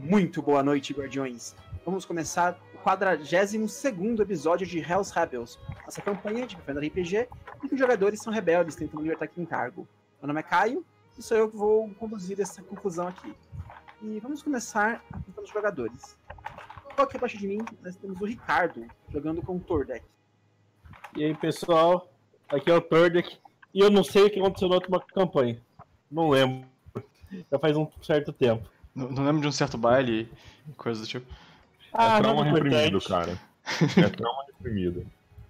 Muito boa noite, guardiões. Vamos começar o 42º episódio de Hell's Rebels, essa campanha de Pathfinder RPG em que os jogadores são rebeldes tentando libertar Quintargo. Meu nome é Caio e sou eu que vou conduzir essa conclusão aqui. E vamos começar apresentando os jogadores. Aqui abaixo de mim nós temos o Ricardo, jogando com o Tordek. E aí, pessoal, aqui é o Tordek e eu não sei o que aconteceu na última campanha. Não lembro. Já faz um certo tempo. Não lembro de um certo baile e coisa do tipo. É trauma reprimido, cara. É trauma reprimido.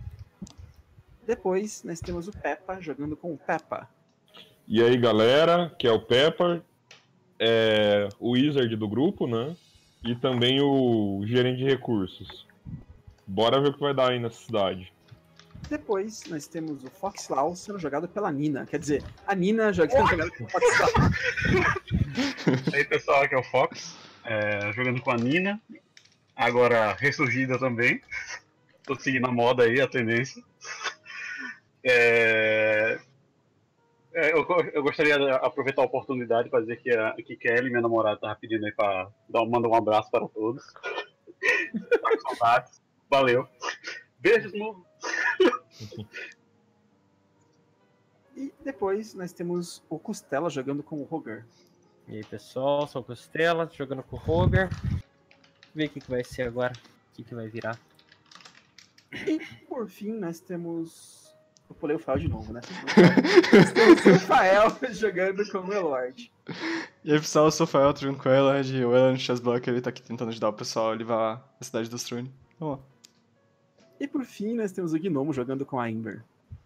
Depois nós temos o Peppa jogando com o Peppa. E aí, galera, que é o Pepper, o Wizard do grupo, né? E também o gerente de recursos. Bora ver o que vai dar aí nessa cidade. Depois nós temos o Foxlau sendo jogado pela Nina. Quer dizer, a Nina sendo jogada pelo Foxlau. E aí, pessoal, aqui é o Fox, jogando com a Nina, agora ressurgida também. Tô seguindo a moda aí, a tendência. Eu gostaria de aproveitar a oportunidade para dizer que Kelly, minha namorada, tava pedindo aí para mandar um abraço para todos. Tá com saudades. Valeu. Beijos, amor. E depois nós temos o Costela jogando com o Roger. E aí, pessoal, sou o Costela, jogando com o Roger. Ver o que vai ser agora, o que vai virar. E por fim nós temos... Eu pulei o Fael de novo, né? Nós temos o Fael jogando com o Elord. E aí, pessoal, eu sou o Fael, tô jogando com o Elad, o Elad Chessblock, ele tá aqui tentando ajudar o pessoal a levar a cidade do Strune. Vamos lá. E por fim nós temos o Gnomo jogando com a Ember.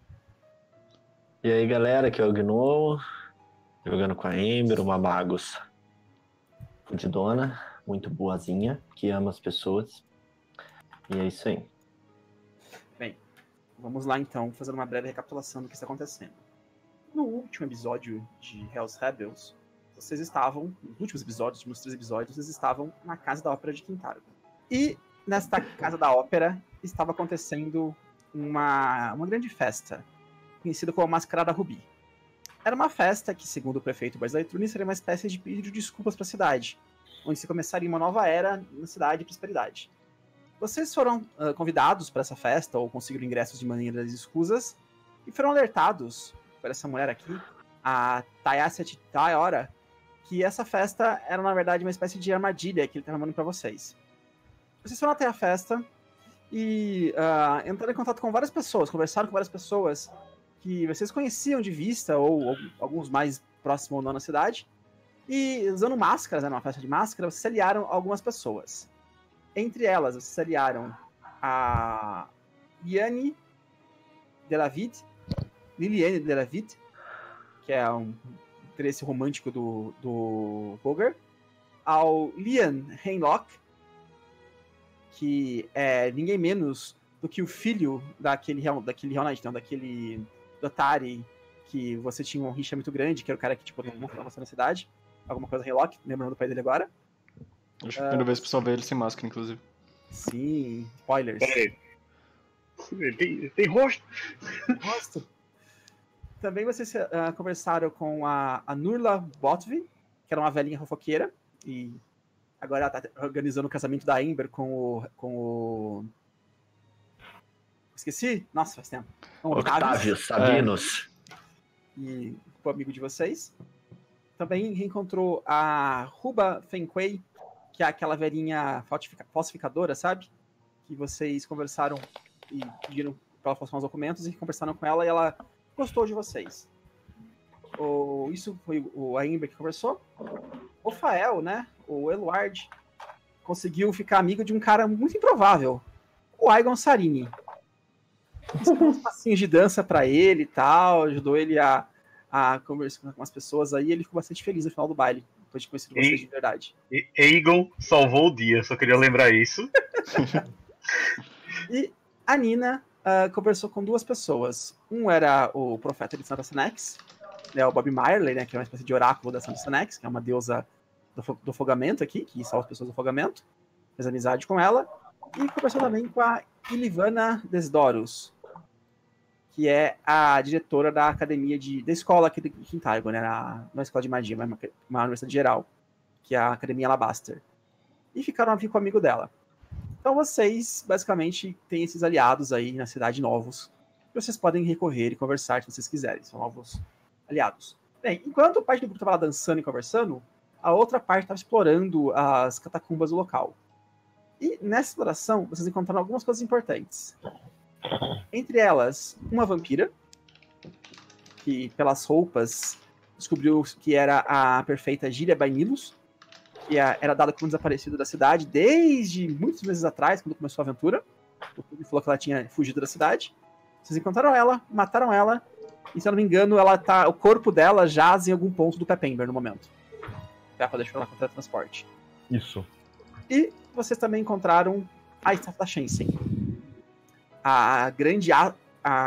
E aí, galera, aqui é o Gnomo, jogando com a Ember, uma bagunça fudidona, muito boazinha, que ama as pessoas. E é isso aí. Bem, vamos lá então, fazer uma breve recapitulação do que está acontecendo. No último episódio de Hell's Rebels, vocês estavam, nos últimos episódios, nos 3 episódios, vocês estavam na Casa da Ópera de Quintargo. E nesta Casa da Ópera estava acontecendo uma grande festa, conhecida como a Mascarada Rubi. Era uma festa que, segundo o prefeito Barzilai Trune, seria uma espécie de pedido de desculpas para a cidade, onde se começaria uma nova era na cidade de prosperidade. Vocês foram convidados para essa festa, ou conseguiram ingressos de maneiras escusas, e foram alertados por essa mulher aqui, a Tayaset Tayora, que essa festa era, na verdade, uma espécie de armadilha que ele estava mandando para vocês. Vocês foram até a festa e entraram em contato com várias pessoas, conversaram com várias pessoas que vocês conheciam de vista, ou alguns mais próximos ou não na cidade, e usando máscaras, numa festa de máscara, vocês se aliaram a algumas pessoas. Entre elas, vocês se aliaram a Liliane Delavid, que é um interesse romântico do Roger, ao Liam Heinlock, que é ninguém menos do que o filho daquele Dotari, que você tinha um rixa muito grande, que era o cara que tipo montou você na cidade. Alguma coisa Heinlock, lembrando do pai dele agora. Acho que a primeira vez que o pessoal vê ele sem máscara, inclusive. Sim, spoilers. Peraí. Ele tem rosto? Rosto. Também vocês conversaram com a Nurla Botvi, que era uma velhinha fofoqueira, e agora ela tá organizando o casamento da Ember com o... Esqueci? Nossa, faz tempo. Octavio Sabinos. E o amigo de vocês. Também reencontrou a Ruba Fenquei, que é aquela velhinha falsificadora, sabe? Que vocês conversaram e pediram para ela falsificar os documentos e conversaram com ela e ela gostou de vocês. Isso foi a Ember que conversou. O Fael, né? O Eluard conseguiu ficar amigo de um cara muito improvável. O Aigon Sarini. Ensinou uns passinhos de dança pra ele e tal, ajudou ele a conversar com as pessoas aí, ele ficou bastante feliz no final do baile, depois de conhecer vocês de verdade. Aegon salvou o dia, só queria lembrar isso. E a Nina conversou com 2 pessoas. Um era o profeta de Santa Senex, né, o Bob Marley, né, que é uma espécie de oráculo da Santa Senex, que é uma deusa do afogamento aqui, que salva as pessoas do afogamento, fez amizade com ela, e conversou também com a Ilivana Desdoros, que é a diretora da academia da escola aqui de Quintargo, né? Não é escola de magia, mas uma universidade geral, que é a Academia Alabaster. e ficaram com o amigo dela. Então vocês, basicamente, têm esses aliados aí na cidade novos, que vocês podem recorrer e conversar se vocês quiserem. São novos aliados. Bem, enquanto parte do grupo estava lá dançando e conversando, a outra parte estava explorando as catacumbas do local. E nessa exploração, vocês encontraram algumas coisas importantes. Entre elas, uma vampira, que pelas roupas descobriu que era a perfeita Gília Bainilus, que era dada como desaparecido da cidade desde muitos meses atrás, quando começou a aventura. O Tubby falou que ela tinha fugido da cidade. Vocês encontraram ela, mataram ela, e se eu não me engano, o corpo dela jaz em algum ponto do Pepember no momento. Peppa deixou ela com teletransporte. Isso. E vocês também encontraram a estátua da Shensen. A grande a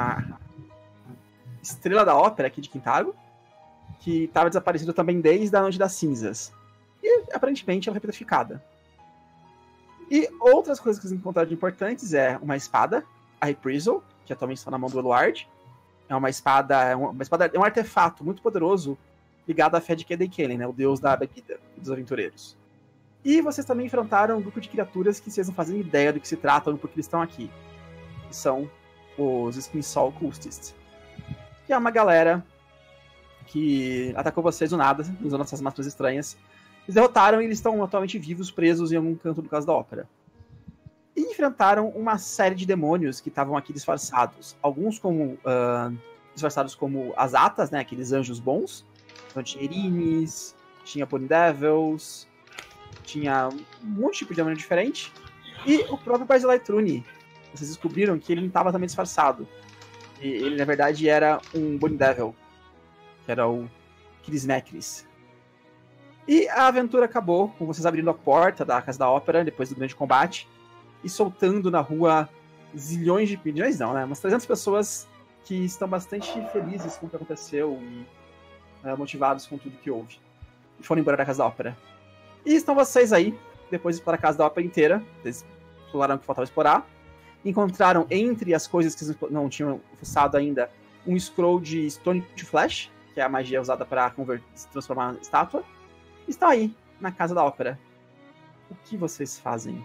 estrela da ópera aqui de Quintago, que estava desaparecida também desde a Noite das Cinzas. E, aparentemente, ela foi petrificada. E outras coisas que vocês encontraram de importantes é uma espada, a Reprisal, que atualmente está na mão do Eluard. É uma espada, é um artefato muito poderoso ligado à fé de Kedekelen, né, o deus da bebida e dos aventureiros. E vocês também enfrentaram um grupo de criaturas que vocês não fazem ideia do que se tratam e por que eles estão aqui. Que são os Skinsoul Cultists. Que é uma galera que atacou vocês do nada, usando essas máscaras estranhas. Eles derrotaram e eles estão atualmente vivos, presos em algum canto do Caso da Ópera. E enfrentaram uma série de demônios que estavam aqui disfarçados. Alguns disfarçados como as Atas, né, aqueles anjos bons. Então tinha Erines, tinha Pony Devils, tinha um monte de tipo de demônio diferente. E o próprio Barzillai Truni. Vocês descobriram que ele não estava também disfarçado. E ele, na verdade, era um Bonnie Devil, que era o Kirismekris. E a aventura acabou com vocês abrindo a porta da Casa da Ópera, depois do grande combate, e soltando na rua zilhões de... milhões não, né? Umas 300 pessoas que estão bastante felizes com o que aconteceu e motivados com tudo que houve. E foram embora da Casa da Ópera. E estão vocês aí, depois de explorar a Casa da Ópera inteira, vocês exploraram o que faltava explorar, encontraram entre as coisas que vocês não tinham fuçado ainda, um scroll de Stone to Flash, que é a magia usada para se transformar em estátua, e estão aí, na Casa da Ópera. O que vocês fazem?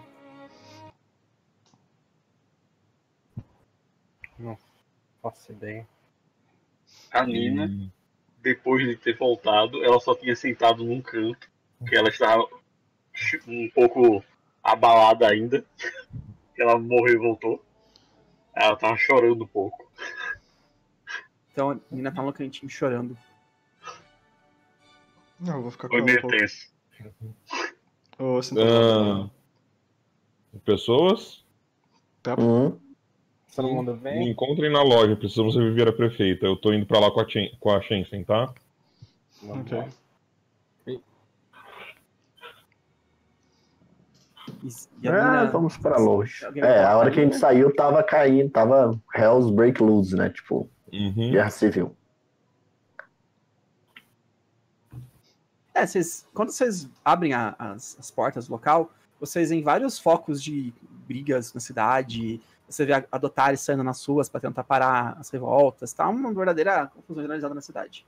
Não faço ideia. A Nina, depois de ter voltado, ela só tinha sentado num canto, porque ela estava um pouco abalada ainda. Ela morreu e voltou. Ela tava chorando um pouco. Então a Nina tá no cantinho chorando. Não, eu vou ficar com Foi ela um meio pouco. tenso. Ô, Cinta. Pessoas, Todo mundo me bem? encontrem na loja. Precisamos reviver a prefeita. Eu tô indo pra lá com a Shensen, tá? Ok. E a Nina... Vamos pra longe. Alguém vai A falar hora que a gente ainda? saiu, tava caindo, tava Hell's Break Loose, né? Tipo, Uhum. guerra civil. Quando vocês abrem as portas do local, vocês veem vários focos de brigas na cidade. Você vê a Dotari saindo nas ruas para tentar parar as revoltas. Tá uma verdadeira confusão generalizada na cidade.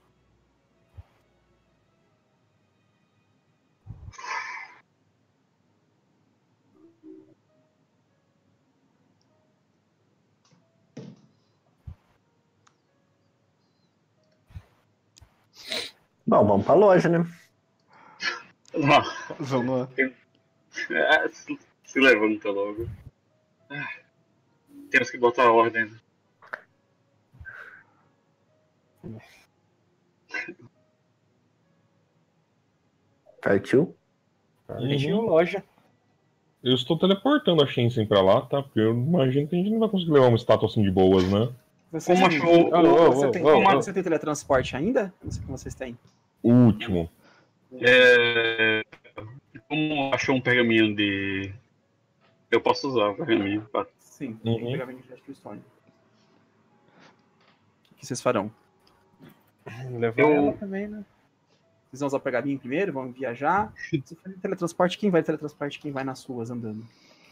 Bom, vamos pra loja, né? Vamos lá. Se levanta logo. Temos que botar a ordem. Partiu? Deixei a loja. Eu estou teleportando a Shensen pra lá, tá? Porque eu imagino que a gente não vai conseguir levar uma estátua assim de boas, né? Vocês Como têm- achou você tem, como- você tem teletransporte ainda? Não sei como vocês têm. O último. Como achou um pergaminho de... Eu posso usar o pergaminho. Pra... Sim, Uhum. tem que pegar o Stone. O que vocês farão? Levar Eu- ela também, né? Vocês vão usar o pergaminho primeiro? Vão viajar? Se for de teletransporte, quem vai de teletransporte? Quem vai nas ruas andando?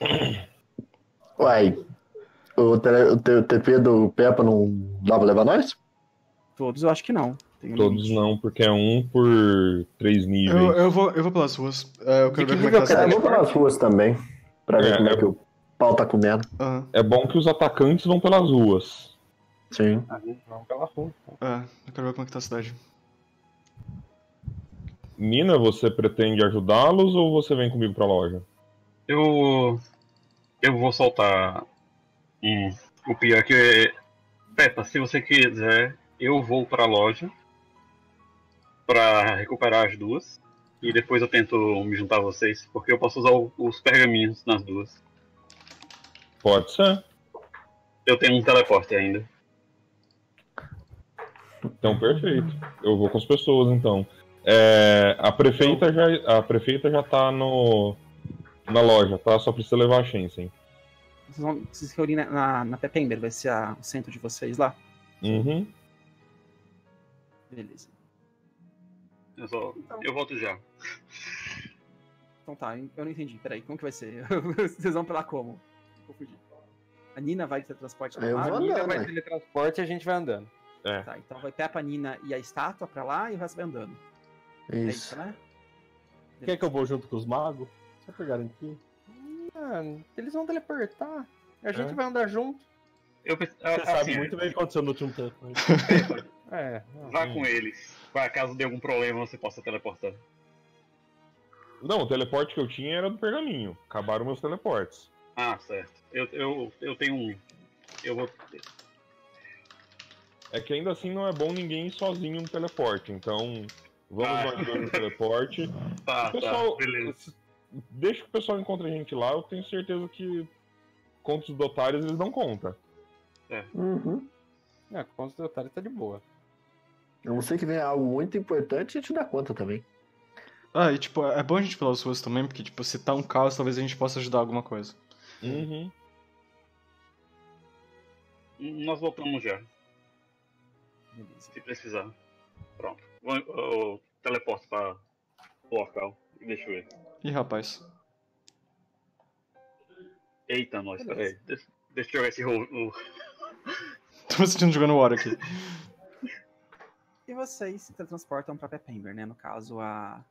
Uai, o TP do Peppa não dá pra levar nós? Todos eu acho que não. Tem um Todos limite. não, porque é 1 por 3 níveis. Eu vou pelas ruas. Eu quero ver como é que tá a Eu cidade. vou pelas ruas também, pra ver como é que o pau tá comendo. Aham. É bom que os atacantes vão pelas ruas. Sim. Vamos pela rua. Eu quero ver como é que tá a cidade. Nina, você pretende ajudá-los ou você vem comigo pra loja? Eu vou soltar o pior que é... Peppa, se você quiser, eu vou pra loja pra recuperar as duas. E depois eu tento me juntar a vocês, porque eu posso usar os pergaminhos nas duas. Pode ser. Eu tenho um teleporte ainda. Então, perfeito. Eu vou com as pessoas, então. A prefeita já tá na loja, tá? Só precisa levar a Shensen. Vocês vão se reunir na Pepember, vai ser o centro de vocês lá? Uhum. Beleza. Eu volto já. Então tá, eu não entendi. Peraí, como que vai ser? Vocês vão pra lá como? Confundi. A Nina vai ter transporte Eu lá? vou A Nina andando, vai né? teletransporte e a gente vai andando. Tá, então vai Peppa, a Nina e a estátua pra lá e o resto vai andando. É isso, Isso. né? Quer que eu vou junto com os magos? Só pra garantir. Mano, eles vão teleportar. A gente vai andar junto. Você sabe muito bem o que aconteceu no último tempo. Vá com eles. Pra caso dê algum problema, você possa teleportar. Não, o teleporte que eu tinha era do pergaminho. Acabaram meus teleportes. Ah, certo. Eu tenho um. Eu vou. É que ainda assim não é bom ninguém ir sozinho no teleporte. Então, vamos nós dois no teleporte. Tá, O pessoal, beleza. deixa que o pessoal encontre a gente lá. Eu tenho certeza que contos dos otários eles dão conta. Uhum. Com os otários tá de boa. A não ser que venha algo muito importante, a gente dá conta também. E tipo, é bom a gente ir pelas ruas também, porque tipo, se tá um caos, talvez a gente possa ajudar alguma coisa. Uhum. Nós voltamos já, Beleza. se precisar. Pronto. Eu teleporto para o local e deixo ele. Ih, rapaz. Eita, nós, peraí. Deixa eu jogar esse rolo. Tô me sentindo jogando War aqui. E vocês se teletransportam pra Pepember, né? No caso, a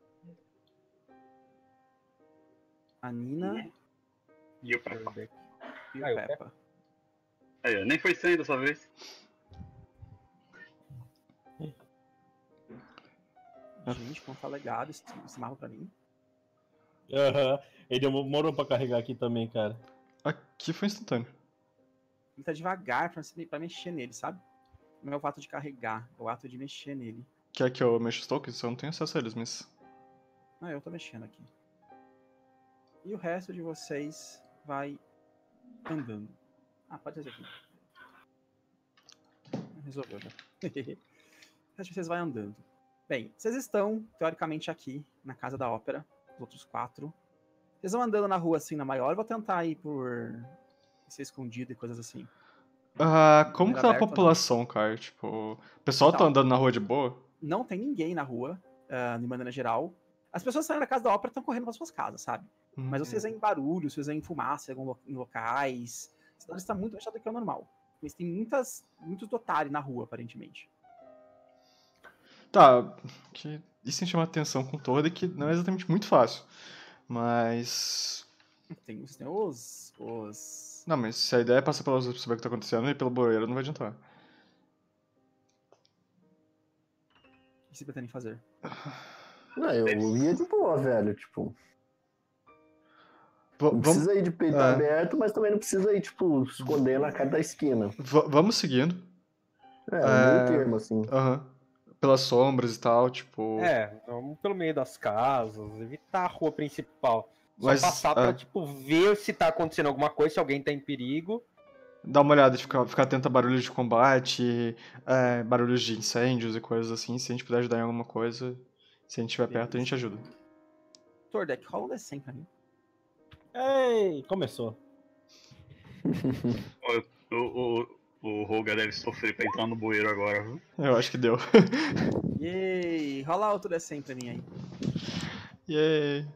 Nina E o Peppa. e o Ah, e o Peppa. Aí, nem foi 100 dessa vez. Gente, como tá legado esse mapa pra mim. Aham. Ele demorou pra carregar aqui também, cara. Aqui foi instantâneo. Ele tá devagar pra mexer nele, sabe? Não é o ato de carregar, é o ato de mexer nele. Quer que eu mexa os tokens? Eu não tenho acesso a eles, mas... Ah, eu tô mexendo aqui. E o resto de vocês vai andando. Ah, pode fazer aqui. Resolveu, né? O resto de vocês vai andando. Bem, vocês estão, teoricamente, aqui na Casa da Ópera, os outros 4. Vocês vão andando na rua, assim, na maior. Eu vou tentar ir por ser escondido e coisas assim. Como que tá a população, cara? Tipo, o pessoal tá Então. andando na rua de boa? Não tem ninguém na rua, de maneira geral. As pessoas saindo da Casa da Ópera estão correndo para suas casas, sabe? Mas vocês veem barulho, vocês veem fumaça em locais. A cidade está muito fechada do que é o normal. Mas tem muitos otários na rua, aparentemente. Tá, que isso tem que chamar atenção com toda, que não é exatamente muito fácil. Mas... Vocês têm os... Não, mas se a ideia é passar pelas ruas pra saber o que tá acontecendo, e pelo bueiro não vai adiantar. O que vocês pretendem fazer? Não, eu ia de boa, velho, tipo... Não Vamos precisa ir de peito aberto, mas também não precisa ir, tipo, esconder na cara da esquina. vamos seguindo. Meio termo, assim. Pelas sombras e tal, tipo... Vamos pelo meio das casas, evitar a rua principal. Só Mas, passar pra, tipo, ver se tá acontecendo alguma coisa, se alguém tá em perigo. Dá uma olhada, ficar atento a barulhos de combate, barulhos de incêndios e coisas assim. Se a gente puder ajudar em alguma coisa, se a gente estiver perto, a gente ajuda. Tordek, rola um D100 pra mim. Ei, começou. O Roga deve sofrer pra entrar no bueiro agora, viu? Eu acho que deu. Yay! Rola outro D100 pra mim aí. Yay!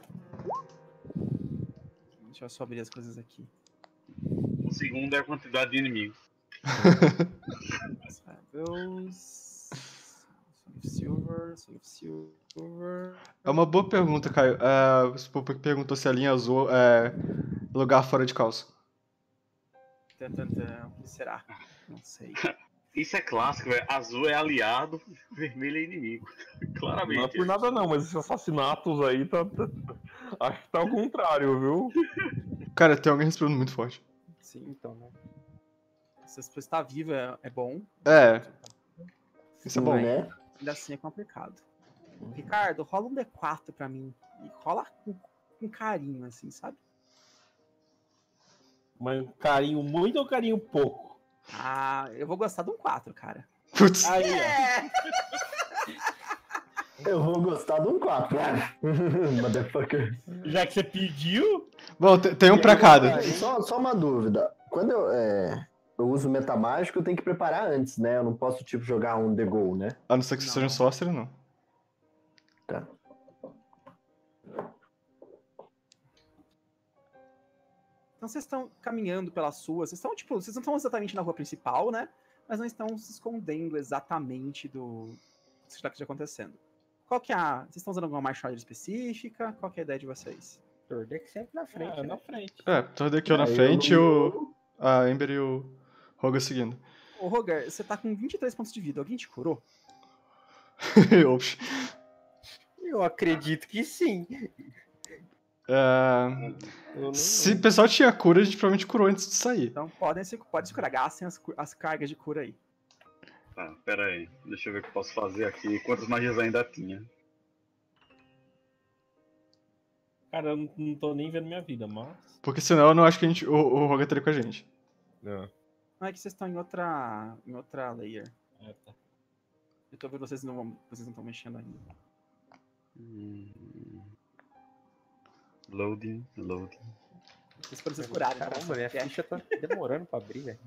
Deixa eu só abrir as coisas aqui. O segundo é a quantidade de inimigos. Rebels... Silver. É uma boa pergunta, Caio. O Spoopy perguntou se a linha azul é lugar fora de calça. O que será? Não sei. Isso é clássico, velho. Azul é aliado, vermelho é inimigo. Claramente. Não é por nada não, mas esses assassinatos aí acho que tá ao contrário, viu? Cara, tem alguém respirando muito forte. Sim. Então, né? Se você está vivo é bom. Isso é bom. Né? Ainda assim é complicado. Ricardo, rola um D4 pra mim. E rola com carinho, assim, sabe? Mas carinho muito ou carinho pouco? Ah, eu vou gostar de um 4, cara. Putz. Aí, ó. Eu vou gostar de um 4, cara. Motherfucker. Já que você pediu, Bom, tem um pra cada. Só uma dúvida. Quando eu uso metamágico, eu tenho que preparar antes, né? Eu não posso, tipo, jogar um The Go, né? A não ser que você seja um sorcerer, não. Tá. Então vocês estão caminhando pelas ruas, vocês não estão exatamente na rua principal, né? Mas não estão se escondendo exatamente do que está acontecendo. Qual que é a... Vocês estão usando alguma marcha order específica? Qual que é a ideia de vocês? Tordex sempre na frente, né? na frente. Tô daqui na frente e a Ember e o Roga seguindo. Ô, Roger, você tá com 23 pontos de vida. Alguém te curou? Ops. Eu acredito que sim. Se o pessoal tinha cura, a gente provavelmente curou antes de sair. Então pode se curar. Gastem as cargas de cura aí. Tá, pera aí. Deixa eu ver o que eu posso fazer aqui. Quantas magias ainda tinha? Cara, eu não tô nem vendo minha vida, mas... Porque senão eu não acho que o Roga estaria com a gente. Não, é que vocês estão em outra layer. Tá. Eu tô vendo vocês não estão mexendo ainda. Loading. Vocês podem se curarem. Caramba, minha ficha tá demorando pra abrir, velho.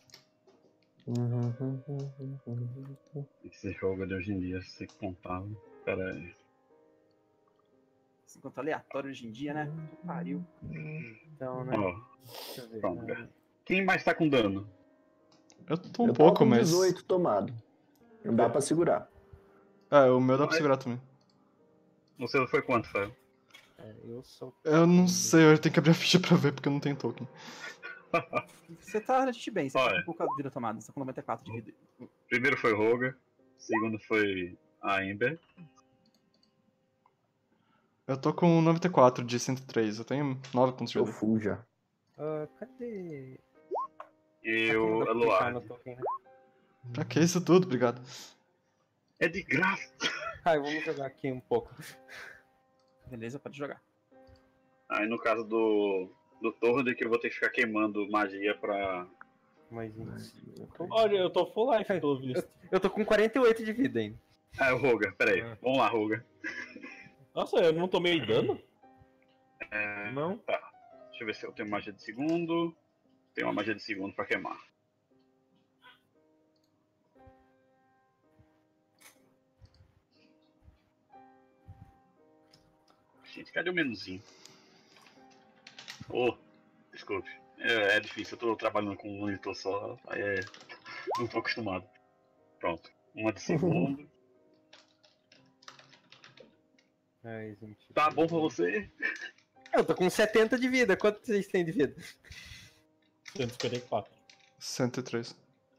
Esse jogo de hoje em dia, você contava. Pera aí. Esse encontro aleatório hoje em dia, né? Que pariu. Então, né? Ó, Deixa eu ver. pronto. Quem mais tá com dano? Eu tô Eu um pouco, com mas... 18 tomado. Não dá pra segurar. O meu dá pra segurar também. O seu foi quanto, Fael? Eu sou... Eu não sei, eu tenho que abrir a ficha pra ver, porque eu não tenho token. Você tá relativamente bem, você tá Olha. com pouca vida tomada, você tá com 94 de vida. Primeiro foi Roga, segundo foi a Ember. Eu tô com 94 de 103, eu tenho 9 pontos de Eu vida. full já. Cadê? E Como o dá pra clicar no Eluard. token, né? Pra que isso tudo? Obrigado. É de graça! Vamos jogar aqui um pouco. Beleza, pode jogar. Aí no caso do Tord, que eu vou ter que ficar queimando magia pra... Mas Olha, eu tô full life, pelo visto. eu tô com 48 de vida ainda. Ah, é o Roga, pera aí. Vamos lá, Roga. Nossa, eu não tomei dano? Não? Tá. Deixa eu ver se eu tenho magia de segundo. Tem uma magia de segundo pra queimar. Gente, cadê o menuzinho? Desculpe. É difícil, eu tô trabalhando com um monitor só, aí não tô acostumado. Pronto. Uma de segundo. Tá bom pra você? Eu tô com 70 de vida. Quanto vocês têm de vida? 154. 103.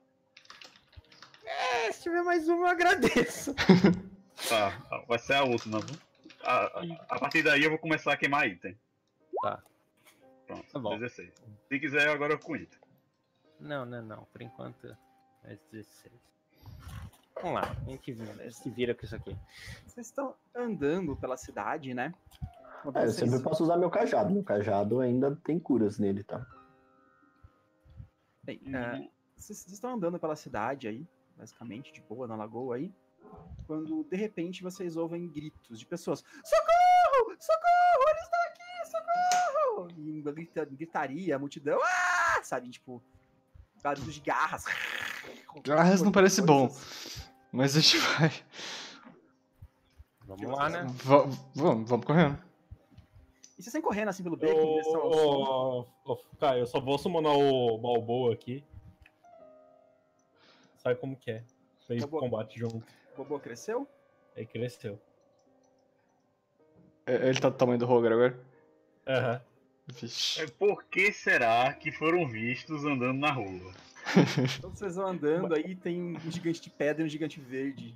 Se tiver mais uma, eu agradeço. Tá, vai ser a última. A partir daí eu vou começar a queimar item. Tá. Pronto, Tá bom. 16. Se quiser, agora eu com item. Não. Por enquanto, é 16. Vamos lá, a gente se vira com isso aqui. Vocês estão andando pela cidade, né? Eu sempre posso usar meu cajado. Meu cajado ainda tem curas nele, tá? Bem, vocês estão andando pela cidade aí, basicamente, de boa, na lagoa aí, quando, de repente, vocês ouvem gritos de pessoas. Socorro! Socorro! Ele está aqui! Socorro! E gritaria, multidão. Sabe, tipo, barulho de garras. Garras não parece bom, mas a gente vai. Vamos lá, né? Vamos correndo. E vocês saem correndo assim pelo beco, em direção ao som. Cara, eu só vou summonar o Balboa aqui. Sabe como que é? Fez Balboa. combate junto. O Bobo cresceu? Ele cresceu. Ele tá do tamanho do Roger agora? Aham. Vixe. Por que será que foram vistos andando na rua? Então vocês vão andando, aí tem um gigante de pedra e um gigante verde.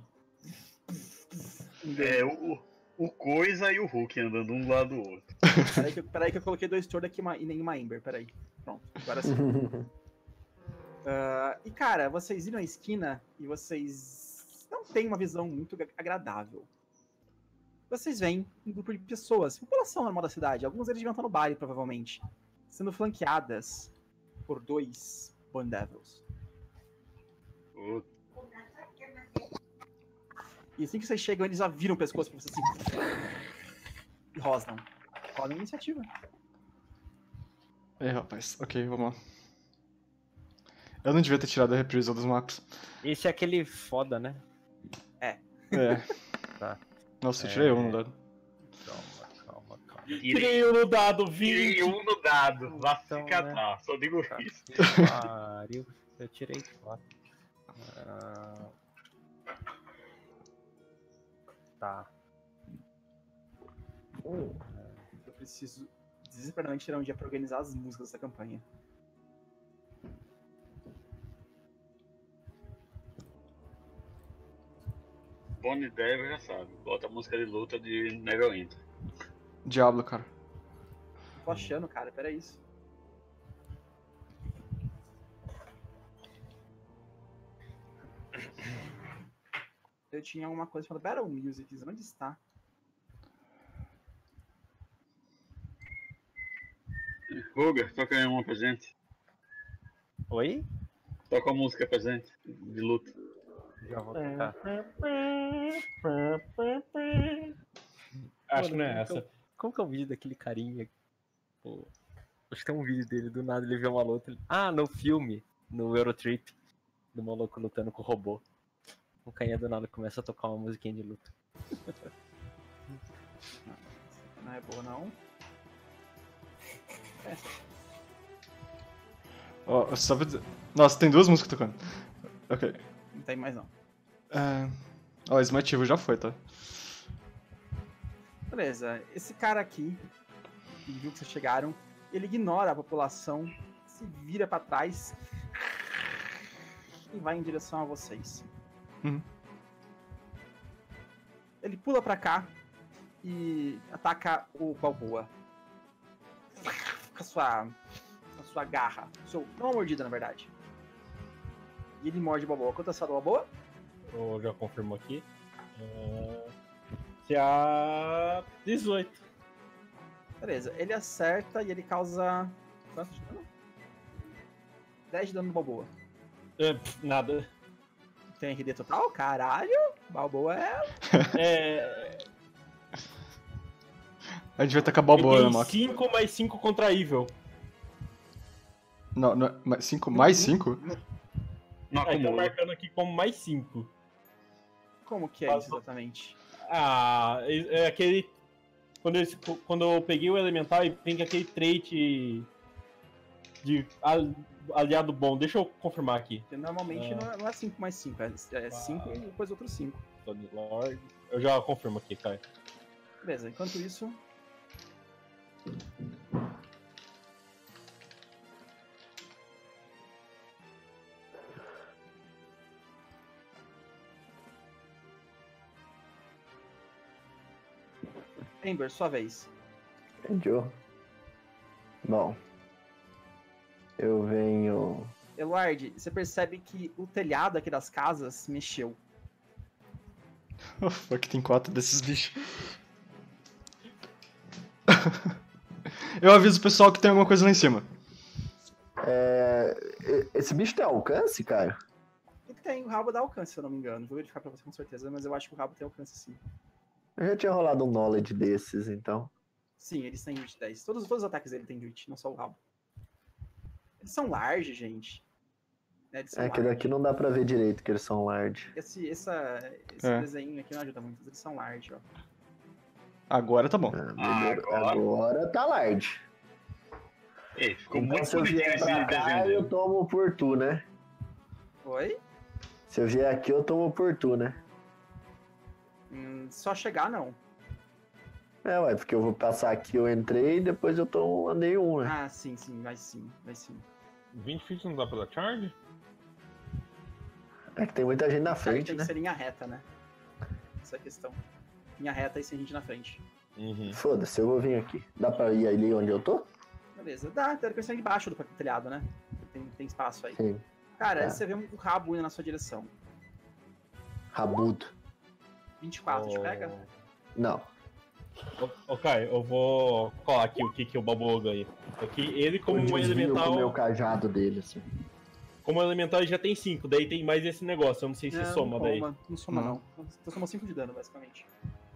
O Coisa e o Hulk andando um do lado do outro. Peraí que eu coloquei 2 Thor aqui e nenhuma Ember, peraí. Pronto, agora sim. E cara, vocês viram a esquina e vocês não têm uma visão muito agradável. Vocês veem um grupo de pessoas, população normal da cidade, alguns deles deviam estar no baile, provavelmente, sendo flanqueadas por 2 Born Devils. E assim que vocês chegam, eles já viram o pescoço pra vocês assim. E rosnam. Rola a iniciativa. Rapaz. Ok, vamos lá. Eu não devia ter tirado a reprisal dos mapas. Esse é aquele foda, né? É. Tá. Nossa, eu tirei um no dado. Calma. Tirei um no dado, 20. Tirei um no dado. Vá se Então, catar, só digo Tá. isso. Pariu. Eu tirei 4. Tá. Eu preciso desesperadamente tirar um dia pra organizar as músicas dessa campanha. Bonnie Devil já sabe. Bota a música de luta de Neverwinter. Diablo, cara. Tô achando, cara, pera isso. Eu tinha alguma coisa chamada Battle Music, onde está? Roger, toca aí uma pra gente. Oi? Toca uma música pra gente de luta. Já vou tocar. Acho que não é Mano, essa. Como que é o vídeo daquele carinha? Pô, acho que tem um vídeo dele, do nada ele vê uma luta. No filme, no Eurotrip, do maluco lutando com o robô. O carinha do nada começa a tocar uma musiquinha de luta. Não é boa, não. Ó, só pra dizer... Nossa, tem 2 músicas tocando. Ok. Não tem mais, não. Ó, Smite Evil já foi, tá? Beleza, esse cara aqui, que viu que vocês chegaram, ele ignora a população, se vira pra trás e vai em direção a vocês. Uhum. Ele pula pra cá e ataca o Balboa. Com a sua garra. Não uma mordida, na verdade. E ele morde o Balboa. Quanto é a do Balboa? Eu já confirmo aqui. Se a 18. Beleza, ele acerta e ele causa... Quanto de dano? 10 de dano no Balboa. Nada. Tem RD total? Caralho! Balboa É. A gente vai tacar Balboa, né, Mock? 5 mais 5 contra Evil. Não, 5 mais 5? Não Tá acumula. marcando aqui como mais 5. Como que é isso exatamente? É aquele. Quando eu peguei o elemental e vem com aquele trait de aliado bom. Deixa eu confirmar aqui. Porque normalmente não é 5 mais 5, é 5 e depois outros 5. Lord. Eu já confirmo aqui, cara. Beleza, enquanto isso... Ember, sua vez. Entendi. Bom. Eu venho. Eluard, você percebe que o telhado aqui das casas se mexeu. Oh, fuck, tem 4 desses bichos. Eu aviso o pessoal que tem alguma coisa lá em cima. Esse bicho tem alcance, cara? Ele tem, o rabo dá alcance, se eu não me engano. Vou verificar pra você com certeza, mas eu acho que o rabo tem alcance sim. Eu já tinha rolado um knowledge desses, então. Sim, eles têm reach 10. Todos os ataques dele têm reach, não só o rabo. Eles são large, gente. Eles são Que daqui não dá pra ver direito que eles são large. Esse desenho aqui não ajuda muito, eles são large, ó. Agora tá bom. Agora tá large. Ei, ficou Então, muito se eu bonitinho vier esse pra cá, desenho eu dele. tomo por tu, né? Oi? Se eu vier aqui, eu tomo por tu, né? Só chegar, não. É, ué, porque eu vou passar aqui, eu entrei e depois andei um, né? Ah, sim, vai sim. 20 feet não dá pra dar charge? É que tem muita gente na Tem frente, que né? ser linha reta, né? Essa é a questão. Linha reta e sem gente na frente. Uhum. Foda-se, eu vou vir aqui. Dá pra ir ali onde eu tô? Beleza. Dá, tem que ser embaixo do telhado, né? Tem espaço aí. Sim. Cara, Tá. você vê um rabo indo na sua direção. Rabudo. 24, te pega? Não. Ô, Kai, eu vou colar aqui o que o Balboa ganha. Aqui, ele como Eu um desvio elemental. com o meu cajado dele, assim. Como elemental ele já tem 5, daí tem mais esse negócio, eu não sei se soma daí. Não soma, Não. não. Você tomou 5 de dano, basicamente.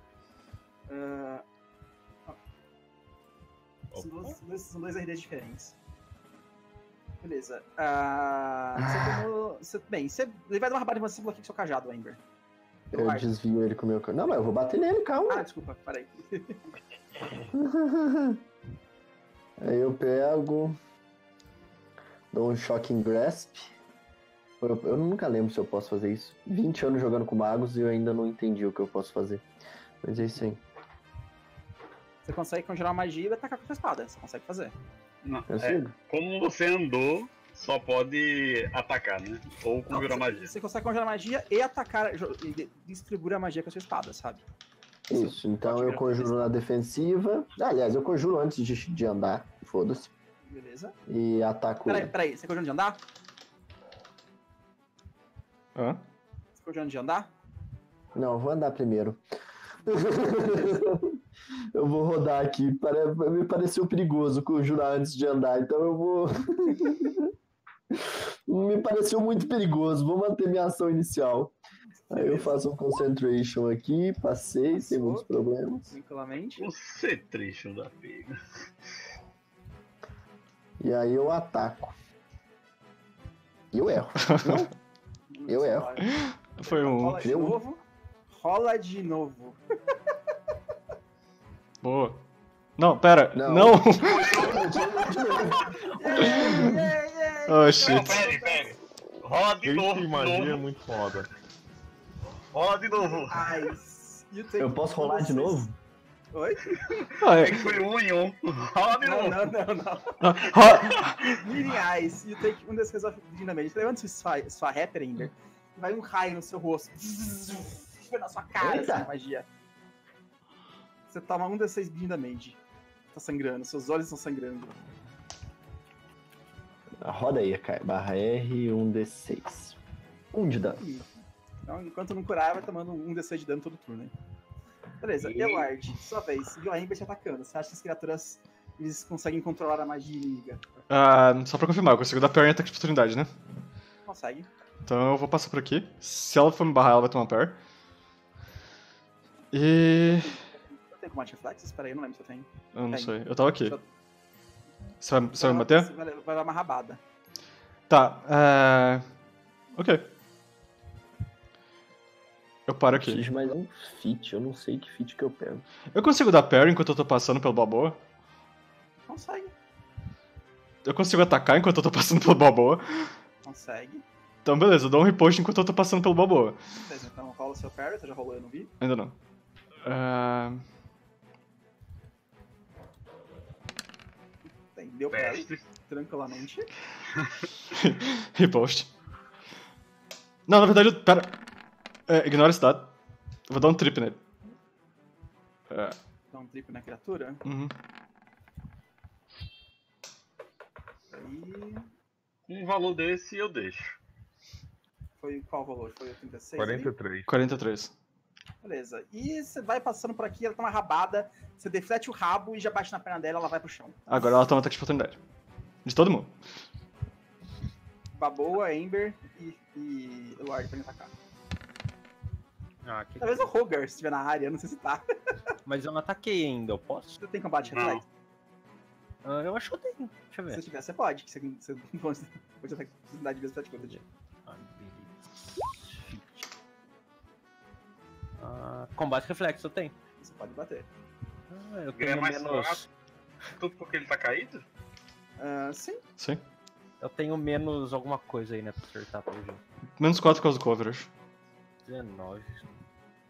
São dois RDs diferentes. Beleza. Ele vai dar uma rabada em você aqui com seu cajado, Ember. Eu Vai. desvio ele com o meu cajado. Não, mas eu vou bater nele, calma. Ah, desculpa, peraí. Aí eu pego. Dou um Shocking Grasp. Eu nunca lembro se eu posso fazer isso. 20 anos jogando com magos e eu ainda não entendi o que eu posso fazer. Mas é isso aí. Você consegue conjurar uma magia e atacar com a sua espada. Você consegue fazer. Não, Consigo? como você andou, só pode atacar, né? Ou conjurar magia. Você consegue conjurar magia e atacar, e distribuir a magia com a sua espada, sabe? Isso, então pode eu virar conjuro na defensiva. Aliás, eu conjuro antes de andar. Foda-se. Beleza. E ataco ele. Peraí, você conjurando de andar? Hã? Você conjurando de andar? Não, eu vou andar primeiro. Eu vou rodar aqui. Me pareceu perigoso conjurar antes de andar, então eu vou. Me pareceu muito perigoso. Vou manter minha ação inicial. Aí eu faço um concentration aqui, passei, sem muitos problemas. Tranquilamente. Você trecho da pega. E aí eu ataco. E eu erro. Não? Eu erro. Foi um. Rola de novo. Rola de novo. Boa. Não, pera. Não. Não. Oh, Não, shit. pera. Rola de novo. Crítica e de magia é novo. muito foda. Rola de novo. Nice. Eu posso rolar de novo? Oi? Ah, É é. que foi 1 em 1. Rola de novo. Não. Ro- Meeting Eyes. You take um desses of damage. Levanta sua rapper ainda. Vai um raio no seu rosto. Foi na sua cara Eita. essa magia. Você toma um D6 de damage. Tá sangrando, seus olhos estão sangrando. Roda aí, Kai. Barra R, 1d6. 1 de dano. Então, enquanto não curar, vai tomando um D6 de dano todo turno, hein? Beleza, Elard, sua vez. Viu a Ember te atacando. Você acha que as criaturas eles conseguem controlar a magia inimiga? Só pra confirmar, eu consigo dar pior em ataque de oportunidade, né? Consegue. Então eu vou passar por aqui. Se ela for me barrar, ela vai tomar pior. E. Eu tenho combate reflexo? Espera aí, eu não lembro se eu tenho. Eu não Tem. sei. Eu tava aqui. Só- Você vai me bater? Você vai dar uma rabada. Tá, ok. Eu paro aqui. Preciso de mais um feat. Eu não sei que feat que eu pego. Eu consigo dar parry enquanto eu tô passando pelo Balboa? Consegue. Eu consigo atacar enquanto eu tô passando pelo Balboa? Consegue. Então beleza, eu dou um riposte enquanto eu tô passando pelo Balboa. Beleza, então rola o seu parry. Você já rolou, eu não vi. Ainda não. Deu parry, Mestre. tranquilamente. Riposte. Não, na verdade, pera. Ignora esse dado. Eu vou dar um trip nele. Dá um trip na criatura. Uhum. Aí. Um valor desse eu deixo. Foi qual valor? Foi o 36? ali? 43. 43. Beleza. E você vai passando por aqui, ela tá uma rabada, você deflete o rabo e já bate na perna dela, ela vai pro chão. Agora ela toma ataque de oportunidade. De todo mundo. Baboa, Ember e Lord pra me atacar. Ah, que... Talvez o Rogar estiver na área, não sei se tá. Mas eu não ataquei ainda, eu posso? Você tem combate Não. reflexo? Ah, eu acho que eu tenho. Deixa eu Se ver. você tiver, você pode. Que você não pode atacar com oportunidade de vez pra te Combate reflexo eu tenho. Você pode bater. Eu Ele é tenho mais menos. fraco. Tudo porque ele tá caído? Sim. Sim. Eu tenho menos alguma coisa aí, né, pra acertar pelo jeito. Menos 4 por causa do coverage. 19.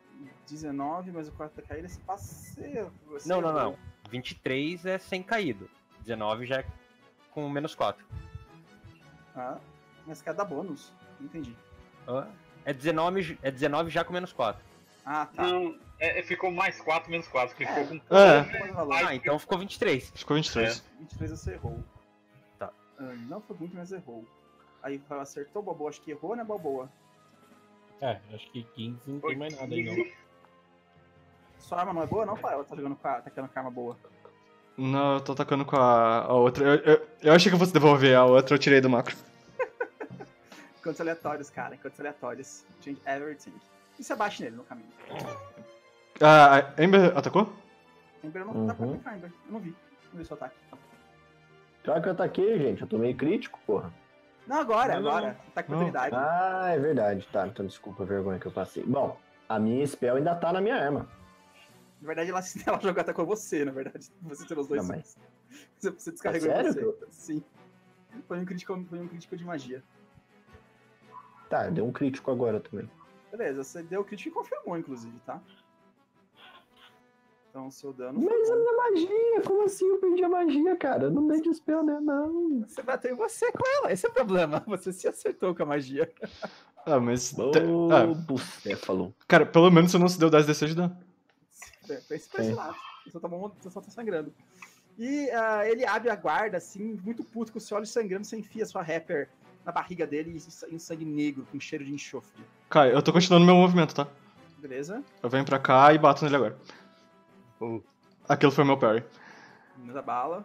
19, mas o 4 tá caído, esse passeio. Não. 23 é sem caído. 19 já é com menos 4. Ah, mas quer dar bônus. Não entendi. É 19 já com menos 4. Ah, tá. Não, ficou mais 4, menos 4, que ficou com... Ah, então ficou 23. Ficou 23. 23 você errou. Tá. Não foi muito, mas errou. Aí o Rael acertou, o Balboa acho que errou, né, Balboa? Acho que 15 não tem mais nada aí, não. Sua arma não é boa, não, Rael? Tá jogando atacando com a arma boa. Não, eu tô atacando com a outra. Eu achei que eu fosse devolver a outra, eu tirei do macro. Encantos aleatórios, cara. Encantos aleatórios. Change everything. E você abaixa nele no caminho. A Ember atacou? Ember não dá pra atacar, Ember. Eu não vi. Não vi seu ataque. Claro que eu ataquei, gente. Eu tomei crítico, porra. Não, agora. Ataque com habilidade. Ah, é verdade. Tá, então desculpa a vergonha que eu passei. Bom, a minha spell ainda tá na minha arma. Na verdade, ela jogou atacou você, na verdade. Você tirou os dois. Não, mas... Você descarregou sério? você. Sim. Foi um crítico de magia. Tá, deu um crítico agora também. Beleza, você deu o crítico e confirmou, inclusive, tá? Então, o seu dano Mas foi a bom. minha magia, como assim eu perdi a magia, cara? Eu não dei de spell, né? Não. Você bateu em você com ela, esse é o problema. Você se acertou com a magia. Ah, mas. Bucéfalo. Cara, pelo menos você não se deu 10 de dano. Foi esse personagem. Você só tá sangrando. E ele abre a guarda, assim, muito puto, com o seu olho sangrando, você enfia sua rapper na barriga dele e um sangue negro, com cheiro de enxofre. Cara, eu tô continuando meu movimento, tá? Beleza? Eu venho pra cá e bato nele agora. Aquilo foi meu parry. Manda bala.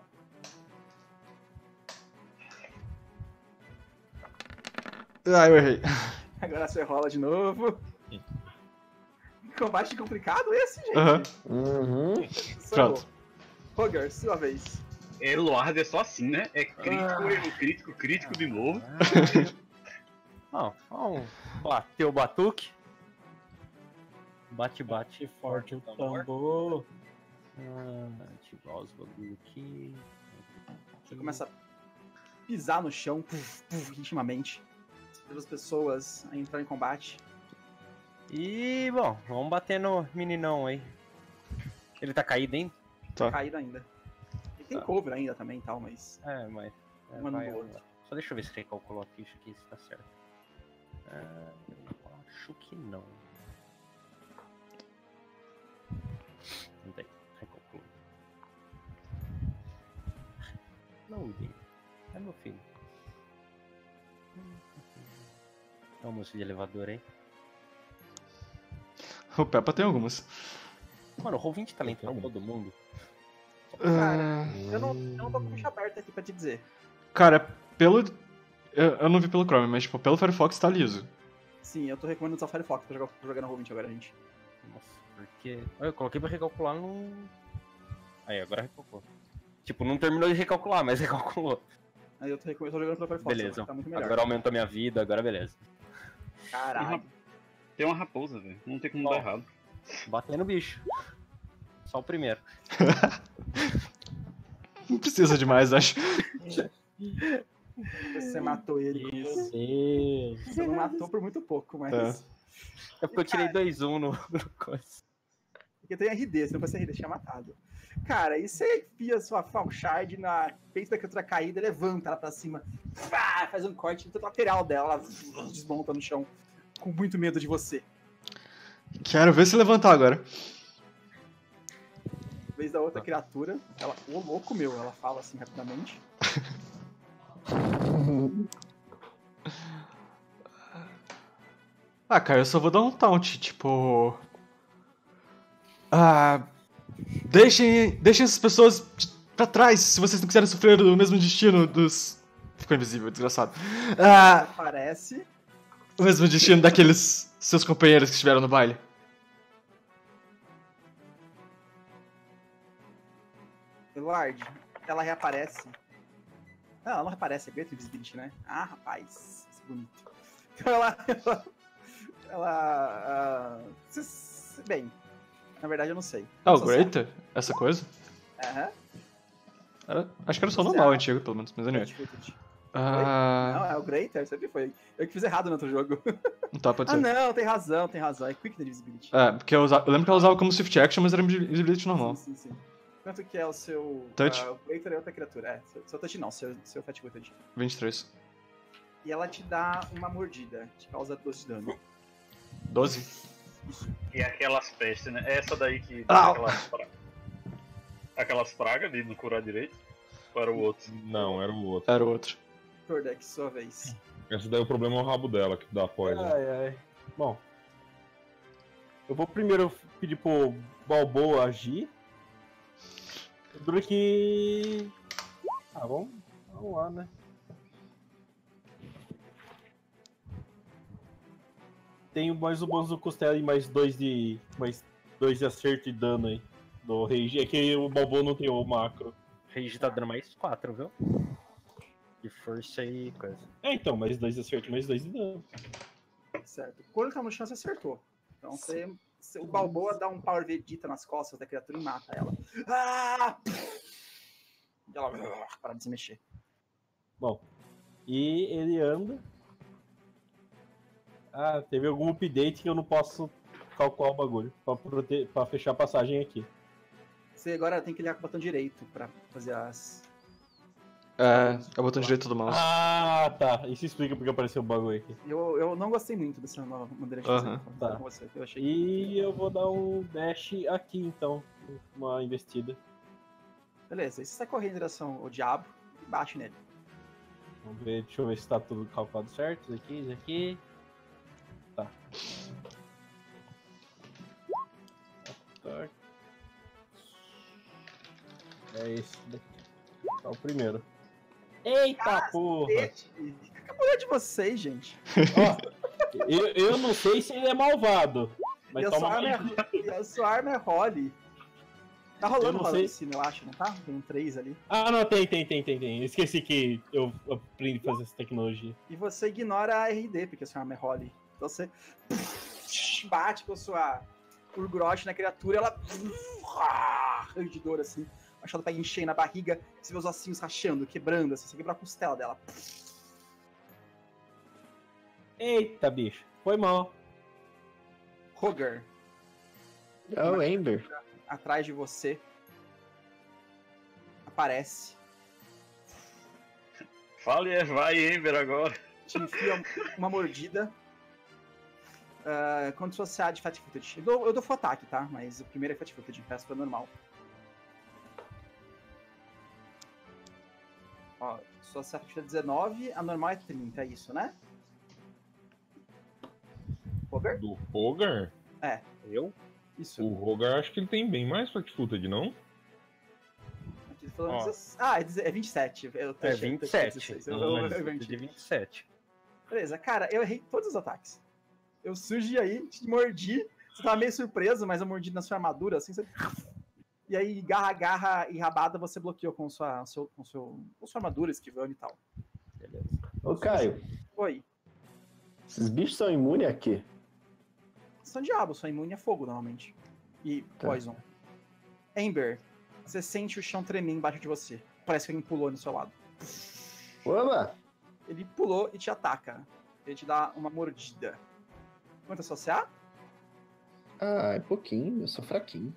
Ah, eu errei. Agora você rola de novo. Combate complicado esse, gente. Aham. Pronto. Roger, sua vez. Eluard é só assim, né? É crítico, erro crítico de novo. Vamos bater o batuque. Bate Forte o tambor. Ativar os bagulho aqui. Você começa a pisar no chão, ritmamente. As pessoas a entrar em combate. E, bom, vamos bater no meninão aí. Ele tá caído, hein? Tá. Caído ainda. Ele tem cover ainda também e tal, mas... Mas... Mano do outro. Só deixa eu ver se recalculou a ficha aqui, se tá certo. Acho que não. Não tem. Recalculou. Loading. É meu filho. É um moço de elevador, hein? O Peppa tem algumas. Mano, roll 20 talento pra todo mundo. Cara, eu não tô com ficha aberta aqui pra te dizer. Cara, pelo. Eu não vi pelo Chrome, mas tipo, pelo Firefox tá liso. Sim, eu tô recomendando usar o Firefox pra jogar no Roll20 agora, gente. Nossa, porque... Eu coloquei pra recalcular no... Aí, agora recalculou. Tipo, não terminou de recalcular, mas recalculou. Aí eu tô jogando pelo Firefox, Beleza, tá muito melhor. agora aumentou minha vida, agora beleza. Caralho. Tem uma raposa, velho. Não tem como dar errado. Bater no bicho. Só o primeiro. Não precisa demais, acho. Você matou ele com Meu isso. Deus. Você não matou por muito pouco, mas... É porque eu tirei 2-1 no coisa. Porque tem RD, se não fosse RD, tinha matado. Cara, e você enfia sua Falshard na peito da criatura caída, levanta ela pra cima, faz um corte no lateral dela, ela desmonta no chão, com muito medo de você. Quero ver se levantar agora. Vez da outra criatura, ela, ô louco meu, ela fala assim rapidamente. Ah, cara, eu só vou dar um taunt, tipo... Deixem essas pessoas pra trás, se vocês não quiserem sofrer o mesmo destino dos... Ficou invisível, desgraçado. Parece. O mesmo destino daqueles seus companheiros que estiveram no baile. Eduardo, ela reaparece. Não, ela não reaparece, é Great Invisibility, né? Ah, rapaz, isso é bonito. Então bem, na verdade eu não sei. O Greater? Essa coisa? Aham. Acho que era só normal, antigo, pelo menos, mas anyway. Não, é o Greater, sempre foi. Eu que fiz errado no outro jogo. Tá, pode ser. Não, tem razão. É Quick Invisibility. Porque eu lembro que ela usava como Swift Action, mas era Invisibility normal. Sim. Quanto que é o seu... Touch? O Greater é outra criatura. Seu touch não, seu Fat Footed. 23. E ela te dá uma mordida, que causa 12 de dano. 12? E aquelas pestes, né? Essa daí que Ah. aquelas pragas de não curar direito. Ou era o outro? Não, era o outro. Era o outro. Tordex, sua vez. Esse daí o problema é o rabo dela, que dá poison. Ai. Bom. Eu vou primeiro pedir pro Balboa agir. Dura que... vamos lá, né? Tenho mais o bônus do Costela e mais 2 de acerto e dano aí. Do Rage. É que o Balboa não tem o macro. Rage tá dando mais 4, viu? De força e coisa. Então, mais 2 de acerto e mais 2 de dano. Certo. Quando ele tá no chão, você acertou. Então o Balboa dá um Power Vegeta nas costas da criatura e mata ela. E ela para de se mexer. Bom, e ele anda. Teve algum update que eu não posso calcular o bagulho. Pra fechar a passagem aqui. Você agora tem que ligar com o botão direito pra fazer as... É o botão direito do mouse. Tá. Isso explica porque apareceu o bagulho aqui. Eu não gostei muito dessa nova maneira de fazer. Tá. Com você. Eu achei E eu vou dar um dash aqui, então. Uma investida. Beleza, aí você sai correndo em direção ao diabo e bate nele. Vamos ver, deixa eu ver se tá tudo calculado certo. Isso aqui. Tá. É esse daqui. Tá o primeiro. Eita porra! Fica a mulher de vocês, gente. Ó, eu não sei se ele é malvado. Mas E a sua arma é Holly. Tá rolando rola em cima, eu acho, não tá? Tem um 3 ali. Não, tem. Esqueci que eu aprendi a fazer essa tecnologia. E você ignora a RD, porque a sua arma é Holly. Então você bate com a sua Urgrosh na criatura, ela arranha de dor assim. O machado pega em cheio na barriga, você vê os ossinhos rachando, quebrando, assim, você quebra a costela dela. Eita, bicho. Foi mal. Roger. Oh, Amber. Atrás de você. Aparece. Vai, Ember, agora. Te enfia uma mordida. Quando associar de Fat Footed. Eu dou full ataque, tá? Mas o primeiro é Fat Footed, o resto foi normal. Ó, sua Fat Footed é 19, a normal é 30, é isso, né? Roger? Do Rogar? É. Eu? Isso. O Rogar acho que ele tem bem mais Fat Footed, não? Aqui falando Ó. 16. É 27. Eu tô É achando, 27. 16. Eu de 27. Beleza, cara, eu errei todos os ataques. Eu surgi aí, te mordi. Você tava meio surpreso, mas eu mordi na sua armadura, assim, você... E aí, garra e rabada, você bloqueou com sua armadura, esquivando e tal. Beleza. Ô, Caio, Oi. esses bichos são imunes a quê? São diabos, sua imune a fogo, normalmente. E Tá. poison. Amber, você sente o chão tremer embaixo de você. Parece que alguém pulou no seu lado. Oba! Ele pulou e te ataca. Ele te dá uma mordida. Quanto associar? É pouquinho, eu sou fraquinho.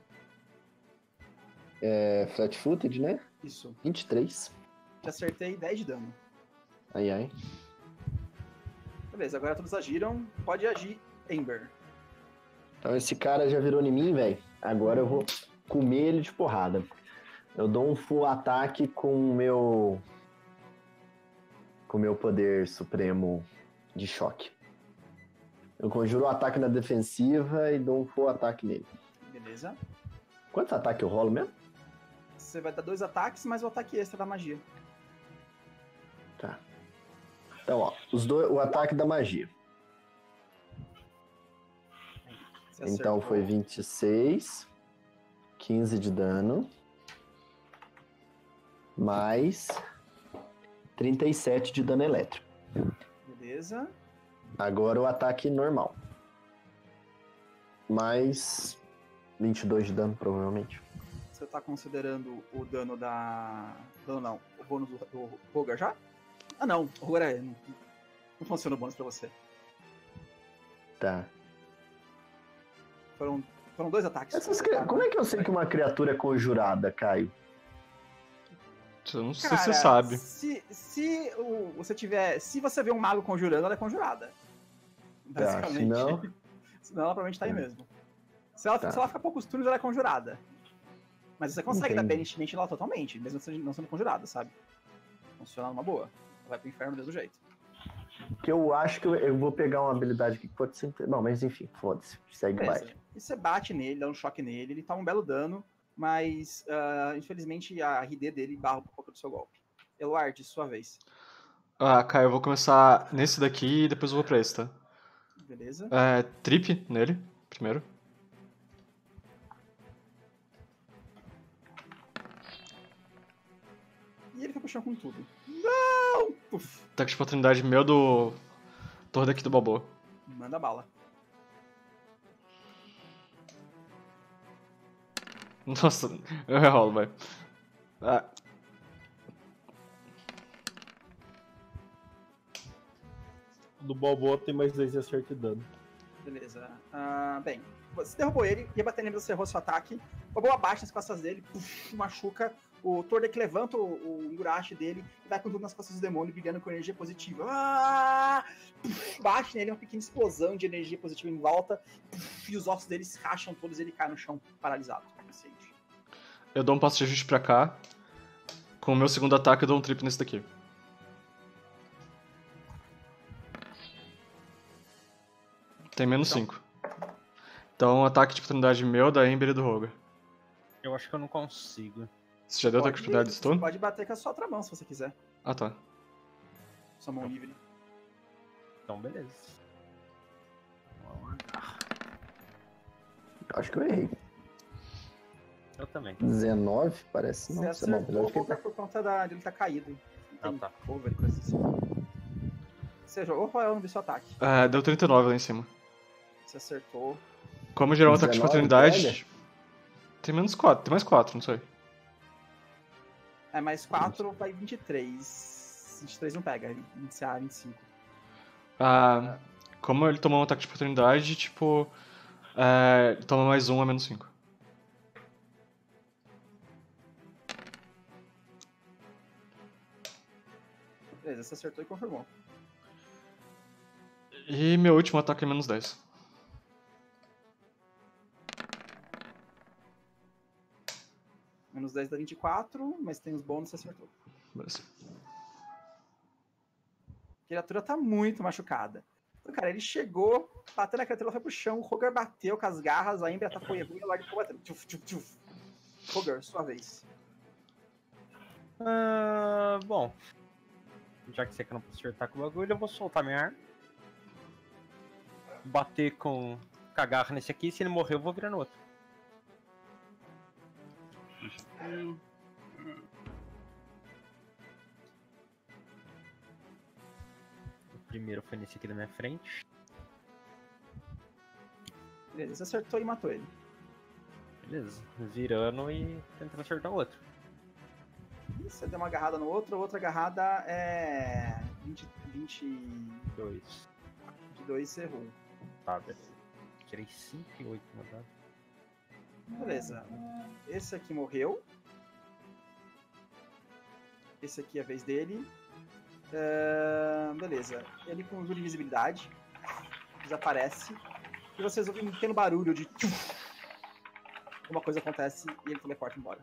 É flat-footed, né? Isso. 23. Te acertei 10 de dano. Ai. Beleza, agora todos agiram. Pode agir, Amber. Então esse cara já virou em mim, velho. Agora eu vou comer ele de porrada. Eu dou um full ataque com o meu poder supremo de choque. Eu conjuro o ataque na defensiva e dou um full ataque nele. Beleza. Quantos ataques eu rolo mesmo? Você vai dar 2 ataques, mais o ataque extra da magia. Tá. Então, ó, o ataque da magia. Você Então acertou. foi 26, 15 de dano, mais 37 de dano elétrico. Beleza. Agora o ataque normal. Mais 22 de dano, provavelmente. Você tá considerando o dano da... Dano não, o bônus do Rogar já? Ah, não. Agora não funciona o bônus pra você. Tá. Foram 2 ataques. Como é que eu sei que uma criatura é conjurada, Caio? Eu não sei Cara, se você sabe. Se você vê um mago conjurando, ela é conjurada. Basicamente. senão- Senão ela provavelmente tá aí mesmo. Se ela ficar poucos turnos, ela é conjurada. Mas você consegue dar Entendi. banishment nela totalmente, mesmo não sendo conjurada, sabe? Funciona numa boa. Ela vai pro inferno do mesmo jeito. Que eu acho que eu vou pegar uma habilidade aqui que pode ser. Não, mas enfim, foda-se. Segue Beleza. mais. E você bate nele, dá um choque nele, ele toma um belo dano, mas infelizmente a RD dele barra um pouco do seu golpe. Eluard, sua vez. Caio, eu vou começar nesse daqui e depois eu vou pra esse, tá? Beleza? Trip nele, primeiro. E ele foi pro chão com tudo. Não! Puf, Ataque de oportunidade meu do Torre daqui do Balboa. manda bala. Nossa, eu rerolo, vai. Do Balboa tem mais 2 de acerto e dano. Beleza. Bem, você derrubou ele, ia bater nele, você errou seu ataque. O Boa bate nas costas dele, puf, machuca. O Tordek levanta o Ngurashi dele e vai com tudo nas costas do demônio, brilhando com energia positiva. Puf, bate nele, uma pequena explosão de energia positiva em volta. Puf, e os ossos dele se racham todos e ele cai no chão, paralisado. Inconsciente. Eu dou um passo de ajuste pra cá. Com o meu segundo ataque, eu dou um trip nesse daqui. Tem menos 5. Então, ataque de oportunidade meu, da Ember e do Roger. Eu acho que eu não consigo. Você já deu ataque de oportunidade desse turno? Pode bater com a sua outra mão, se você quiser. Ah, tá. Sua mão livre. Então, beleza. Acho que eu errei. Eu também. 19, parece. Você Nossa, bom, acertou apesar de que ele por conta de ele tá caído. Ah, Tem tá. cover e coisas assim. Você jogou qual é o nome do seu ataque? Deu 39 lá em cima. Você acertou. Como gerar um ataque de 19 oportunidade... Tem menos 4, tem mais 4, não sei. Mais 4 vai 23. 23 não pega, iniciar 25. Como ele tomou um ataque de oportunidade, tipo... ele toma mais 1 a menos 5. Beleza, você acertou e confirmou. E meu último ataque é menos 10. Menos 10 dá 24, mas tem os bônus, você acertou. Beleza. A criatura tá muito machucada. Então, cara, ele chegou, bateu na criatura, ela foi pro chão, o Roger bateu com as garras, a Ember atacou e o Lord ficou batendo. Tchuf, tchuf, tchuf. Roger, sua vez. Bom. Já que você que eu não posso acertar com o bagulho, eu vou soltar minha arma. Bater com a garra nesse aqui, se ele morrer eu vou virar no outro. O primeiro foi nesse aqui da minha frente. Beleza, você acertou e matou ele. Beleza. Virando e tentando acertar o outro. E você deu uma agarrada no outro, a outra agarrada é 22, 2. você errou. Tá, beleza. Tirei 5 e 8 no dado. Beleza. Esse aqui morreu. Esse aqui é a vez dele. Beleza. Ele com invisibilidade desaparece. E vocês ouvem um pequeno barulho de... Uma coisa acontece e ele teleporta embora.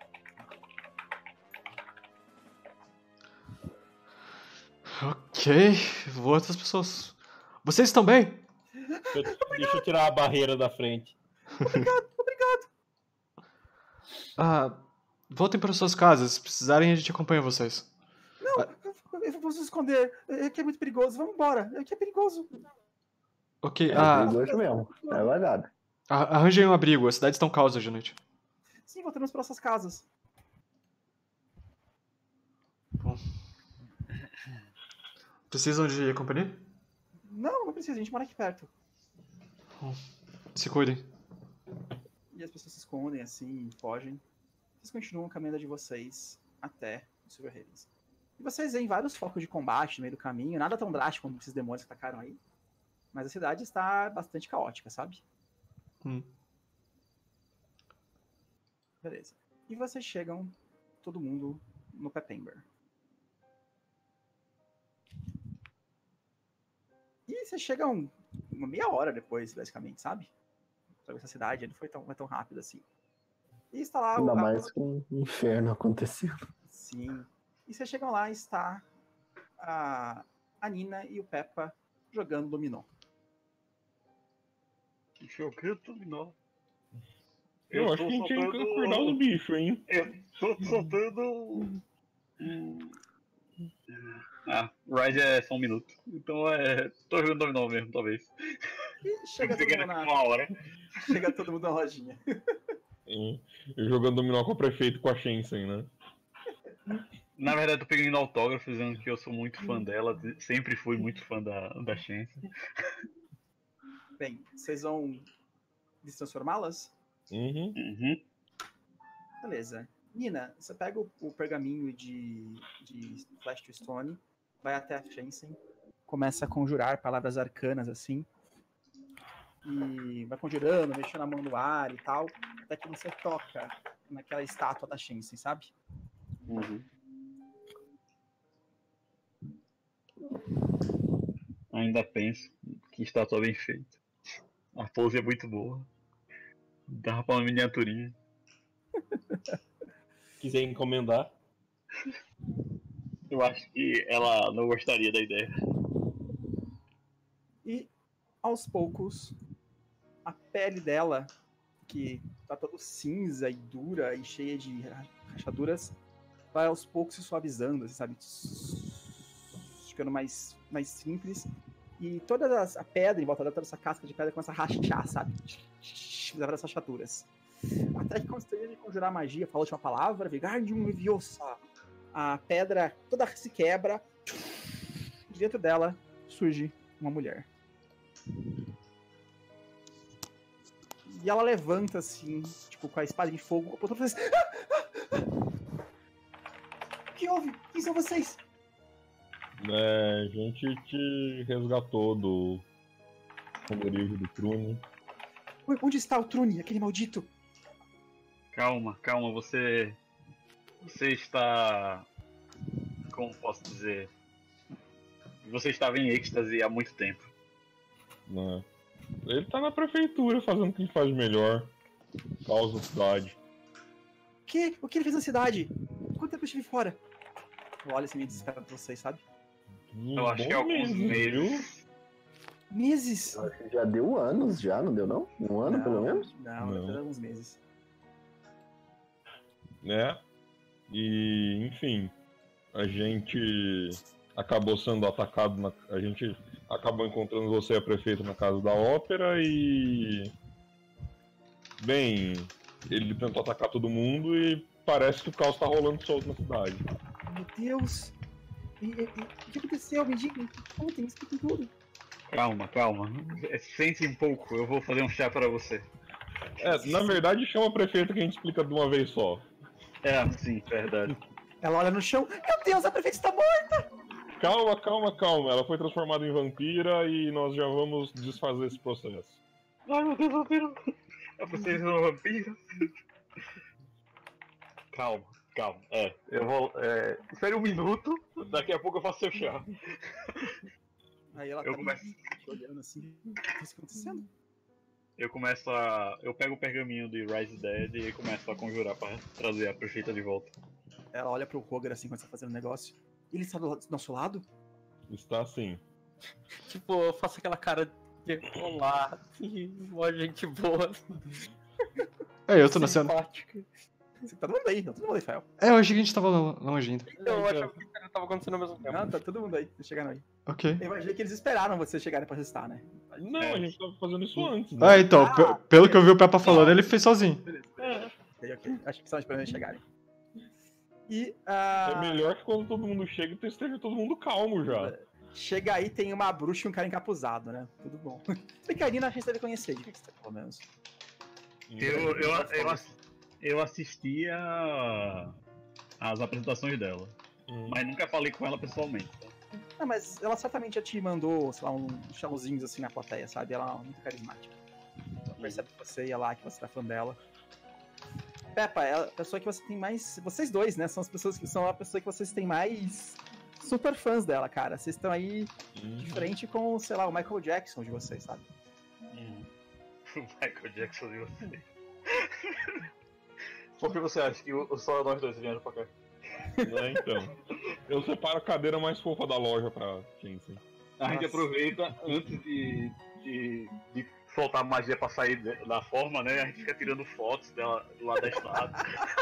Ok, vou outras pessoas. Vocês estão bem? Deixa eu tirar a barreira da frente. Voltem para suas casas. Se precisarem, a gente acompanha vocês. Não, eu vou se esconder. Aqui é muito perigoso. Vamos embora. Aqui é perigoso. Ok, perigoso mesmo. É verdade. arranjem um abrigo. A cidade está um caos hoje à noite. Sim, voltamos para nossas casas. Bom. Precisam de companhia? Não precisa. A gente mora aqui perto. Se cuidem. E as pessoas se escondem assim, fogem. Vocês continuam caminhando de vocês até o Silver Ravens. E vocês veem vários focos de combate no meio do caminho, nada tão drástico como esses demônios que atacaram aí. Mas a cidade está bastante caótica, sabe? Beleza. E vocês chegam, todo mundo, no Petember. E vocês chegam uma meia hora depois, basicamente, sabe? Essa cidade não é tão rápido assim. E está lá Ainda mais com um inferno acontecendo. Sim. E vocês chegam lá e está a Nina e o Peppa jogando dominó. Jogando dominó. Eu acho que a gente tinha que acordar o bicho, hein? Eu tô soltando. O Rise é só 1 minuto. Então tô jogando dominó mesmo, talvez. E chega todo mundo Uma hora. Chega todo mundo na lojinha. Jogando dominó com o prefeito com a Shensen, né? Na verdade, tô pegando autógrafo, dizendo que eu sou muito fã dela. Sempre fui muito fã da Shensen. Bem, vocês vão destransformá-las? Uhum. Beleza. Nina, você pega o pergaminho de Flash to Stone, vai até a Shensen, começa a conjurar palavras arcanas assim, e vai conjurando, mexendo a mão no ar e tal, até que você toca naquela estátua da Shensen, sabe? Ainda penso que estátua bem feita. A pose é muito boa. Dá pra uma miniaturinha. Quiser encomendar. Eu acho que ela não gostaria da ideia. E, aos poucos, a pele dela, que tá toda cinza e dura e cheia de rachaduras, vai aos poucos se suavizando, assim, sabe? Ficando mais simples. E toda a pedra em volta dela, toda essa casca de pedra começa a rachar, sabe? Várias rachaduras. Até que quando você termina de conjurar magia, fala a última palavra, Vigardium Leviosa. A pedra toda se quebra. De dentro dela surge uma mulher. E ela levanta assim, tipo, com a espada de fogo, apontando pra vocês. O que houve? Quem são vocês? A gente te resgatou do esconderijo do Trune. Onde está o Trune, aquele maldito? Calma, você está... Como posso dizer? Você estava em êxtase há muito tempo. Né? Ele tá na prefeitura fazendo o que ele faz de melhor. Causa cidade. O que ele fez na cidade? Quanto tempo eu estive fora? Eu olho assim meio desesperado pra vocês, sabe? Eu acho que é alguns meses. Meses? Eu acho que já deu anos, já, não deu não? Um ano, pelo menos? Não, deu alguns meses. Né? E, enfim, a gente acabou sendo atacado, a gente acabou encontrando você e a prefeita na casa da ópera e... Bem, ele tentou atacar todo mundo e parece que o caos tá rolando solto na cidade. Meu Deus! O que aconteceu? Me diga, contem, expliquem tudo. Calma. Sente um pouco, eu vou fazer um chá para você. Na verdade, chama a prefeita que a gente explica de uma vez só. Sim, verdade. Ela olha no chão. Meu Deus, a prefeita está morta! Calma. Ela foi transformada em vampira e nós já vamos desfazer esse processo. Ai, meu Deus, vampiro! Vocês são vampiros? Calma. Eu vou... Espere 1 minuto, daqui a pouco eu faço seu chá. Aí ela Eu começo... olhando assim. O que está acontecendo? Eu pego o pergaminho de Rise Dead e começo a conjurar pra trazer a prefeita de volta. Ela olha pro Roger assim quando você tá fazendo o negócio. Ele está do nosso lado? Está assim. Tipo, eu faço aquela cara de olá, uma gente boa. Eu tô na cena. Simpática. Tá todo mundo aí, Fael. Eu achei que a gente tava longe ainda. Eu acho que tava acontecendo ao mesmo tempo. Não, tá todo mundo aí, vocês chegaram aí. Ok. Eu imaginei que eles esperaram vocês chegarem pra restar, né? Não, a gente tava fazendo isso antes, né? Então, pelo que eu vi o Peppa falando, ele fez sozinho. Beleza. Ok. Acho que são esperando eles chegarem. E, É melhor que quando todo mundo chega, esteja todo mundo calmo já. Chega aí, tem uma bruxa e um cara encapuzado, né? Tudo bom. A Nina a gente deve conhecer, de que você tá, pelo menos. Eu assisti as apresentações dela. Mas nunca falei com ela pessoalmente. Não, mas ela certamente já te mandou, sei lá, uns chauzinhos assim na plateia, sabe? Ela é muito carismática. Ela percebe que você ia lá, que você tá fã dela. Peppa, é a pessoa que você tem mais. Vocês dois, né? São as pessoas que são a pessoa que vocês têm mais super fãs dela, cara. Vocês estão aí de frente com, sei lá, o Michael Jackson de vocês, sabe? O Michael Jackson e você. Por que você acha que só nós dois vieram pra cá? Então. Eu separo a cadeira mais fofa da loja pra Jensen. A gente Nossa. aproveita antes de soltar magia pra sair da forma, né? A gente fica tirando fotos dela lá da estátua.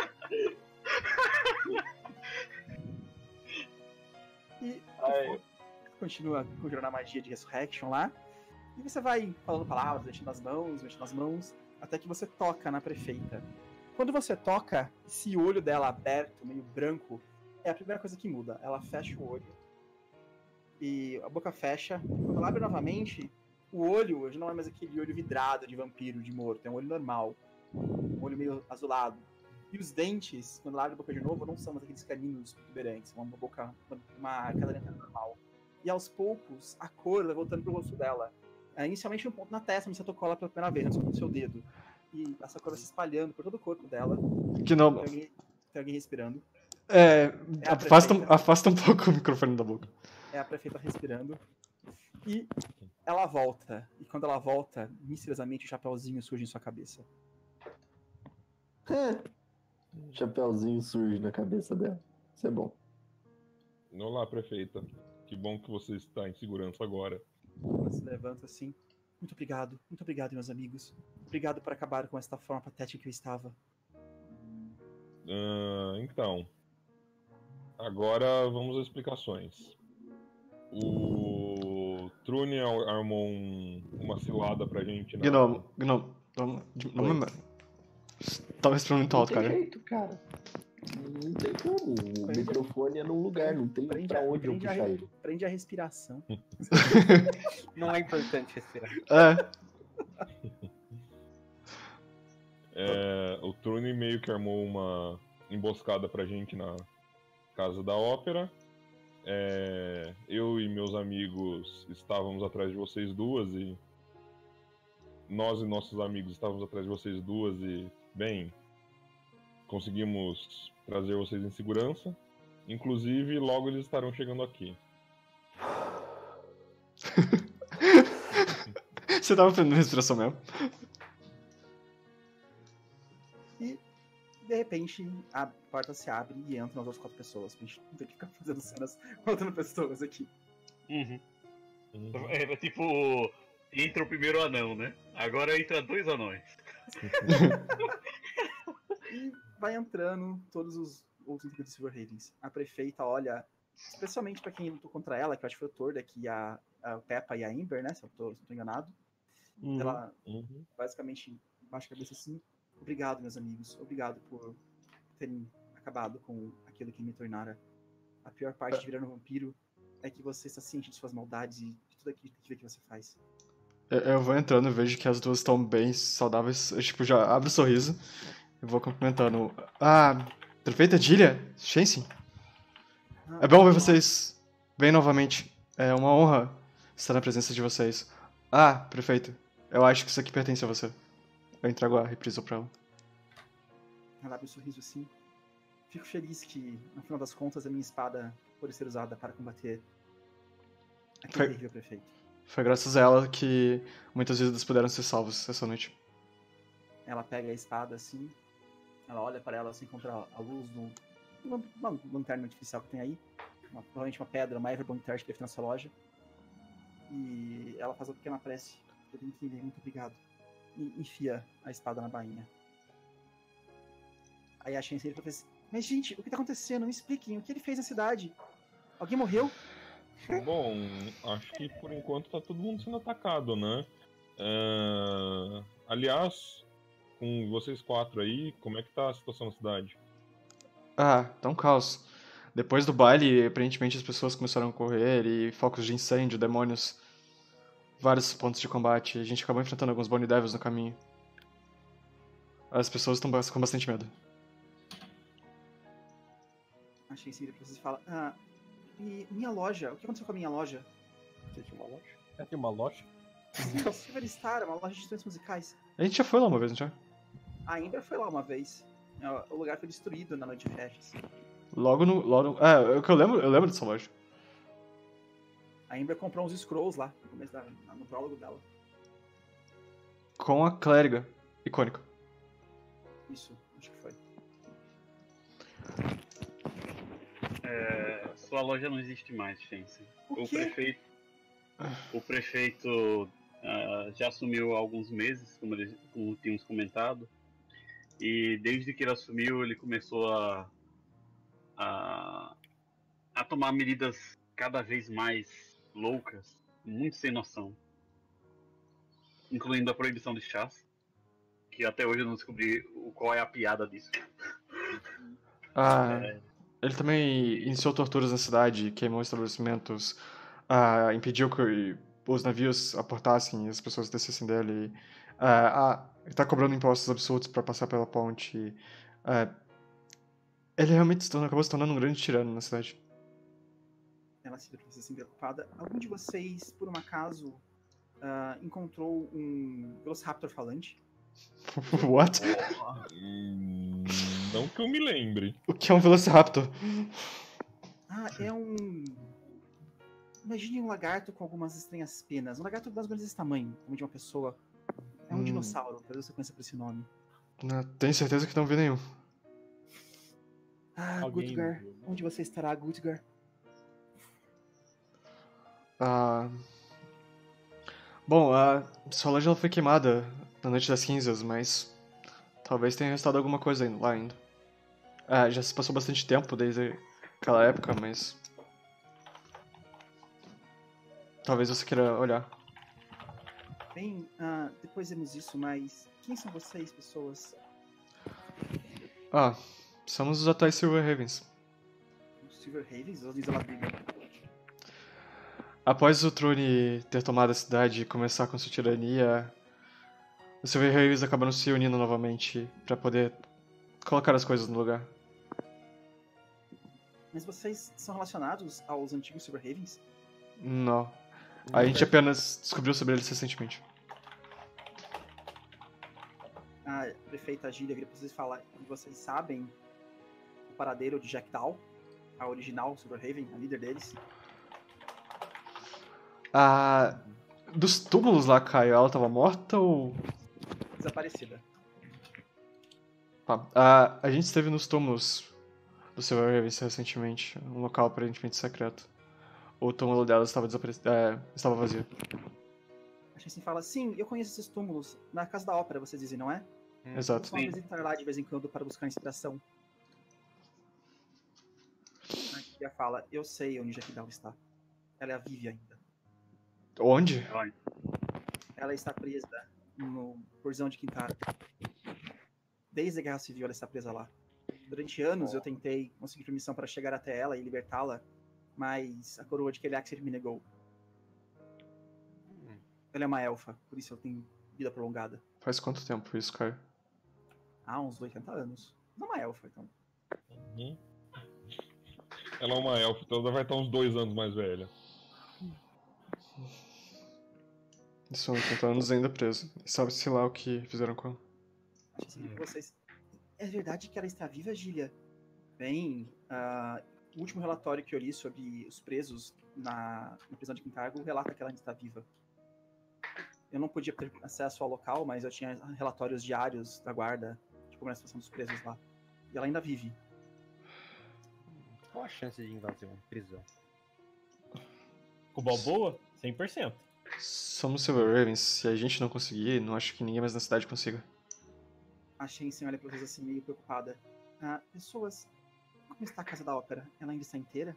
E Aí. continua conjurando a magia de Resurrection lá. E você vai falando palavras, mexendo as mãos, até que você toca na prefeita. Quando você toca, esse olho dela aberto, meio branco, é a primeira coisa que muda. Ela fecha o olho e a boca fecha. Quando ela abre novamente, o olho já não é mais aquele olho vidrado de vampiro, de morto. É um olho normal. Um olho meio azulado. E os dentes, quando ela abre a boca de novo, não são mais aqueles caninos protuberantes. É uma boca, uma caderneta normal. E aos poucos, a cor vai voltando pro rosto dela. Inicialmente um ponto na testa, mas você tocou ela pela primeira vez, com o seu dedo. E essa cor vai se espalhando por todo o corpo dela. Gnomo, Tem alguém respirando. a afasta um pouco o microfone da boca. É a prefeita respirando. E ela volta. E quando ela volta, misteriosamente o chapéuzinho surge em sua cabeça. Chapeuzinho surge na cabeça dela. Isso é bom. Olá, prefeita. Que bom que você está em segurança agora. Ela se levanta assim. Muito obrigado, meus amigos. Obrigado por acabar com esta forma patética que eu estava. Então, agora vamos às explicações. O Trune armou uma cilada pra gente. Gnomo, tava respirando muito alto, Não tem cara. jeito, cara. Não tem como. O microfone é num lugar, não tem pra onde eu puxar ele. Prende a respiração. Não é importante respirar. O Trune meio que armou uma emboscada pra gente na Casa da Ópera. Eu e meus amigos estávamos atrás de vocês duas e nós e nossos amigos estávamos atrás de vocês duas e, bem, conseguimos trazer vocês em segurança. Inclusive, logo eles estarão chegando aqui. Você tava prendendo respiração mesmo? E, de repente, a porta se abre e entram as outras 4 pessoas. Pra gente não ter que ficar fazendo cenas com outras pessoas aqui. É tipo, entra o primeiro anão, né? Agora entra 2 anões. E vai entrando todos os outros integrantes do Silver Ravens. A prefeita olha, especialmente pra quem lutou contra ela, que eu acho que foi o Torda, que a Peppa e a Amber, né? Se eu não tô enganado. Ela basicamente baixa a cabeça assim. Obrigado, meus amigos. Obrigado por terem acabado com aquilo que me tornara. A pior parte de virar um vampiro é que você está ciente de suas maldades e de tudo aquilo que você faz. Eu vou entrando e vejo que as duas estão bem saudáveis. Eu, tipo, já abro o sorriso e vou cumprimentando. Prefeita Dilia, Shensin. É bom ver vocês bem novamente. É uma honra estar na presença de vocês. Prefeito, eu acho que isso aqui pertence a você. Eu entrego a reprisa pra ela. Ela abre um sorriso assim. Fico feliz que, no final das contas, a minha espada pode ser usada para combater aquele terrível prefeito. Foi graças a ela que muitas vidas puderam ser salvas essa noite. Ela pega a espada assim, ela olha para ela assim contra a luz de uma lanterna artificial que tem aí. Provavelmente uma pedra, uma Everbone Tart que deve ter nessa loja. E ela faz uma pequena prece. Eu tenho que entender, muito obrigado. E enfia a espada na bainha. Aí a Shenseei fala assim: mas gente, o que tá acontecendo? Me expliquem, o que ele fez na cidade? Alguém morreu? Bom, acho que por enquanto tá todo mundo sendo atacado, né? Aliás, com vocês 4 aí, como é que tá a situação na cidade? Tá um caos. Depois do baile, aparentemente as pessoas começaram a correr e focos de incêndio, demônios, vários pontos de combate. A gente acabou enfrentando alguns Bone Devils no caminho. As pessoas estão com bastante medo. A Shensen vira pra vocês e fala, e minha loja? O que aconteceu com a minha loja? Você tinha uma loja? É, tem uma loja? Silver Star, uma loja de instrumentos musicais. A gente já foi lá uma vez, não já? A Ember foi lá uma vez. O lugar foi destruído na Noite de Regis. Logo no... É, o que eu lembro dessa loja. A Ember comprou uns scrolls lá, no começo no prólogo dela. Com a clériga icônica. Isso, acho que foi. Sua loja não existe mais, Shensen. O quê? O prefeito já assumiu há alguns meses, como tínhamos comentado. E desde que ele assumiu, ele começou a tomar medidas cada vez mais loucas, muito sem noção. Incluindo a proibição de chás, que até hoje eu não descobri qual é a piada disso. Ele também iniciou torturas na cidade, queimou estabelecimentos, impediu que os navios aportassem e as pessoas descessem dele. Ele tá cobrando impostos absurdos para passar pela ponte. Ele realmente acabou se tornando um grande tirano na cidade. Ela se vira assim preocupada. Algum de vocês, por um acaso, encontrou um Velociraptor falante? What? Não que eu me lembre. O que é um Velociraptor? É um... Imagine um lagarto com algumas estranhas penas. Um lagarto mais ou menos desse tamanho, como de uma pessoa. É um dinossauro, talvez você conheça por esse nome. Não, tenho certeza que não vi nenhum. Gutgar. Onde você estará, Gutgar? Bom, a sua loja ela foi queimada na Noite das Cinzas, mas talvez tenha restado alguma coisa lá ainda. Já se passou bastante tempo desde aquela época, mas... Talvez você queira olhar. Bem, depois vemos isso, mas quem são vocês, pessoas? Somos os atuais Silver Ravens. Os Silver Ravens? Ou ela briga? Após o Trune ter tomado a cidade e começar com sua tirania, os Silver Ravens acabaram se unindo novamente para poder colocar as coisas no lugar. Mas vocês são relacionados aos antigos Silver Ravens? Não. A gente apenas descobriu sobre eles recentemente. A prefeita Gília vira pra vocês e fala que vocês sabem o paradeiro de Jack Daw, a original Silver Raven, a líder deles. Dos túmulos lá, Caio, ela tava morta ou... Desaparecida. A gente esteve nos túmulos do Silver Ravens recentemente, um local aparentemente secreto. O túmulo dela estava vazio. A Shensen fala, sim, eu conheço esses túmulos. Na Casa da Ópera, vocês dizem, não é? Exato. Vamos visitar lá de vez em quando para buscar inspiração. A Gília fala, eu sei onde Jack Daw está. Ela vive ainda. Onde? Ela está presa no prisão de Quintaro. Desde a Guerra Civil ela está presa lá. Durante anos eu tentei conseguir permissão para chegar até ela e libertá-la, mas a coroa de Keliaxer me negou. Ela é uma elfa, por isso eu tenho vida prolongada. Faz quanto tempo isso, Caio? Uns 80 anos. Não é uma elfa, então. Ela é uma elfa, então ela vai estar uns 2 anos mais velha. São 80 anos ainda preso. Sabe-se lá o que fizeram com ela. Vocês... É verdade que ela está viva, Gília? Bem, o último relatório que eu li sobre os presos na prisão de Quintargo relata que ela ainda está viva. Eu não podia ter acesso ao local, mas eu tinha relatórios diários da guarda de como era a situação dos presos lá. E ela ainda vive. Qual a chance de invasão em prisão? Com Balboa? 100%. Somos Silver Ravens. Se a gente não conseguir, não acho que ninguém mais na cidade consiga. A Shensen olha pra vocês assim, meio preocupada. Pessoas, como está a Casa da Ópera? Ela ainda está inteira?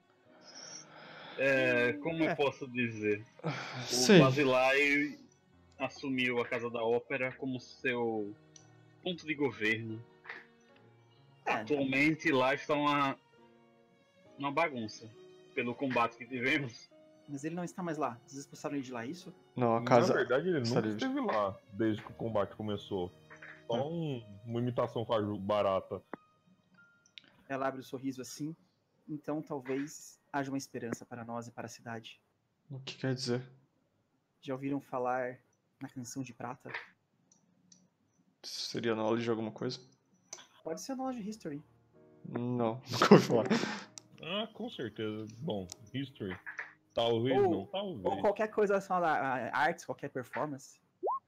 Como eu posso dizer? Sim. O Basilai assumiu a Casa da Ópera como seu ponto de governo. Atualmente lá está uma bagunça. Pelo combate que tivemos. Mas ele não está mais lá. Vocês expulsaram ele de lá, isso? Não, a casa... Na verdade, ele nunca livre. esteve lá desde que o combate começou. Só uma imitação barata. Ela abre o sorriso assim. Então talvez haja uma esperança para nós e para a cidade. O que quer dizer? Já ouviram falar na Canção de Prata? Seria knowledge de alguma coisa? Pode ser Knowledge History. Não, nunca ouvi falar. Ah, com certeza. Bom, history. Talvez Ou- não, talvez. Ou qualquer coisa relacionada a artes, qualquer performance.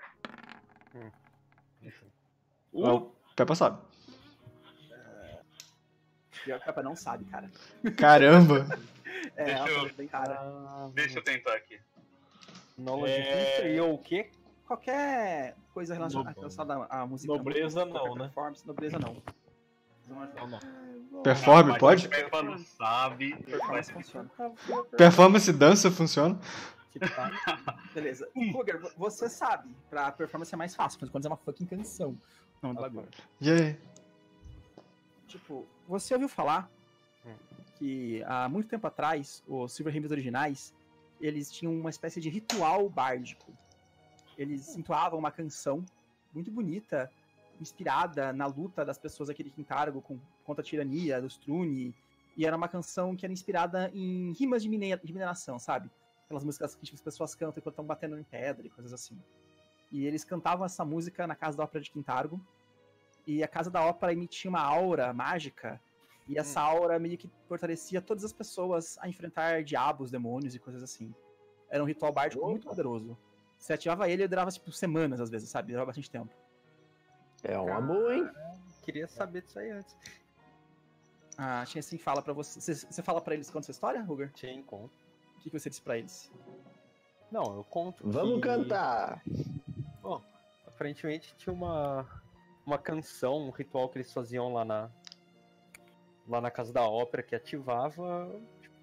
O Peppa sabe. Pior que o Peppa não sabe, cara. Caramba! É, Deixa ela eu- falou bem, cara. Deixa eu tentar aqui. Knowledge History ou o quê? Qualquer coisa relacionada à música. Nobreza não, qualquer né? Performance, nobreza não. Não. Performe, mas pode? se Peppa não sabe, Performance funciona. Performance e dança funciona? Que tá. Beleza. Ruger, você sabe, pra performance é mais fácil, mas quando é uma fucking canção. Não, da lagoa. E aí? Tipo, você ouviu falar que há muito tempo atrás, os Silver Rainbows originais, eles tinham uma espécie de ritual bárdico. Eles entoavam uma canção muito bonita, inspirada na luta das pessoas aqui de Quintargo contra a tirania dos Truni, e era uma canção que era inspirada em rimas de mineração, sabe? Aquelas músicas que tipo, as pessoas cantam enquanto estão batendo em pedra e coisas assim. E eles cantavam essa música na Casa da Ópera de Quintargo, e a Casa da Ópera emitia uma aura mágica, e essa aura meio que fortalecia todas as pessoas a enfrentar diabos, demônios e coisas assim. Era um ritual bárdico muito poderoso. Você ativava ele e durava, tipo, semanas, às vezes, sabe? Durava bastante tempo. É uma boa, hein? Queria saber disso aí antes. A Shensin fala pra você... Você fala pra eles, conta essa história, Ruger? Sim, conto. O que você disse pra eles? Não, eu conto. Vamos que- cantar! Bom, aparentemente tinha uma canção, um ritual que eles faziam lá na Casa da Ópera que ativava, tipo,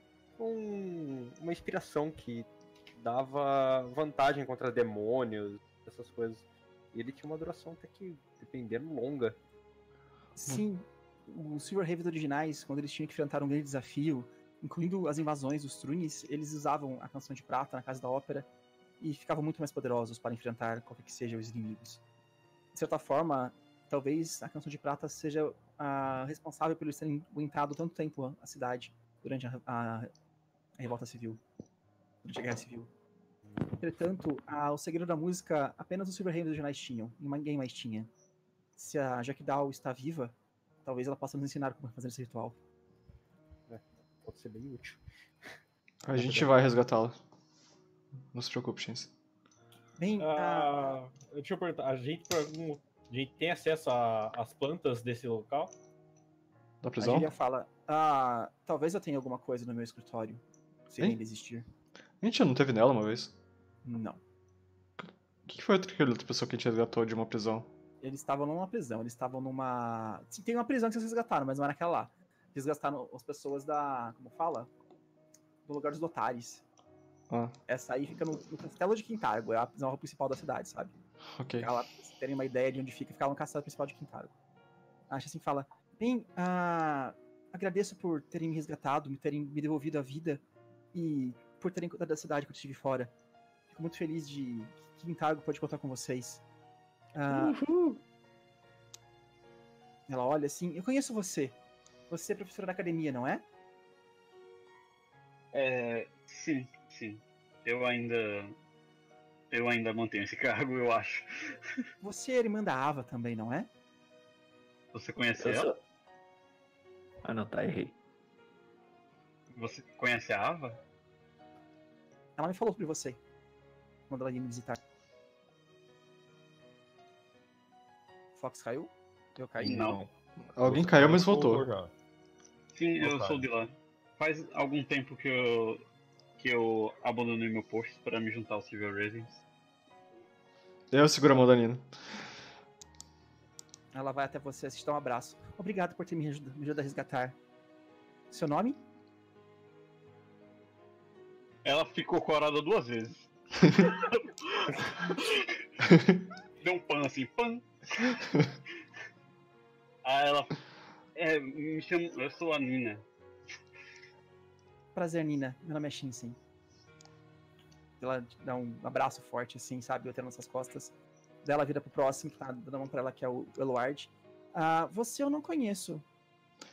uma inspiração que dava vantagem contra demônios, essas coisas. E ele tinha uma duração até que, dependendo, longa. Sim, os Silver Ravens originais, quando eles tinham que enfrentar um grande desafio, incluindo as invasões dos Trunis, eles usavam a Canção de Prata na Casa da Ópera e ficavam muito mais poderosos para enfrentar qualquer que seja os inimigos. De certa forma, talvez a Canção de Prata seja a responsável por eles terem aguentado tanto tempo a cidade durante a Revolta Civil, durante a Guerra Civil. Entretanto, o segredo da música apenas os Silver Ravens originais tinham, e ninguém mais tinha. Se a Jaquidal está viva, talvez ela possa nos ensinar como fazer esse ritual. Pode ser bem útil. A gente vai resgatá-la. Não se preocupe, Shins. Bem, Deixa eu perguntar, a gente tem acesso às plantas desse local? Da a prisão? Julia fala, talvez eu tenha alguma coisa no meu escritório, se Hein? ainda existir. A gente não teve nela uma vez. Não. O que foi aquela outra pessoa que a gente resgatou de uma prisão? Eles estavam numa prisão, eles estavam numa... Sim, tem uma prisão que vocês resgataram, mas não era aquela lá. Eles resgataram as pessoas da... Como fala? Do lugar dos Lotares. Ah, Essa aí fica no Castelo de Quintargo, é a prisão principal da cidade, sabe? ok. Pra vocês terem uma ideia de onde fica no Castelo Principal de Quintargo. A assim fala, bem, agradeço por terem me resgatado, terem me devolvido a vida e por terem cuidado da cidade que eu estive fora. Fico muito feliz de que Quintargo pode contar com vocês. Ela olha assim, eu conheço você. Você é professora da academia, não é? Sim. Eu ainda mantenho esse cargo, eu acho. Você é irmã da Ava também, não é? Você conhece Eu ela? sou... Ah, não, tá, errei. Você conhece a Ava? Ela me falou sobre você quando ela ia me visitar. Fox caiu? Eu caí? Não. Alguém Você caiu, mas voltou voltou. já. Sim, eu Otário. sou de lá. Faz algum tempo que eu abandonei meu posto para me juntar aos Silver Ravens. Eu seguro a mão da Nina. Ela vai até você, te dá um abraço. Obrigado por ter me ajudado a resgatar. Seu nome? Ela ficou corada 2 vezes. Deu um pan assim, pan. Aí ela. Me chama. Eu sou a Nina. Prazer, Nina. Meu nome é Shinsen. Ela te dá um abraço forte, assim, sabe? Batendo nas suas costas. Daí ela vira pro próximo, que tá dando a mão pra ela, que é o Eluard. Você eu não conheço.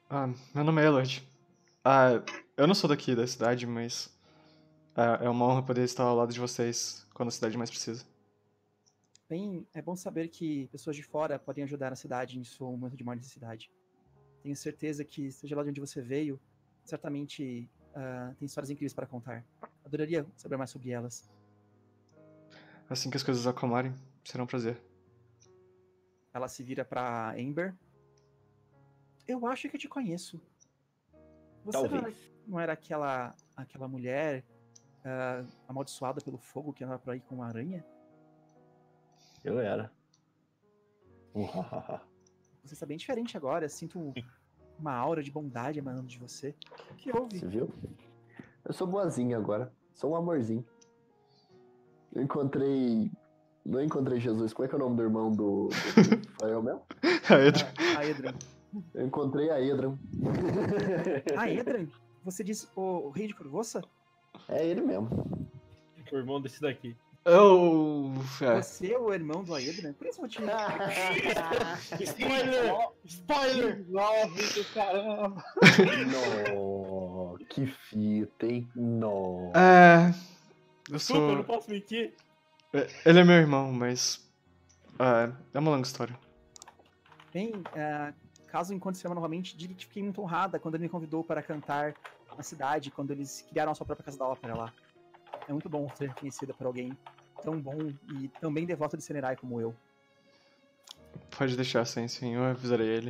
Meu nome é Elord. Eu não sou daqui da cidade, mas é uma honra poder estar ao lado de vocês quando a cidade mais precisa. Bem, é bom saber que pessoas de fora podem ajudar a cidade em seu momento de maior necessidade. Tenho certeza que, seja lá de onde você veio, certamente tem histórias incríveis para contar. Adoraria saber mais sobre elas. Assim que as coisas acalmarem, será um prazer. Ela se vira pra Amber. Eu acho que eu te conheço. Você Talvez. não era aquela mulher amaldiçoada pelo fogo que andava por aí com uma aranha? Eu era. Uhahaha. Você está bem diferente agora. Sinto uma aura de bondade emanando de você. O que houve? Você viu? Eu sou boazinha agora. Sou um amorzinho. Eu encontrei... Não encontrei Jesus. Como é que é o nome do irmão do Rafael mesmo? A Edran. Eu encontrei a Edram. A Edran? Você disse o rei de Corvoça? É ele mesmo. O irmão desse daqui. Você é o irmão do Aedran? Por esse motivo. Spoiler! Spoiler! Jovem do caramba! Nó, que fita, hein? Nó. Eu Desculpa, sou... eu não posso mentir. Ele é meu irmão, mas... é uma longa história. Bem, caso encontre seu irmão novamente, diga que fiquei muito honrada quando ele me convidou para cantar na cidade, quando eles criaram a sua própria casa da ópera lá. É muito bom ser reconhecida por alguém tão bom e também devoto de Senerai como eu. Pode deixar sem, senhor. Eu avisarei ele.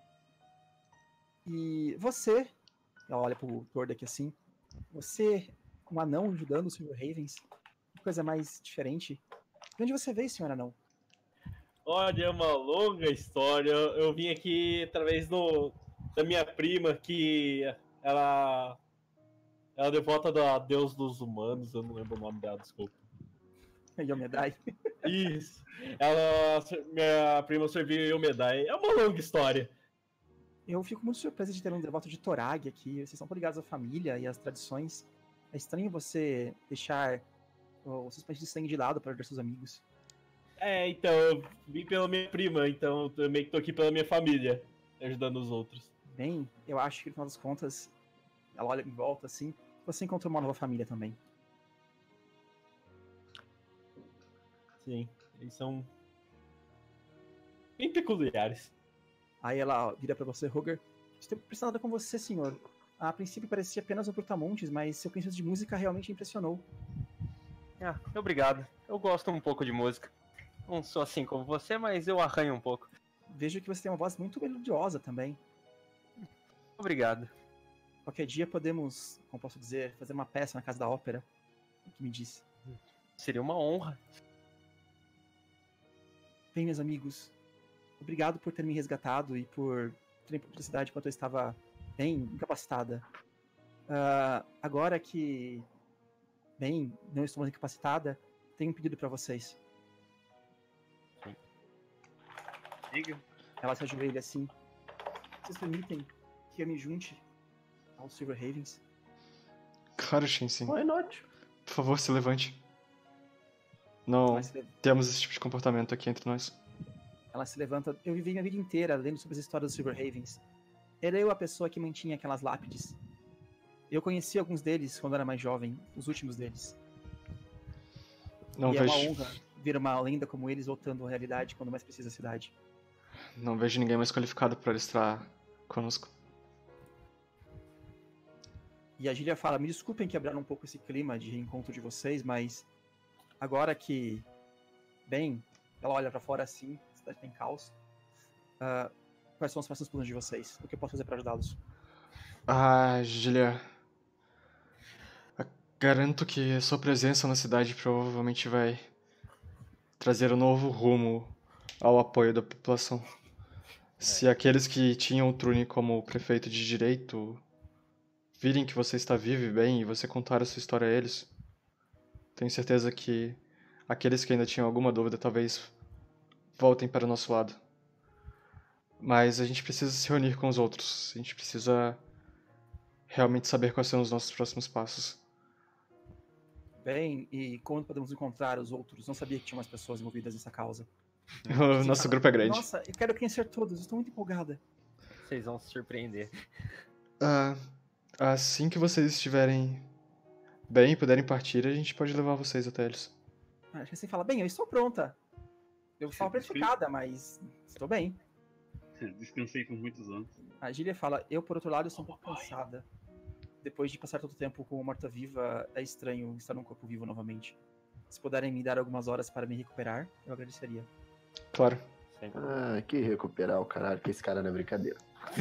E você, ela olha pro Tord aqui assim, você, um anão ajudando o Silver Ravens, que coisa mais diferente. De onde você veio, senhor anão? Olha, é uma longa história. Eu vim aqui através da minha prima, que ela é devota da Deus dos Humanos. Eu não lembro o nome dela, desculpa. Yomedai. Isso. Minha prima serviu Yomedai. É uma longa história. Eu fico muito surpresa de ter um devoto de Torag aqui. Vocês são tão ligados à família e às tradições. É estranho você deixar os seus parentes de sangue de lado para ajudar seus amigos. Então, eu vim pela minha prima, então eu também tô aqui pela minha família, ajudando os outros. Bem, eu acho que no final das contas, ela olha em volta assim, você encontrou uma nova família também. Sim, eles são bem peculiares. Aí ela vira pra você, Roger. Estou impressionada com você, senhor. A princípio parecia apenas um brutamontes, mas seu conhecimento de música realmente impressionou. Obrigado. Eu gosto um pouco de música. Não sou assim como você, mas eu arranho um pouco. Vejo que você tem uma voz muito melodiosa também. Obrigado. Qualquer dia podemos, como posso dizer, fazer uma peça na Casa da Ópera. O que me disse? Seria uma honra. Bem, meus amigos, obrigado por ter me resgatado e por terem publicidade enquanto eu estava bem incapacitada. Agora que, bem, não estou mais incapacitada, tenho um pedido para vocês. Diga. Ela se ajoelha assim. Vocês permitem que eu me junte aos Silver Ravens? Claro, Shinsen. Why not? Por favor, se levante. Não temos esse tipo de comportamento aqui entre nós. Ela se levanta. Eu vivi minha vida inteira lendo sobre as histórias dos Silver Ravens. Era eu a pessoa que mantinha aquelas lápides. Eu conheci alguns deles quando era mais jovem, os últimos deles. Não e vejo... é uma honra ver uma lenda como eles voltando à realidade quando mais precisa da cidade. Não vejo ninguém mais qualificado para estar conosco. E a Gília fala, me desculpem quebrar um pouco esse clima de reencontro de vocês, mas agora que, bem, ela olha pra fora assim, a cidade tem caos. Quais são os próximos planos de vocês? O que eu posso fazer pra ajudá-los? Gília, garanto que a sua presença na cidade provavelmente vai trazer um novo rumo ao apoio da população. Se aqueles que tinham o Trune como prefeito de direito virem que você está vivo e bem e você contar a sua história a eles, tenho certeza que aqueles que ainda tinham alguma dúvida talvez voltem para o nosso lado. Mas a gente precisa se reunir com os outros. A gente precisa realmente saber quais são os nossos próximos passos. Bem, e quando podemos encontrar os outros? Não sabia que tinha mais pessoas envolvidas nessa causa. O nosso grupo é grande. Nossa, eu quero conhecer todos, estou muito empolgada. vocês vão se surpreender. Ah, assim que vocês estiverem bem e puderem partir, a gente pode levar vocês até eles. Acho que você fala, bem, eu estou pronta. Eu estava precificada, mas estou bem. Descansei por muitos anos. A Gília fala, eu, por outro lado, estou um pouco cansada. Depois de passar todo o tempo com uma morta-viva, é estranho estar num corpo vivo novamente. Se puderem me dar algumas horas para me recuperar, eu agradeceria. Claro. Que recuperar o caralho, que esse cara não é brincadeira.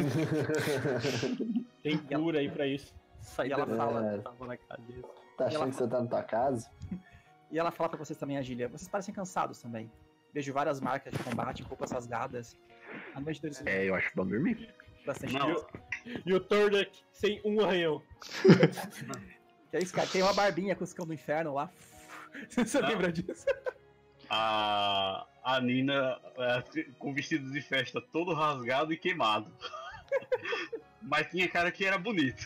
Tem cura aí pra isso. Sai E ela da fala- tava na cabeça. Tá achando que você tá na tua casa? E ela fala pra vocês também, a Gília, vocês parecem cansados também. Vejo várias marcas de combate, roupas rasgadas. A noite deles Eu acho bom dormir. bastante Não. tempo. E o Tordek sem um arranhão. Que é isso, cara? Tem uma barbinha com os cão do inferno lá. Você Não. lembra disso? A Nina com vestido de festa todo rasgado e queimado. Mas tinha cara que era bonito.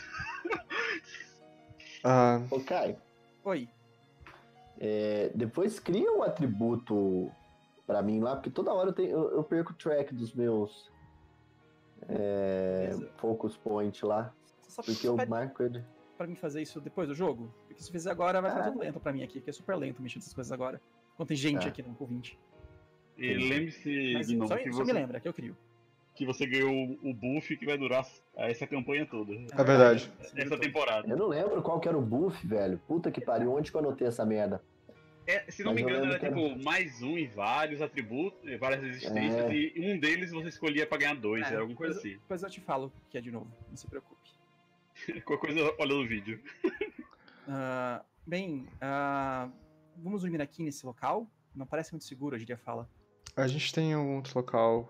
Ah, Ô, Caio, Oi. depois cria um atributo pra mim lá, porque toda hora eu perco o track dos meus Beleza. focus point lá. Você só Porque eu pede marco ele. pra mim fazer isso depois do jogo? Porque se fizer agora vai ficar Ah. tudo lento pra mim aqui, porque é super lento mexer nessas coisas agora. Quando tem gente Tá. aqui no P20. E lembre-se, Mas de novo, só, que, só me você, lembra, que eu crio. que você ganhou o buff que vai durar essa campanha toda. é verdade. Essa temporada. Eu não lembro qual que era o buff, velho. Puta que pariu, onde que eu anotei essa merda? Se não Mas me eu engano, lembro era que tipo mais um em vários atributos, várias resistências, e um deles você escolhia pra ganhar dois, era alguma coisa assim. Depois eu te falo que é de novo, não se preocupe. Qualquer coisa, olha no vídeo. Vamos dormir aqui nesse local? Não parece muito seguro, a Gília fala. A gente tem um outro local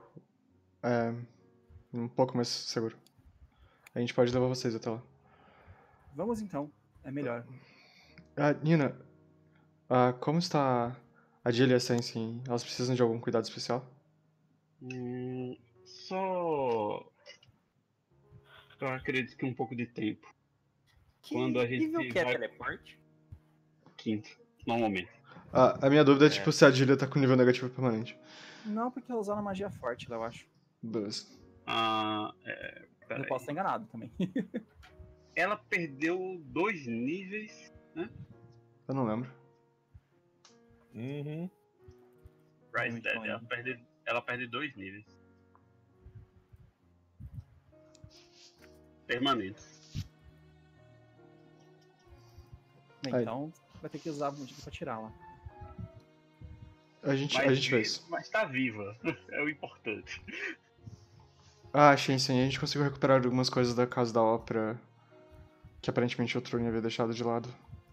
um pouco mais seguro. A gente pode levar vocês até lá. Vamos então, é melhor. Nina, como está a Jill e a Sensen? Elas precisam de algum cuidado especial? Só. Eu acredito que um pouco de tempo. Quando a gente nível que é vai- teleporte? Quinto, normalmente. A minha dúvida é tipo se a Jill tá com nível negativo permanente. Não, porque ela usou uma magia forte, eu acho. Beleza. Eu Peraí. posso estar enganado também. Ela perdeu 2 níveis. Eu não lembro. Uhum. Rise Muito Dead. bom. Ela perde 2 níveis. Permanentes. Bem, Aí. então vai ter que usar o motivo pra tirar lá. A gente vê isso. Mas tá viva. É o importante. Shensen, a gente conseguiu recuperar algumas coisas da Casa da Ópera que aparentemente o Trune havia deixado de lado.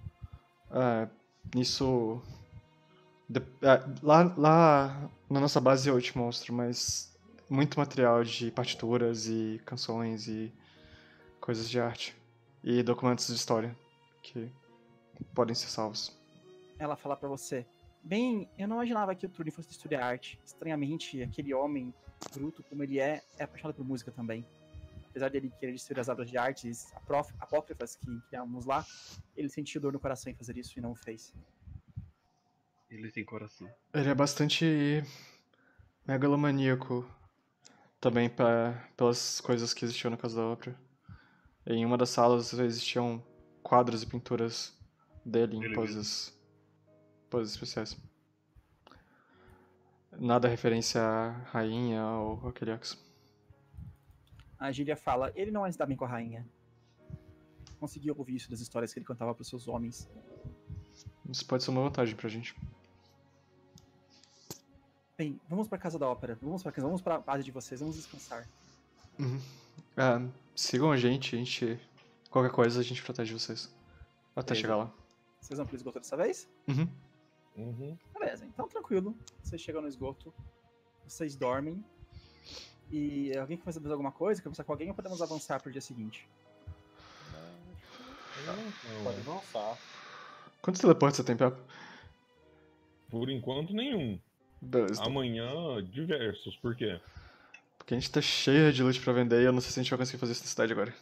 Nisso... Lá na nossa base é outro monstro, mas muito material de partituras e canções e coisas de arte. E documentos de história que podem ser salvos. Ela fala pra você: bem, eu não imaginava que o Trune fosse estudar arte. Estranhamente, aquele homem bruto como ele é apaixonado por música também. Apesar dele querer destruir as obras de artes apócrifas que criamos lá, ele sentiu dor no coração em fazer isso e não o fez. Ele tem coração. Ele é bastante megalomaníaco também pelas coisas que existiam na Casa da Ópera. Em uma das salas existiam quadros e pinturas dele em Ele poses especiais. Nada referência à rainha ou aquele Axe. A Gília fala: ele não é se dá bem com a rainha. Conseguiu ouvir isso das histórias que ele contava pros seus homens. Isso pode ser uma vantagem pra gente. Bem, vamos pra Casa da Ópera. Vamos pra base de vocês, vamos descansar. Sigam a gente. Qualquer coisa a gente protege vocês. Até Beleza. chegar lá. Vocês vão pro esgoto dessa vez? Uhum. Beleza, então tranquilo. Vocês chegam no esgoto, vocês dormem. E alguém quer fazer alguma coisa? Quer conversar com alguém ou podemos avançar pro dia seguinte? Pode avançar. Quantos teleportes você tem, Pepe? Por enquanto, nenhum. Beleza. Amanhã, diversos. Por quê? Porque a gente tá cheio de loot pra vender e eu não sei se a gente vai conseguir fazer isso na cidade agora.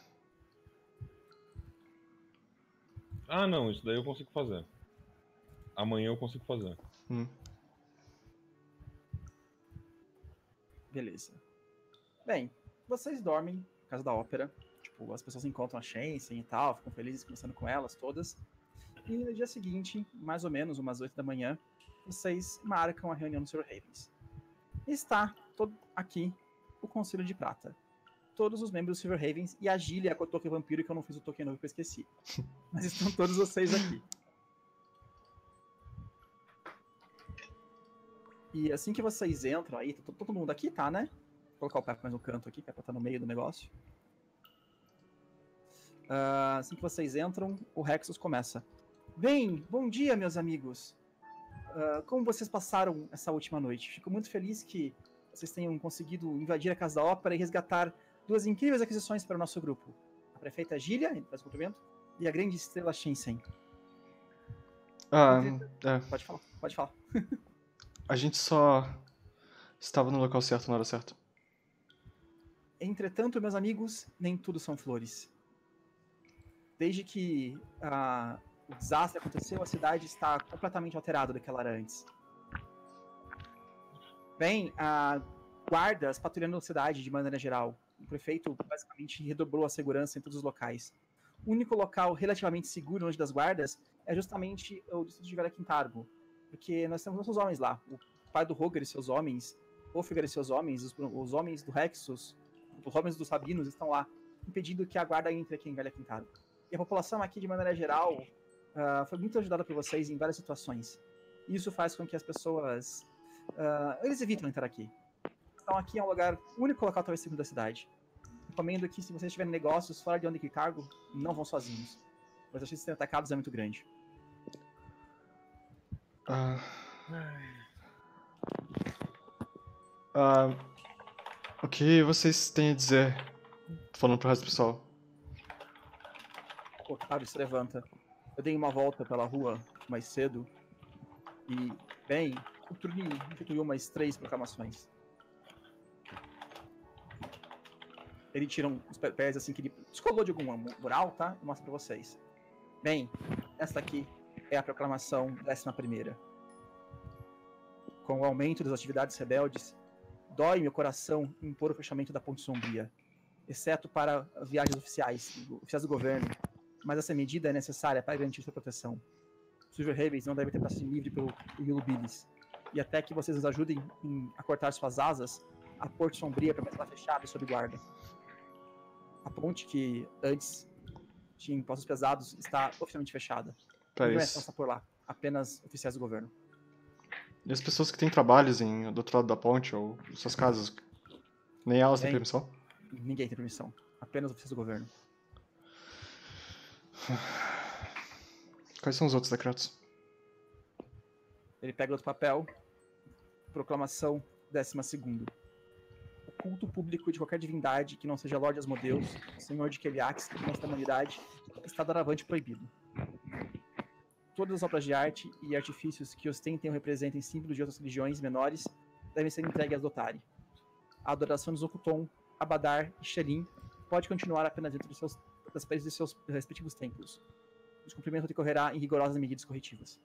Ah, não. Isso daí eu consigo fazer. Amanhã eu consigo fazer. Beleza. Bem, Vocês dormem na Casa da Ópera. Tipo, as pessoas encontram a Shensen e tal, ficam felizes conversando com elas todas. E no dia seguinte, mais ou menos, umas 8 da manhã, vocês marcam a reunião no Silver Ravens. E está todo aqui o Conselho de Prata. Todos os membros do Silver Ravens e a Gília, a Token Vampiro, que eu não fiz o token novo que eu esqueci. Mas estão todos vocês aqui. E assim que vocês entram aí, tá todo mundo aqui, tá, né? Vou colocar o Pepe mais no canto aqui, que é pra estar no meio do negócio. Assim que vocês entram, o Rexus começa. Bem, bom dia, meus amigos. Como vocês passaram essa última noite? Fico muito feliz que vocês tenham conseguido invadir a Casa da Ópera e resgatar 2 incríveis aquisições para o nosso grupo. A prefeita Gília, ele faz o cumprimento, e a grande estrela Shensen. Pode falar. A gente só estava no local certo na hora certa. Entretanto, meus amigos, nem tudo são flores. Desde que o desastre aconteceu, a cidade está completamente alterada do que ela era antes. Bem, guardas patrulhando a cidade de maneira geral. O prefeito basicamente redobrou a segurança em todos os locais. O único local relativamente seguro longe das guardas é justamente o distrito de Velha Quintargo. Porque nós temos nossos homens lá. O pai do Roger e seus homens, Wolfgar e seus homens, os homens do Rexus, os homens dos Rabinos estão lá, impedindo que a guarda entre aqui em Velha Quintargo. E a população aqui, de maneira geral, foi muito ajudada por vocês em várias situações. Isso faz com que as pessoas... eles evitam entrar aqui. Então aqui é um lugar, o único local talvez seguro da cidade. Recomendo que se vocês tiverem negócios fora de onde Quintargo, não vão sozinhos. Mas a chance de serem atacados é muito grande. O que vocês têm a dizer? Falando pro resto do pessoal. O Octavio se levanta. Eu dei uma volta pela rua mais cedo e, bem, o Turni instituiu umas 3 proclamações. Ele tira uns pés assim que ele descolou de algum mural, tá? E mostra pra vocês. Bem, esta aqui é a proclamação 11ª. Com o aumento das atividades rebeldes, dói meu coração impor o fechamento da Ponte Sombria, exceto para viagens oficiais do governo, mas essa medida é necessária para garantir sua proteção. Silver Ravens não deve ter passagem livre pelo Rio Bilis, e até que vocês nos ajudem a cortar suas asas, a Ponte Sombria permanecerá fechada e sob guarda. A ponte que antes tinha impostos pesados está oficialmente fechada. Ninguém vai passar por lá, apenas oficiais do governo. E as pessoas que têm trabalhos do outro lado da ponte, ou suas casas, nem elas têm permissão? Ninguém tem permissão. Apenas oficiais do governo. Quais são os outros decretos? Ele pega outro papel. Proclamação 12ª. O culto público de qualquer divindade que não seja Lorde Asmodeus, Senhor de Keliax, da humanidade, está doravante proibido. Todas as obras de arte e artifícios que ostentem ou representem símbolos de outras religiões menores devem ser entregues a Dotari. A adoração de Zokuton, Abadar e Shelim pode continuar apenas dentro das paredes de seus respectivos templos. O descumprimento decorrerá em rigorosas medidas corretivas.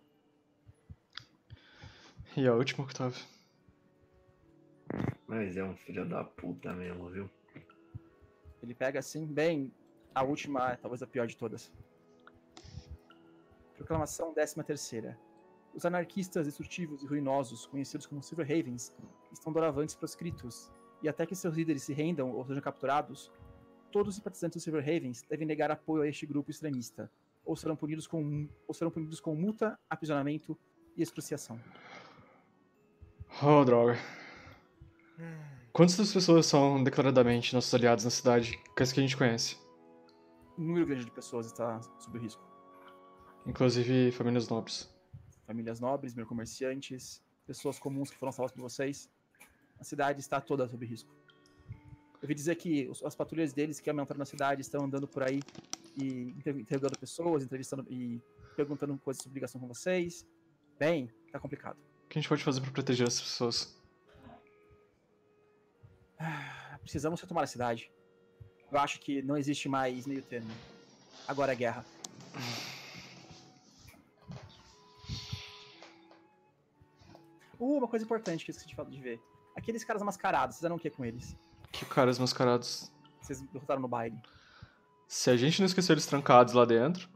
E a última, Octavio? Mas é um filho da puta mesmo, viu? Ele pega assim, bem, a última é talvez a pior de todas. Proclamação 13ª. Os anarquistas destrutivos e ruinosos, conhecidos como Silver Ravens, estão doravantes proscritos, e até que seus líderes se rendam ou sejam capturados, todos os simpatizantes dos Silver Ravens devem negar apoio a este grupo extremista, ou serão punidos com multa, aprisionamento e excruciação. Oh, droga. Quantas das pessoas são declaradamente nossos aliados na cidade, que é isso que a gente conhece? Um número grande de pessoas está sob risco. Inclusive famílias nobres. Famílias nobres, comerciantes, pessoas comuns que foram salvas por vocês. A cidade está toda sob risco. Eu ouvi dizer que as patrulhas deles que aumentaram na cidade estão andando por aí e interrogando pessoas, entrevistando e perguntando coisas sobre ligação com vocês. Bem, tá complicado. O que a gente pode fazer para proteger as pessoas? Precisamos retomar a cidade. Eu acho que não existe mais meio termo. Agora é guerra. Uma coisa importante que eu esqueci de ver. Aqueles caras mascarados, fizeram o que com eles? Que caras mascarados. Vocês derrotaram no baile. Se a gente não esqueceu eles trancados lá dentro...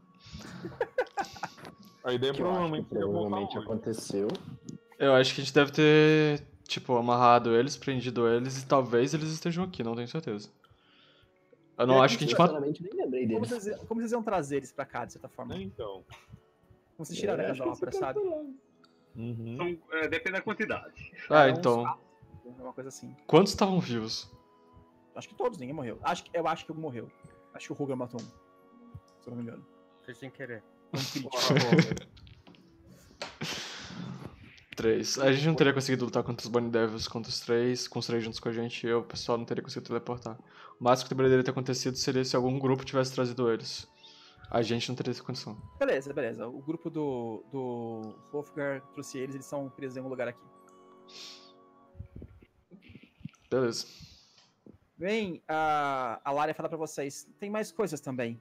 A ideia Que eu acho que provavelmente seria voltar provavelmente hoje. aconteceu. Eu acho que a gente deve ter, tipo, amarrado eles, prendido eles e talvez eles estejam aqui, não tenho certeza. Eu não acho que a gente matou. Sinceramente, nem lembrei deles. Como vocês iam trazer eles pra cá, de certa forma? Então. Como vocês tiraram eles da ópera, sabe? Uhum. Então, depende da quantidade. Ah, Eram uns então. 4, uma coisa assim. Quantos estavam vivos? Acho que todos, ninguém morreu. Eu acho que um morreu. Acho que o Ruger matou um. Se eu não me engano. Foi sem querer. Um crítico. 3. A gente não teria conseguido lutar contra os Bunny Devils, com os três juntos com a gente, e o pessoal não teria conseguido teleportar. O máximo que deveria ter acontecido seria se algum grupo tivesse trazido eles. A gente não teria essa condição. Beleza, beleza. O grupo do Wolfgar trouxe eles estão presos em algum lugar aqui. Beleza. Bem, a Lária fala pra vocês, tem mais coisas também.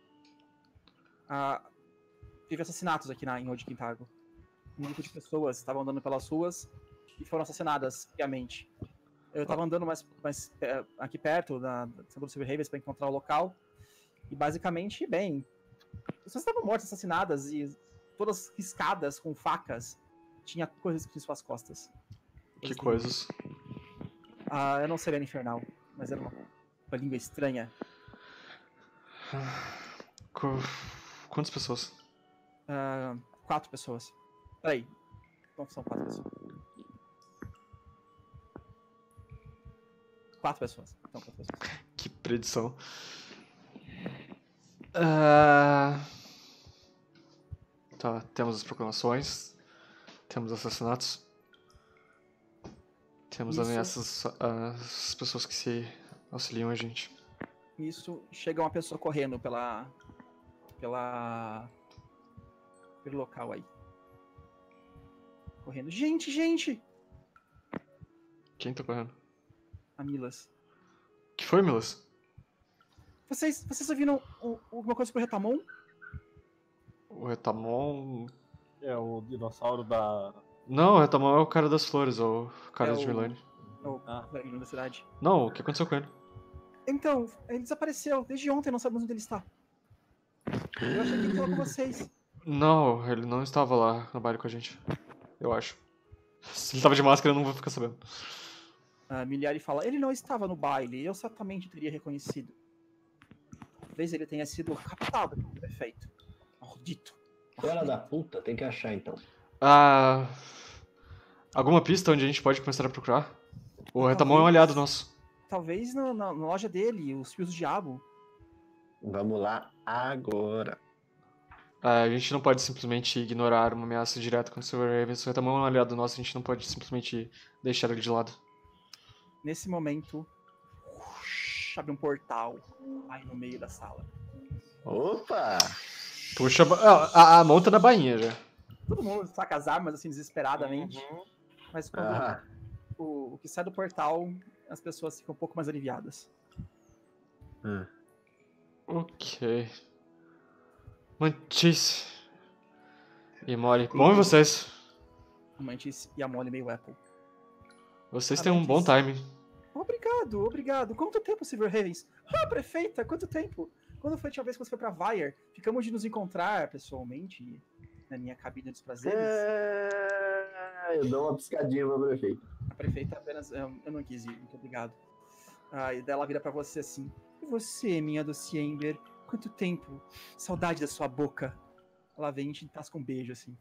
Teve assassinatos aqui em Old Quintago. Um grupo de pessoas estavam andando pelas ruas e foram assassinadas friamente. Eu tava andando mais aqui perto da Centro do Silver Havens pra encontrar o local. E basicamente, bem, pessoas estavam mortas, assassinadas e todas riscadas com facas. Tinha coisas em suas costas. Que coisas. Eu não sei ler infernal, mas era uma língua estranha. Quantas pessoas? 4 pessoas. Peraí. Não são 4 pessoas. 4 pessoas. Então, 4 pessoas. Que predição. Tá, temos as proclamações. Temos assassinatos. Temos Isso. ameaças às pessoas que se auxiliam a gente. Nisso, chega uma pessoa correndo pelo local aí. Correndo. Gente! Quem tá correndo? A Milas. Que foi, Milas? Vocês ouviram alguma coisa sobre o Retamon? O Retamon... É o dinossauro da. Não, o Retamon é o cara das flores, o cara É de o- Milane. Da cidade. Não, o que aconteceu com ele? Então, ele desapareceu. Desde ontem não sabemos onde ele está. Eu achei que ele falou com vocês. Não, ele não estava lá no baile com a gente. Eu acho. Se ele tava de máscara, eu não vou ficar sabendo. A Miliari fala, ele não estava no baile, eu certamente teria reconhecido. Talvez ele tenha sido captado pelo prefeito. Maldito. Filha da puta, tem que achar então. Alguma pista onde a gente pode começar a procurar? O Retamon é um aliado nosso. Talvez na loja dele, os fios do diabo. Vamos lá agora. A gente não pode simplesmente ignorar uma ameaça direta contra o Silver Ravens. O Retamon é um aliado nosso, a gente não pode simplesmente deixar ele de lado. Nesse momento, abre um portal aí no meio da sala. Opa! Puxa, a mão tá na bainha já. Todo mundo saca as armas assim desesperadamente. Mas quando Ah, o que sai do portal, as pessoas ficam um pouco mais aliviadas. Ok. Mantis. E Molly. Bom ver vocês. A Mantis e a Molly meio Apple. Vocês têm um bom timing. Obrigado. Quanto tempo, Silver Havens? Prefeita, quanto tempo? Quando foi a última vez que você foi pra Vire? Ficamos de nos encontrar pessoalmente na minha cabine dos prazeres. eu dou uma piscadinha pra prefeito. A prefeita apenas... Eu não quis ir, muito obrigado. E daí ela vira pra você assim. E você, minha doce Ember? Quanto tempo? Saudade da sua boca. Ela vem e te tasca um beijo, assim.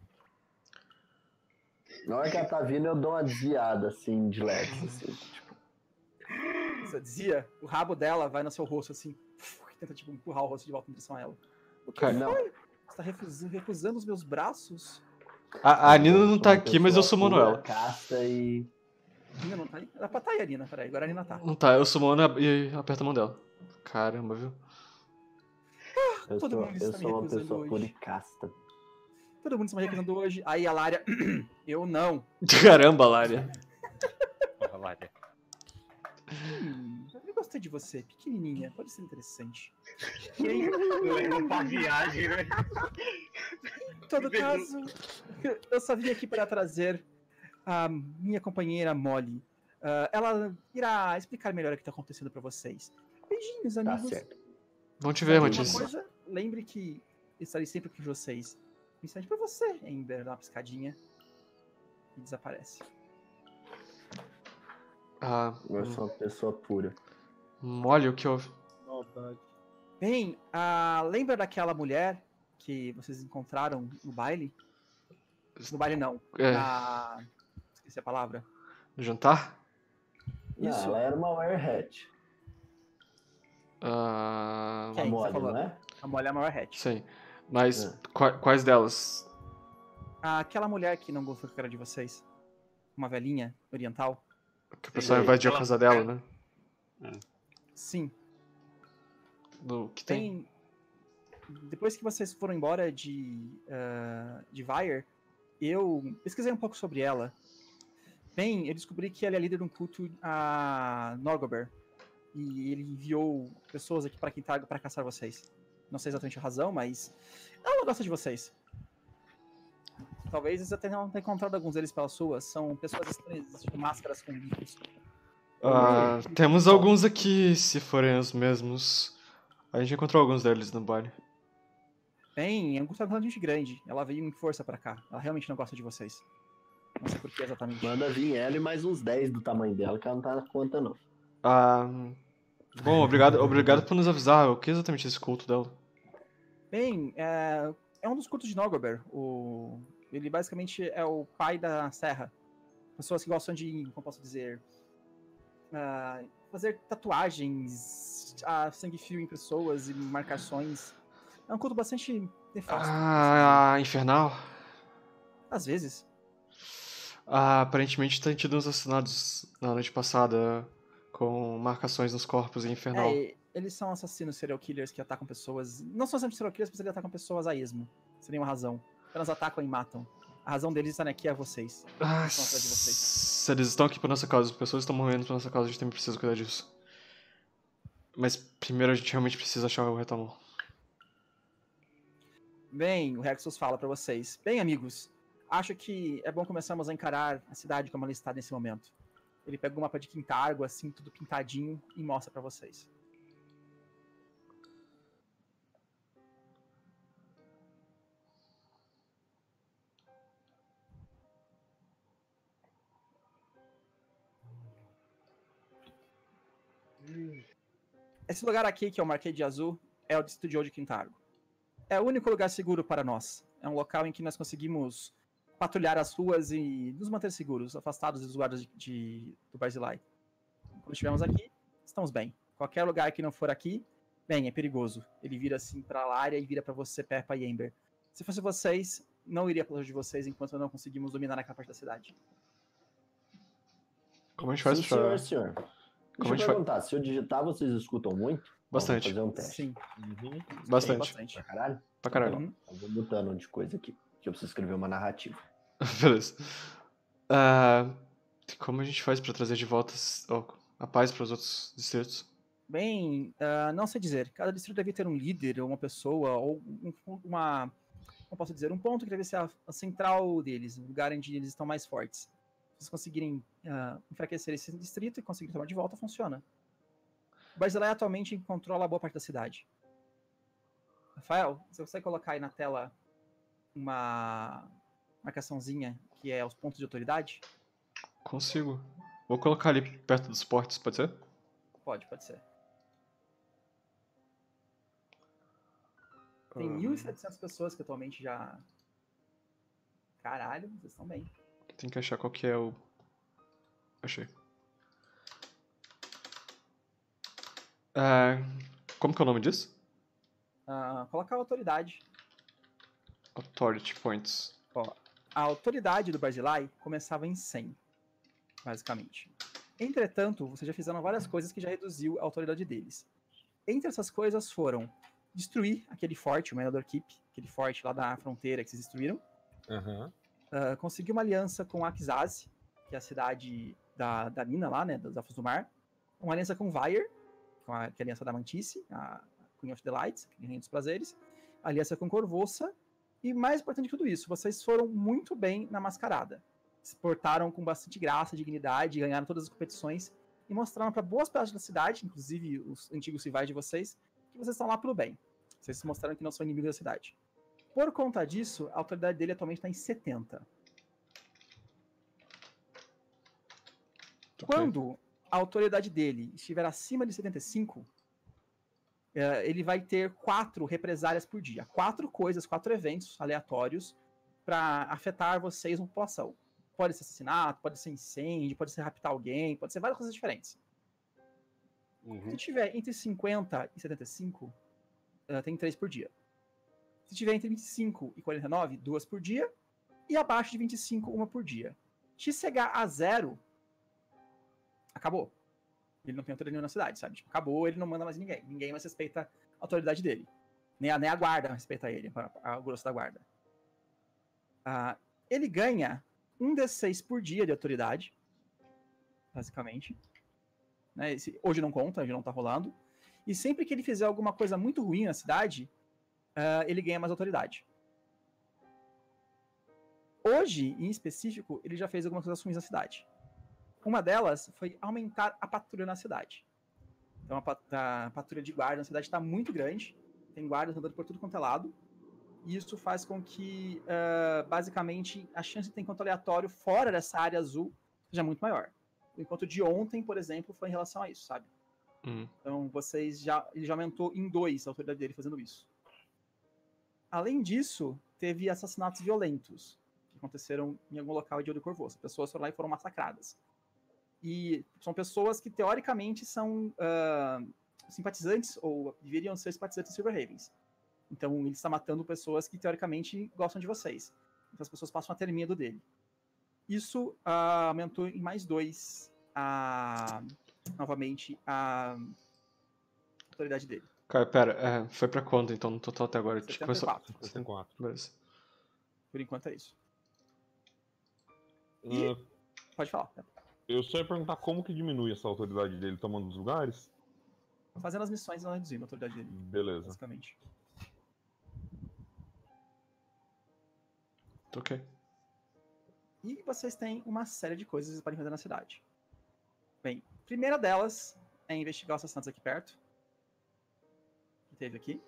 Na hora que ela tá vindo, eu dou uma desviada, assim, de leve. Assim, tipo. Você dizia, o rabo dela vai no seu rosto, assim. Tenta, tipo, empurrar o rosto de volta em direção a ela. O que Cara, não. foi? Você tá recusando os meus braços? A Nina não sou tá uma aqui, mas eu pessoa sumono pura, ela. Casta e... Nina não tá aí? Ela tá aí, a Nina. Peraí, agora a Nina tá. Não tá, eu sumono e aperto a mão dela. Caramba, viu? Eu Todo sou, mundo está eu me sou uma recusando pessoa hoje. pura e casta. Todo mundo está me recusando hoje. Aí a Lária... Eu não. Caramba, Lária. Porra, Lária. Eu gostei de você. Pequenininha. Pode ser interessante. E aí, Leva pra viagem, né? em todo caso, eu só vim aqui para trazer a minha companheira Molly. Ela irá explicar melhor o que tá acontecendo pra vocês. Beijinhos, Tá amigos. certo. Vão te ver, Uma Matisse. coisa, lembre que estarei sempre com vocês. Principalmente pra você, Ember, dá uma piscadinha e desaparece. Ah, Eu sou uma pessoa pura. mole, o que houve? Maldade. Bem, lembra daquela mulher que vocês encontraram no baile? No baile não. Esqueci a palavra. No jantar? Não, Isso. ela era uma Wirehead. Ah, Quem? A você Molly, falou? não é? A mulher maior hat. sim. Mas É. quais delas? Aquela mulher que não gostou da cara de vocês. Uma velhinha oriental. Que o pessoal Sei. invadiu a Ela- casa dela, né? Sim. Do que tem? Depois que vocês foram embora de Vire, eu pesquisei um pouco sobre ela. Bem, eu descobri que ela é líder de um culto a Norgober. E ele enviou pessoas aqui para Quintargo para caçar vocês. Não sei exatamente a razão, mas ela gosta de vocês. Talvez vocês até não tenham encontrado alguns deles pelas suas. São pessoas estranhas de máscaras com bicos. Temos alguns aqui, se forem os mesmos. A gente encontrou alguns deles no baile. Bem, é um culto de gente grande. Ela veio em força para cá. Ela realmente não gosta de vocês. Não sei por que exatamente. Manda vir ela e mais uns 10 do tamanho dela, que ela não tá na conta, não. Bom, obrigado por nos avisar. O que é exatamente esse culto dela? Bem, é um dos cultos de Norgober. Ele basicamente é o pai da Serra. Pessoas que gostam de, como posso dizer, fazer tatuagens, sangue frio em pessoas e marcações. É um culto bastante nefasto. Infernal? Às vezes. Aparentemente tem tido uns assassinatos na noite passada com marcações nos corpos em Infernal. Eles são assassinos serial killers que atacam pessoas. Não são assassinos serial killers, mas eles atacam pessoas a esmo. Sem nenhuma razão. Apenas atacam e matam. A razão deles estarem aqui é vocês. Eles estão atrás de vocês. Se eles estão aqui por nossa causa, as pessoas estão morrendo por nossa causa, a gente também precisa cuidar disso. Mas primeiro a gente realmente precisa achar o Retamon. Bem, o Rexus fala pra vocês. Bem, amigos, acho que é bom começarmos a encarar a cidade como ela está nesse momento. Ele pega um mapa de Quintargo, assim, tudo pintadinho, e mostra pra vocês. Esse lugar aqui, que eu marquei de azul, é o Distrito de Quintargo. É o único lugar seguro para nós. É um local em que nós conseguimos patrulhar as ruas e nos manter seguros, afastados dos guardas do Barzillai. Quando estivermos aqui, estamos bem. Qualquer lugar que não for aqui, bem, é perigoso. Ele vira assim pra área e vira pra você, Peppa e Ember. Se fosse vocês, não iria pra longe de vocês enquanto não conseguimos dominar aquela parte da cidade. Como a gente faz Sim, pra... senhor. Como a Deixa gente eu perguntar, se eu digitar, vocês escutam muito? Bastante. Vamos fazer um teste. Sim, Bastante. Pra caralho? Pra caralho. Uhum. Eu vou botando de coisa aqui, que eu preciso escrever uma narrativa. Beleza. Como a gente faz pra trazer de volta a paz para os outros distritos? Bem, não sei dizer. Cada distrito deve ter um líder, ou uma pessoa, ou uma... Como posso dizer? Um ponto que deve ser a central deles, o lugar onde eles estão mais fortes. Se vocês conseguirem enfraquecer esse distrito e conseguirem tomar de volta, funciona. O Barzillai atualmente controla boa parte da cidade. Rafael, você consegue colocar aí na tela uma marcaçãozinha que é os pontos de autoridade? Consigo. Vou colocar ali perto dos portos, pode ser? Pode ser. Tem 1.700 pessoas que atualmente já... Caralho, vocês estão bem. Tem que achar qual que é o... Achei. Como que é o nome disso? Colocar a autoridade. Authority Points. A autoridade do Barzillai começava em 100, basicamente. Entretanto, vocês já fizeram várias coisas que já reduziu a autoridade deles. Entre essas coisas foram destruir aquele forte, o Menador Keep, aquele forte lá da fronteira que vocês destruíram. Conseguir uma aliança com Akizaz, que é a cidade da mina lá, né, dos Elfos do Mar. Uma aliança com Vire, que é a aliança da Mantice, a Queen of the Lights, que é Reino dos Prazeres. Aliança com Corvossa. E mais importante que tudo isso, vocês foram muito bem na mascarada. se portaram com bastante graça, dignidade, ganharam todas as competições e mostraram para boas partes da cidade, inclusive os antigos rivais de vocês, que vocês estão lá pelo bem. Vocês se mostraram que não são inimigos da cidade. Por conta disso, a autoridade dele atualmente está em 70. Quando a autoridade dele estiver acima de 75, ele vai ter 4 represálias por dia. 4 coisas, 4 eventos aleatórios para afetar vocês na população. Pode ser assassinato, pode ser incêndio, pode ser raptar alguém, pode ser várias coisas diferentes. Se tiver entre 50 e 75, tem 3 por dia. Se tiver entre 25 e 49, 2 por dia. E abaixo de 25, 1 por dia. Se chegar a 0, acabou. Ele não tem autoridade nenhuma na cidade, sabe? Tipo, acabou, ele não manda mais ninguém. Ninguém mais respeita a autoridade dele. Nem a guarda respeita ele, o grosso da guarda. Ele ganha 1d6 por dia de autoridade, basicamente. Né? Hoje não conta, hoje não tá rolando. E sempre que ele fizer alguma coisa muito ruim na cidade, ele ganha mais autoridade. Hoje, em específico, ele já fez algumas coisas ruins na cidade. Uma delas foi aumentar a patrulha na cidade. Então a patrulha de guarda na cidade está muito grande. Tem guardas andando por tudo quanto é lado. E isso faz com que, basicamente, a chance de ter encontro aleatório fora dessa área azul seja muito maior. O encontro de ontem, por exemplo, foi em relação a isso, sabe? Então ele já aumentou em 2 a autoridade dele fazendo isso. Além disso, teve assassinatos violentos que aconteceram em algum local de Olho Corvoso. Pessoas foram lá e foram massacradas. E são pessoas que, teoricamente, são simpatizantes, ou deveriam ser simpatizantes de Silver Ravens. Então, ele está matando pessoas que, teoricamente, gostam de vocês. Então, as pessoas passam a ter medo dele. Isso aumentou em mais 2, novamente, a autoridade dele. Cara, pera, foi pra quanto, então, no total até agora? 74. 74. Beleza. Por enquanto é isso. E... Pode falar. Eu só ia perguntar como que diminui essa autoridade dele tomando os lugares? Fazendo as missões, não reduzindo a autoridade dele. Beleza. Basicamente. Ok. E vocês têm uma série de coisas que vocês podem fazer na cidade. Bem, a primeira delas é investigar os assassinatos aqui perto. Que teve aqui.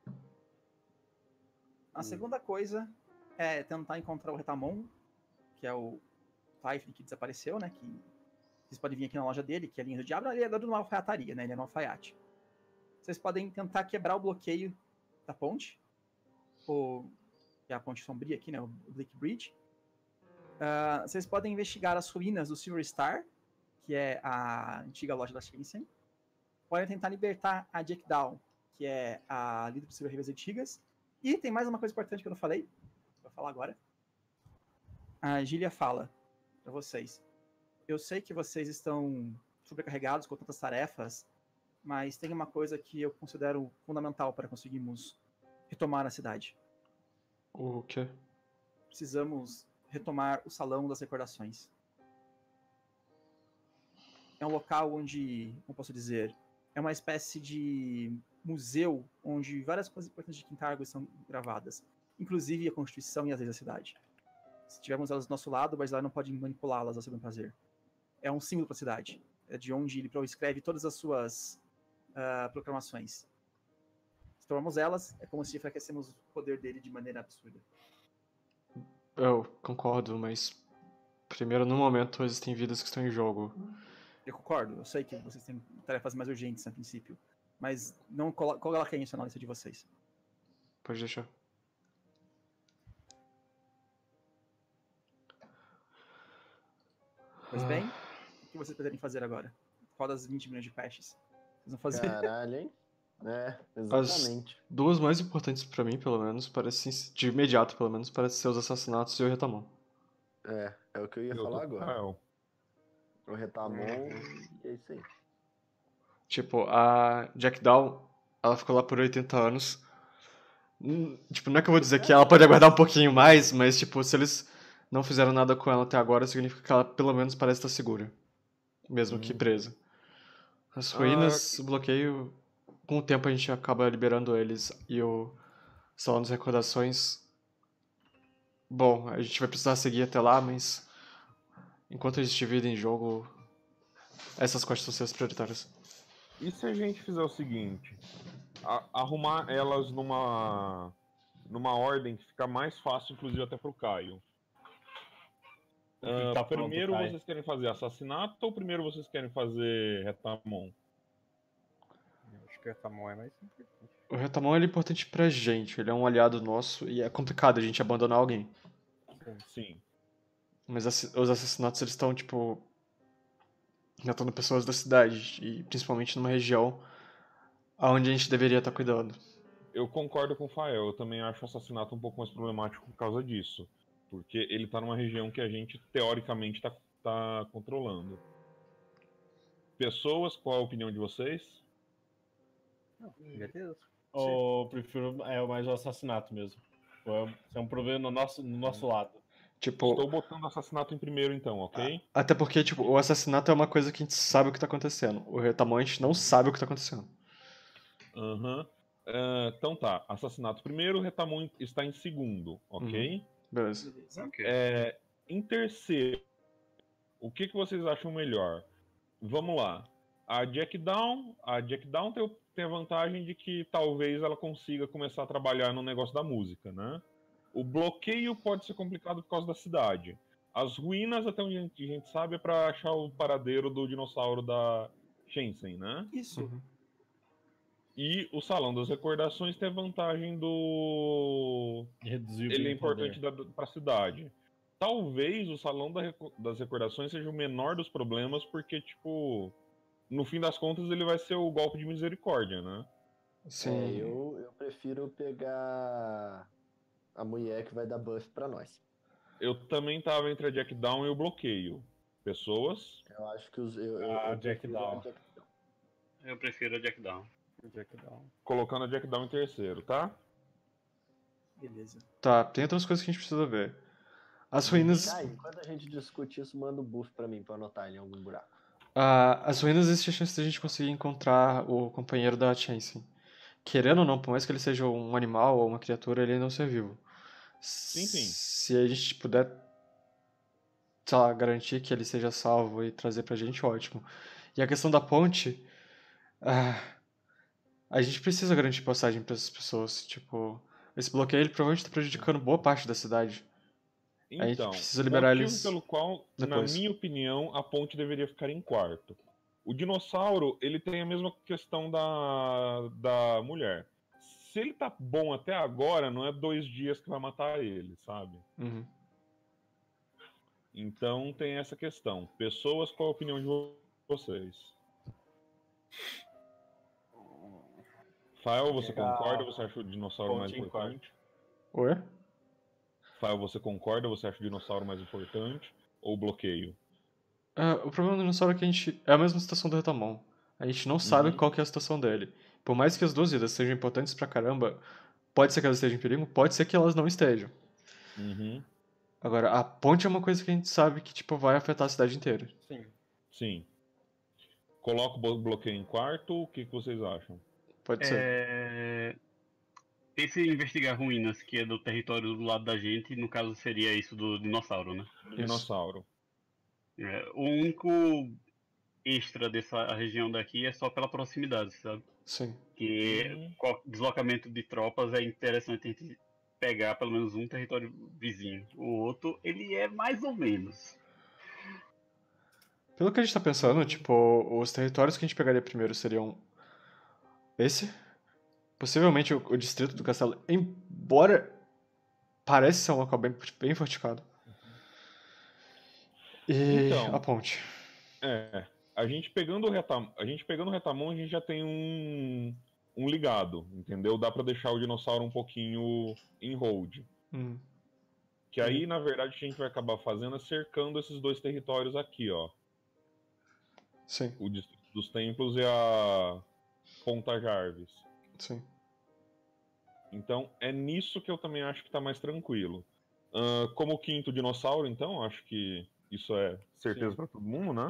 A segunda coisa é tentar encontrar o Retamon, que é o Typhon que desapareceu, né? Que vocês podem vir aqui na loja dele, que é a linha do diabo. Ele é de uma alfaiataria, né? Ele é um alfaiate. Vocês podem tentar quebrar o bloqueio da ponte. Que é a ponte sombria aqui, né? O Bleak Bridge. Vocês podem investigar as ruínas do Silver Star, que é a antiga loja da Shensen. Podem tentar libertar a Jack Down, que é a líder do Silver Ravens antigas. E tem mais uma coisa importante que eu não falei. Vou falar agora. A Gília fala para vocês. Eu sei que vocês estão sobrecarregados com tantas tarefas, mas tem uma coisa que eu considero fundamental para conseguirmos retomar a cidade. O quê? Precisamos retomar o Salão das Recordações. É um local onde, como posso dizer, é uma espécie de museu onde várias coisas importantes de Quintargo são gravadas, inclusive a Constituição e as leis da cidade. Se tivermos elas do nosso lado, o Barzilai não pode manipulá-las a seu bem prazer. É um símbolo para a cidade. É de onde ele escreve todas as suas proclamações. Se tomamos elas, é como se enfraquecemos o poder dele de maneira absurda. Eu concordo, mas primeiro, no momento, existem vidas que estão em jogo. Eu concordo, eu sei que vocês têm tarefas mais urgentes a princípio, mas não coloquem isso na lista de vocês. Pode deixar. Pois bem, o que vocês pretendem fazer agora? Qual das 20 milhões de pestes vocês vão fazer? Caralho, hein? Exatamente. As duas mais importantes pra mim, pelo menos, parecem, de imediato, pelo menos, parecem ser os assassinatos e o Retamon. É o que eu ia falar agora. O Retamon, e é isso aí. Tipo, a Jack Down, ela ficou lá por 80 anos. Tipo, não é que eu vou dizer que ela pode aguardar um pouquinho mais, mas, tipo, se eles não fizeram nada com ela até agora, significa que ela, pelo menos, parece estar segura. Mesmo que presa. As ruínas, o bloqueio, com o tempo a gente acaba liberando eles. E o Salão das Recordações... Bom, a gente vai precisar seguir até lá, mas Enquanto existe vida em jogo, essas quests vão ser as prioritárias. E se a gente fizer o seguinte? Arrumar elas numa ordem que fica mais fácil, inclusive até pro Caio. O que tá pronto, Primeiro Caio? vocês querem fazer assassinato ou primeiro vocês querem fazer retamon? Acho que o Tamon é mais importante. O Retamon ele é importante pra gente, ele é um aliado nosso e é complicado a gente abandonar alguém. Sim. Mas os assassinatos eles estão, tipo, matando pessoas da cidade e principalmente numa região onde a gente deveria estar cuidando. Eu concordo com o Fael, eu também acho o assassinato um pouco mais problemático por causa disso. Porque ele tá numa região que a gente, teoricamente, tá controlando. Pessoas, qual a opinião de vocês? Beleza. Eu prefiro mais o assassinato mesmo. É um problema no nosso lado. Tipo, Estou botando assassinato em primeiro, então, ok? até porque, tipo, o assassinato é uma coisa que a gente sabe o que tá acontecendo. O Retamon a gente não sabe o que tá acontecendo. Aham. Então tá, assassinato primeiro, retamon está em segundo, ok? Beleza. Beleza. Ok. Em terceiro, o que vocês acham melhor? Vamos lá. A Jack Down tem a vantagem de que talvez ela consiga começar a trabalhar no negócio da música, né? O bloqueio pode ser complicado por causa da cidade. As ruínas, até onde a gente sabe, é pra achar o paradeiro do dinossauro da Shensen, né? Isso. Uhum. E o Salão das Recordações tem a vantagem do... Reduzir Ele é o poder. importante para a cidade. Talvez o Salão das Recordações seja o menor dos problemas, porque, tipo, no fim das contas, ele vai ser o golpe de misericórdia, né? Sim. Eu prefiro pegar a mulher que vai dar buff pra nós. Eu também tava entre a Jack Down e o bloqueio. Pessoas? Eu acho que A Jack prefiro Down. a Jack Down. Eu prefiro a Jack Down. Colocando a Jack Down em terceiro, tá? Beleza. Tá, tem outras coisas que a gente precisa ver. As ruínas. Tá, enquanto a gente discute isso, manda o buff pra mim, pra eu anotar ele em algum buraco. As ruínas existe a chance de a gente conseguir encontrar o companheiro da Chansey. Querendo ou não, por mais que ele seja um animal ou uma criatura, ele não é um ser vivo. Sim. Se a gente puder, sei lá, garantir que ele seja salvo e trazer pra gente, ótimo. E a questão da ponte. A gente precisa garantir passagem pra essas pessoas. Tipo, esse bloqueio ele provavelmente tá prejudicando boa parte da cidade. A gente Então, precisa liberar motivo eles pelo qual, depois. na minha opinião, a ponte deveria ficar em quarto. O dinossauro, ele tem a mesma questão da mulher. Se ele tá bom até agora, não é 2 dias que vai matar ele, sabe? Uhum. Então tem essa questão. Pessoas, qual a opinião de vocês? Fael, você concorda? Você acha o dinossauro mais Ponte em importante? Oi? Fael, você concorda? Você acha o dinossauro mais importante? Ou o bloqueio? O problema do dinossauro é que a gente. É a mesma situação do Retamon. A gente não sabe qual que é a situação dele. Por mais que as duas vidas sejam importantes pra caramba, pode ser que elas estejam em perigo, pode ser que elas não estejam. Uhum. Agora, a ponte é uma coisa que a gente sabe que, tipo, vai afetar a cidade inteira. Sim. Coloca o bloqueio em quarto, o que vocês acham? Pode ser. Esse investigar ruínas, que é do território do lado da gente, no caso seria isso do dinossauro, né? Dinossauro. O único extra dessa região daqui é só pela proximidade, sabe? Sim. Que deslocamento de tropas é interessante a gente pegar pelo menos um território vizinho. O outro, ele é mais ou menos. Pelo que a gente tá pensando, tipo, os territórios que a gente pegaria primeiro seriam esse. Possivelmente o distrito do castelo, embora pareça ser um local bem fortificado. E Então, a ponte. a gente pegando o retamon, a gente já tem um ligado, entendeu? Dá pra deixar o dinossauro um pouquinho em hold. Que aí, na verdade, o que a gente vai acabar fazendo é cercando esses dois territórios aqui, ó. Sim, O distrito dos templos e a Ponta Jarvis. sim. Então, é nisso que eu também acho que tá mais tranquilo. Como o quinto dinossauro, então, acho que isso é certeza pra todo mundo, né?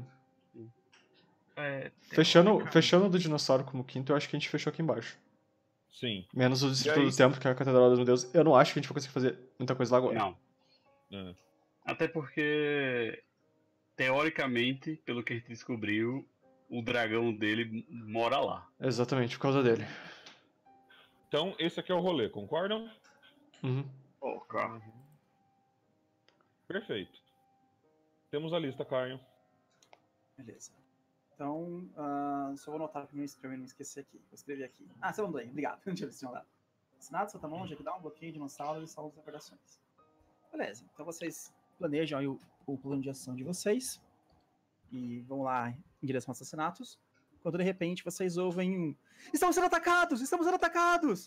Fechando do dinossauro como quinto, eu acho que a gente fechou aqui embaixo. Sim. Menos o distrito aí? do templo, que é a Catedral dos Meus Deuses. Eu não acho que a gente vai conseguir fazer muita coisa lá agora. Não. Até porque teoricamente, pelo que a gente descobriu, o dragão dele mora lá. Exatamente, por causa dele. Então, esse aqui é o rolê, concordam? Uhum. Ok. Perfeito. Temos a lista, Caio. Beleza. Então, só vou anotar pra mim não esquecer aqui. Vou escrever aqui. Ah, você mandou aí. Obrigado. Não tinha visto nada. Assinado, solta a mão, já que dá um bloqueio, dinossauro e salva as recordações. Beleza. Então vocês planejam aí o plano de ação de vocês. E vão lá em direção aos assassinatos. Quando de repente vocês ouvem um... Estamos sendo atacados! Estamos sendo atacados!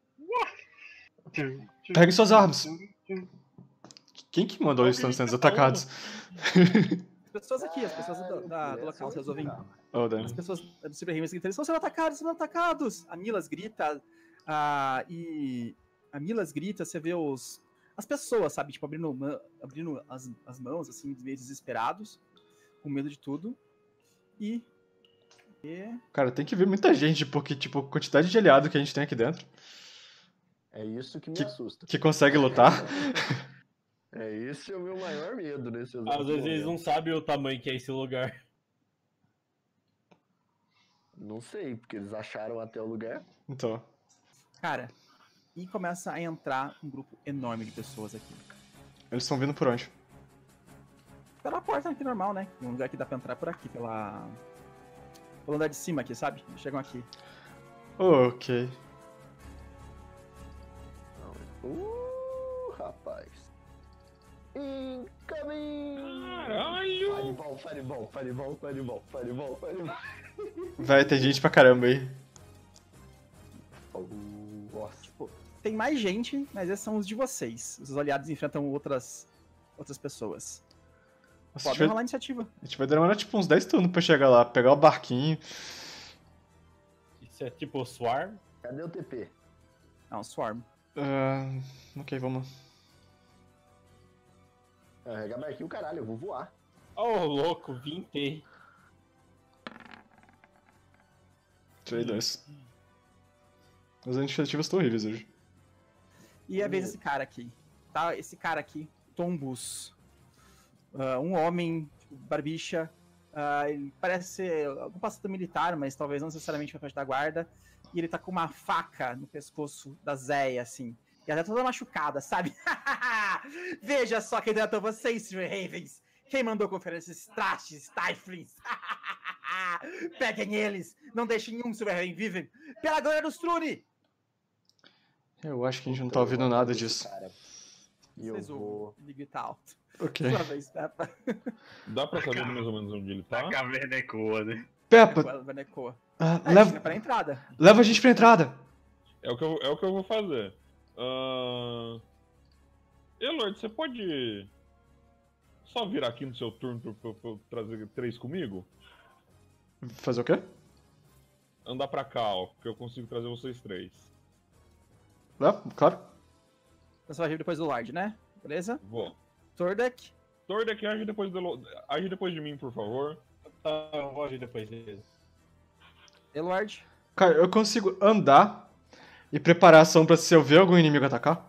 Peguem suas armas. Quem que mandou eles estão sendo atacados? As pessoas aqui, as pessoas do local, vocês ouvem... Oh, Dani. As pessoas do Super Heroes gritando, estão sendo atacados, estão sendo atacados! A Milas grita, e a Milas grita, você vê as pessoas, sabe, tipo, abrindo as mãos, assim, meio desesperados, com medo de tudo, e... Cara, tem que ver muita gente, porque, tipo, a quantidade de aliado que a gente tem aqui dentro, É isso que me assusta. que consegue lutar. É esse é o meu maior medo nesse Às vezes eles não sabem o tamanho que é esse lugar. Não sei, porque eles acharam até o lugar. Então, Cara, e começa a entrar um grupo enorme de pessoas aqui. eles estão vindo por onde? Pela porta aqui normal, né? Um lugar que dá pra entrar por aqui, pelo andar de cima aqui, sabe? Chegam aqui. Ok. Rapaz. Incoming! Caralho! Fireball. Vai ter gente pra caramba aí. Nossa. Tipo, tem mais gente, mas esses são os de vocês. Os aliados enfrentam outras pessoas. Nossa, Podem rolar a iniciativa. a gente vai demorar tipo uns 10 turnos pra chegar lá, pegar o barquinho. Isso é tipo Swarm. Cadê o TP? Não, Swarm. Ok, vamos. Carrega barquinho, caralho, eu vou voar. Oh, louco, vintei. Tirei 2. As iniciativas estão horríveis hoje. E é a vez desse cara aqui. Tá? Esse cara aqui, Tombus. Um homem, tipo, barbicha. Ele parece ser algum passado militar, mas talvez não necessariamente pra parte da guarda. E ele tá com uma faca no pescoço da Zéia, assim. E ela tá toda machucada, sabe? Veja só quem tratou vocês, Sr. Ravens. Quem mandou conferir esses trastes, Stiflings? Peguem eles. Não deixem nenhum Sr. Raven vivo. Pela glória dos Trune! Eu acho que a gente não tá ouvindo nada disso. Cara. E eu Vocês vou... ouvem. Ele grita alto. Ok. Sua vez, Peppa. Dá pra saber mais ou menos onde ele tá? A caverna ecoa, né? Peppa, Ela ecoa. leva, Pra entrada. leva a gente pra entrada. É o que eu vou fazer. Elord, você pode só vir aqui no seu turno pra trazer 3 comigo? Fazer o quê? Andar pra cá, ó, que eu consigo trazer vocês 3. Claro. Então você vai vir depois do Lorde, né? Beleza? Vou. Tordek. Tordek, age depois de mim, por favor. Tá, eu vou agir depois dele. Elord. Cara, eu consigo andar e preparar ação pra se eu ver algum inimigo atacar?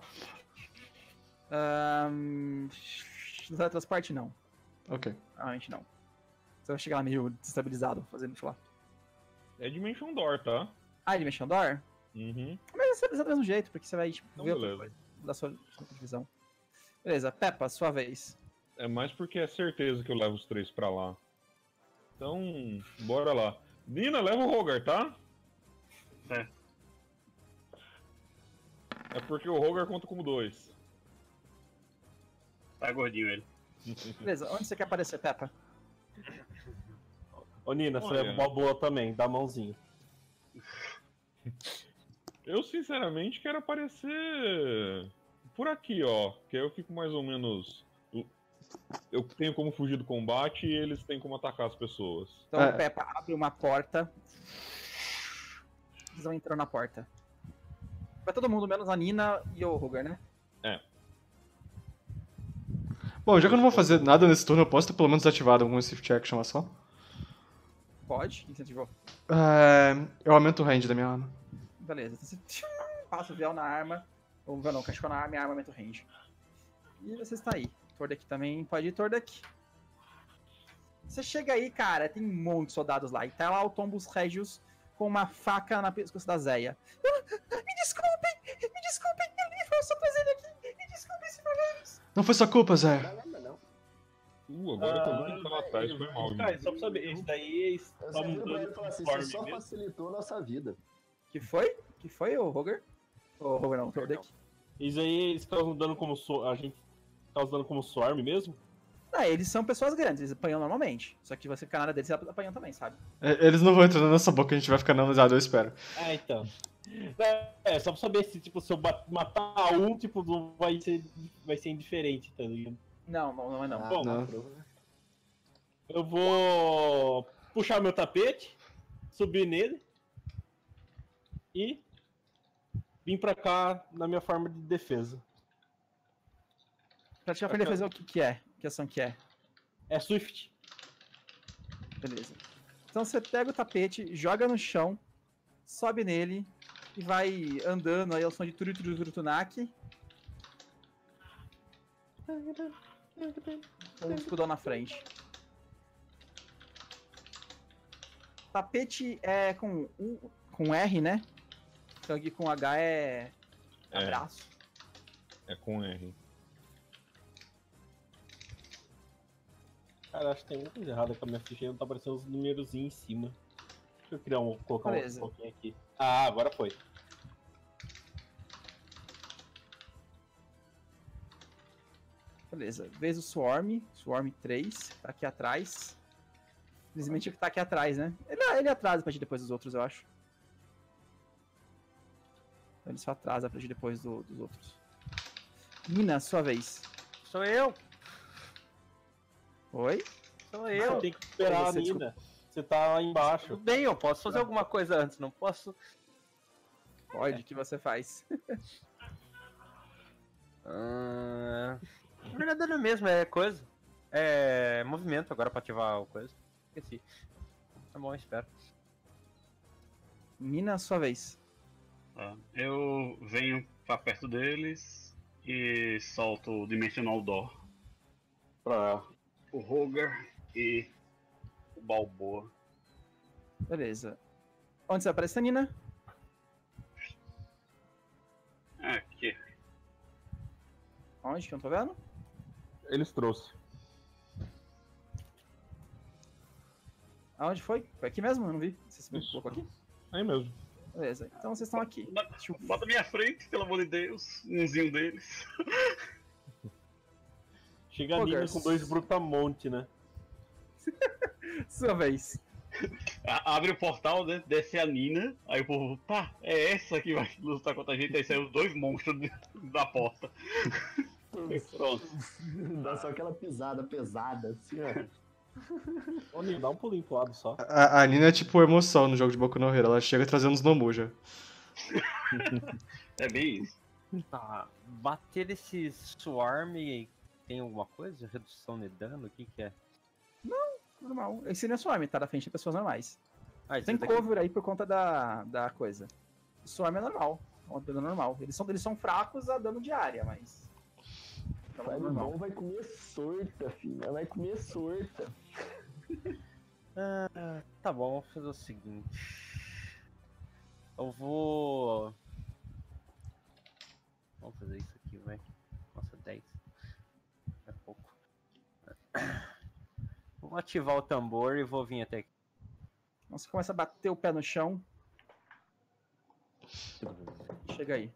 No teletransporte, não. Ok. Realmente não. Você vai chegar lá meio desestabilizado, fazendo, sei lá. É Dimension Door, tá? Dimension Door? Uhum. Mas você precisa do mesmo jeito, porque você vai tipo, Então, ver outra beleza. coisa da sua divisão. Beleza, Peppa, sua vez. É mais porque é certeza que eu levo os 3 pra lá. Então, bora lá. Nina, leva o Rogar, tá? É. É porque o Rogar conta como 2. Tá gordinho ele. Beleza, onde você quer aparecer, Peppa? Ô Nina, você Olha. é boa também, dá a mãozinha. Eu sinceramente quero aparecer por aqui, ó. Que aí eu fico mais ou menos. Eu tenho como fugir do combate e eles têm como atacar as pessoas. Então, Peppa abre uma porta. Eles vão entrando na porta. Vai todo mundo, menos a Nina e o Rogar, né? Bom, já que eu não vou fazer nada nesse turno, eu posso ter pelo menos ativado algum Swift Action ação? Pode, incentivou. Eu aumento o range da minha arma. Beleza, então você passa o véu na arma. Ou o véu não, cachecol na arma e a arma aumenta o range. E você está aí. Tordek também pode ir, Tordek. Você chega aí, cara, tem um monte de soldados lá. E tá lá o Tombus Regius com uma faca na pescoço da Zéia. Me desculpem, eu foi só trazer ele aqui. Me desculpem, senhores. Não foi sua culpa, Zé. Não. Agora eu tô vendo pela atrás, foi mal. Cara, só pra saber, esse daí Eu tá só viro pra ele mudando e falo assim, conforme você só mesmo. facilitou a nossa vida. Que foi, ô Roger? Ô, Roger não, o Deck. Isso aí eles estão usando como a gente tá usando como swarm mesmo? Ah, eles são pessoas grandes, eles apanham normalmente. Só que você ficar na área deles, eles apanham também, sabe? Eles não vão entrar na nossa boca, a gente vai ficar analisado, eu espero. Ah, então. Só pra saber se, tipo, se eu matar um, tipo, não vai ser indiferente, tá ligado? Não é não. Bom, não. eu vou puxar meu tapete, subir nele e vir pra cá na minha forma de defesa. Pra te aprender a fazer o que é? Que ação que é? É Swift. Beleza. Então você pega o tapete, joga no chão, sobe nele e vai andando aí ao som de Turuturuturutunak. Com um escudão na frente. Tapete é com R, né? Thug com H é abraço. É com R. Cara, acho que tem muita coisa errada com a minha ficha, não tá aparecendo os númerozinhos em cima. Deixa eu colocar Beleza. um pouquinho aqui. Ah, agora foi. Beleza. Vez o Swarm 3, tá aqui atrás. Infelizmente ele tá aqui atrás, né? Ele atrasa pra agir depois dos outros, eu acho. Então ele só atrasa pra agir depois dos outros. Nina, sua vez. Sou eu. Oi? Sou Você eu. tem que esperar a Você, Nina. Você tá lá embaixo. Tudo bem, eu posso fazer alguma coisa antes, não posso? Pode, o que você faz? Na verdade não é mesmo, é coisa. É movimento agora pra ativar o coisa. Esqueci. Tá bom, espero. Nina, sua vez. Tá. Eu venho pra perto deles e solto o Dimensional Door pra o Roger e o Balboa. Beleza. Onde você aparece, Nina? Aqui. Onde que eu não tô vendo? Eles trouxeram. Aonde foi? Foi aqui mesmo? Eu não vi. Você se Isso. colocou aqui? Aí mesmo. Beleza. Então vocês estão aqui. Bota minha frente, pelo amor de Deus. Umzinho deles. Chega a Nina Rogers. com 2 brutamonte, né? Sua vez. Abre o portal, né? Desce a Nina. Aí o povo, tá, é essa que vai lutar contra a gente. Aí saem os 2 monstros da porta. Pronto. Dá só aquela pisada pesada, assim, ó. Ô, Nina, dá um pulinho pro lado só. A Nina é tipo emoção no jogo de Boku no Hero, ela chega trazendo os Nomu já. É bem isso. Tá. Bater esse swarm tem alguma coisa? Redução de dano? O que é? Normal. Esse não é Swarm, tá na frente de pessoas normais. Ah, esse Tem daqui- cover aí por conta da coisa. O Swarm é normal. É um dano normal. Eles são fracos a dano de área, mas. É um dano normal. Fireball vai comer sorta, filho. Ela vai comer sorta. Tá bom, vamos fazer o seguinte. Eu vou. Vamos fazer isso aqui, vai. Nossa, 10. É pouco. Vou ativar o tambor e vou vir até aqui. Então você começa a bater o pé no chão. Chega aí.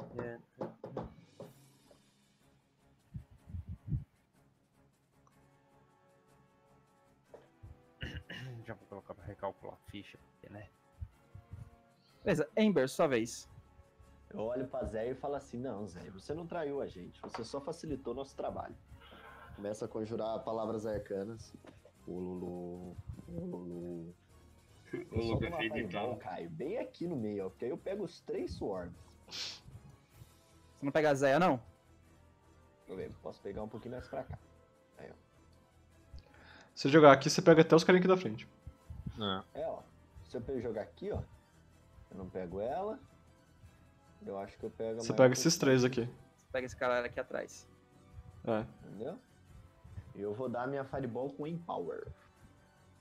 Já vou colocar pra recalcular a ficha, porque, né? Beleza, Ember, sua vez. Eu olho pra Zé e falo assim, não, Zé, você não traiu a gente, você só facilitou nosso trabalho. Começa a conjurar palavras arcanas. Ululu, ululu. O Lucas uma fez de fireball, tal. Caio, bem aqui no meio, ó, porque aí eu pego os 3 swarms. Você não pega a Zéia, não? Deixa eu ver, posso pegar um pouquinho mais pra cá. Se jogar aqui, você pega até os carinha aqui da frente. É, ó, se eu jogar aqui, ó, eu não pego ela. Eu acho que eu pego a Você maior pega esses quantidade, 3 aqui. Você pega esse cara aqui atrás. É. Entendeu? E eu vou dar minha Fireball com Empower.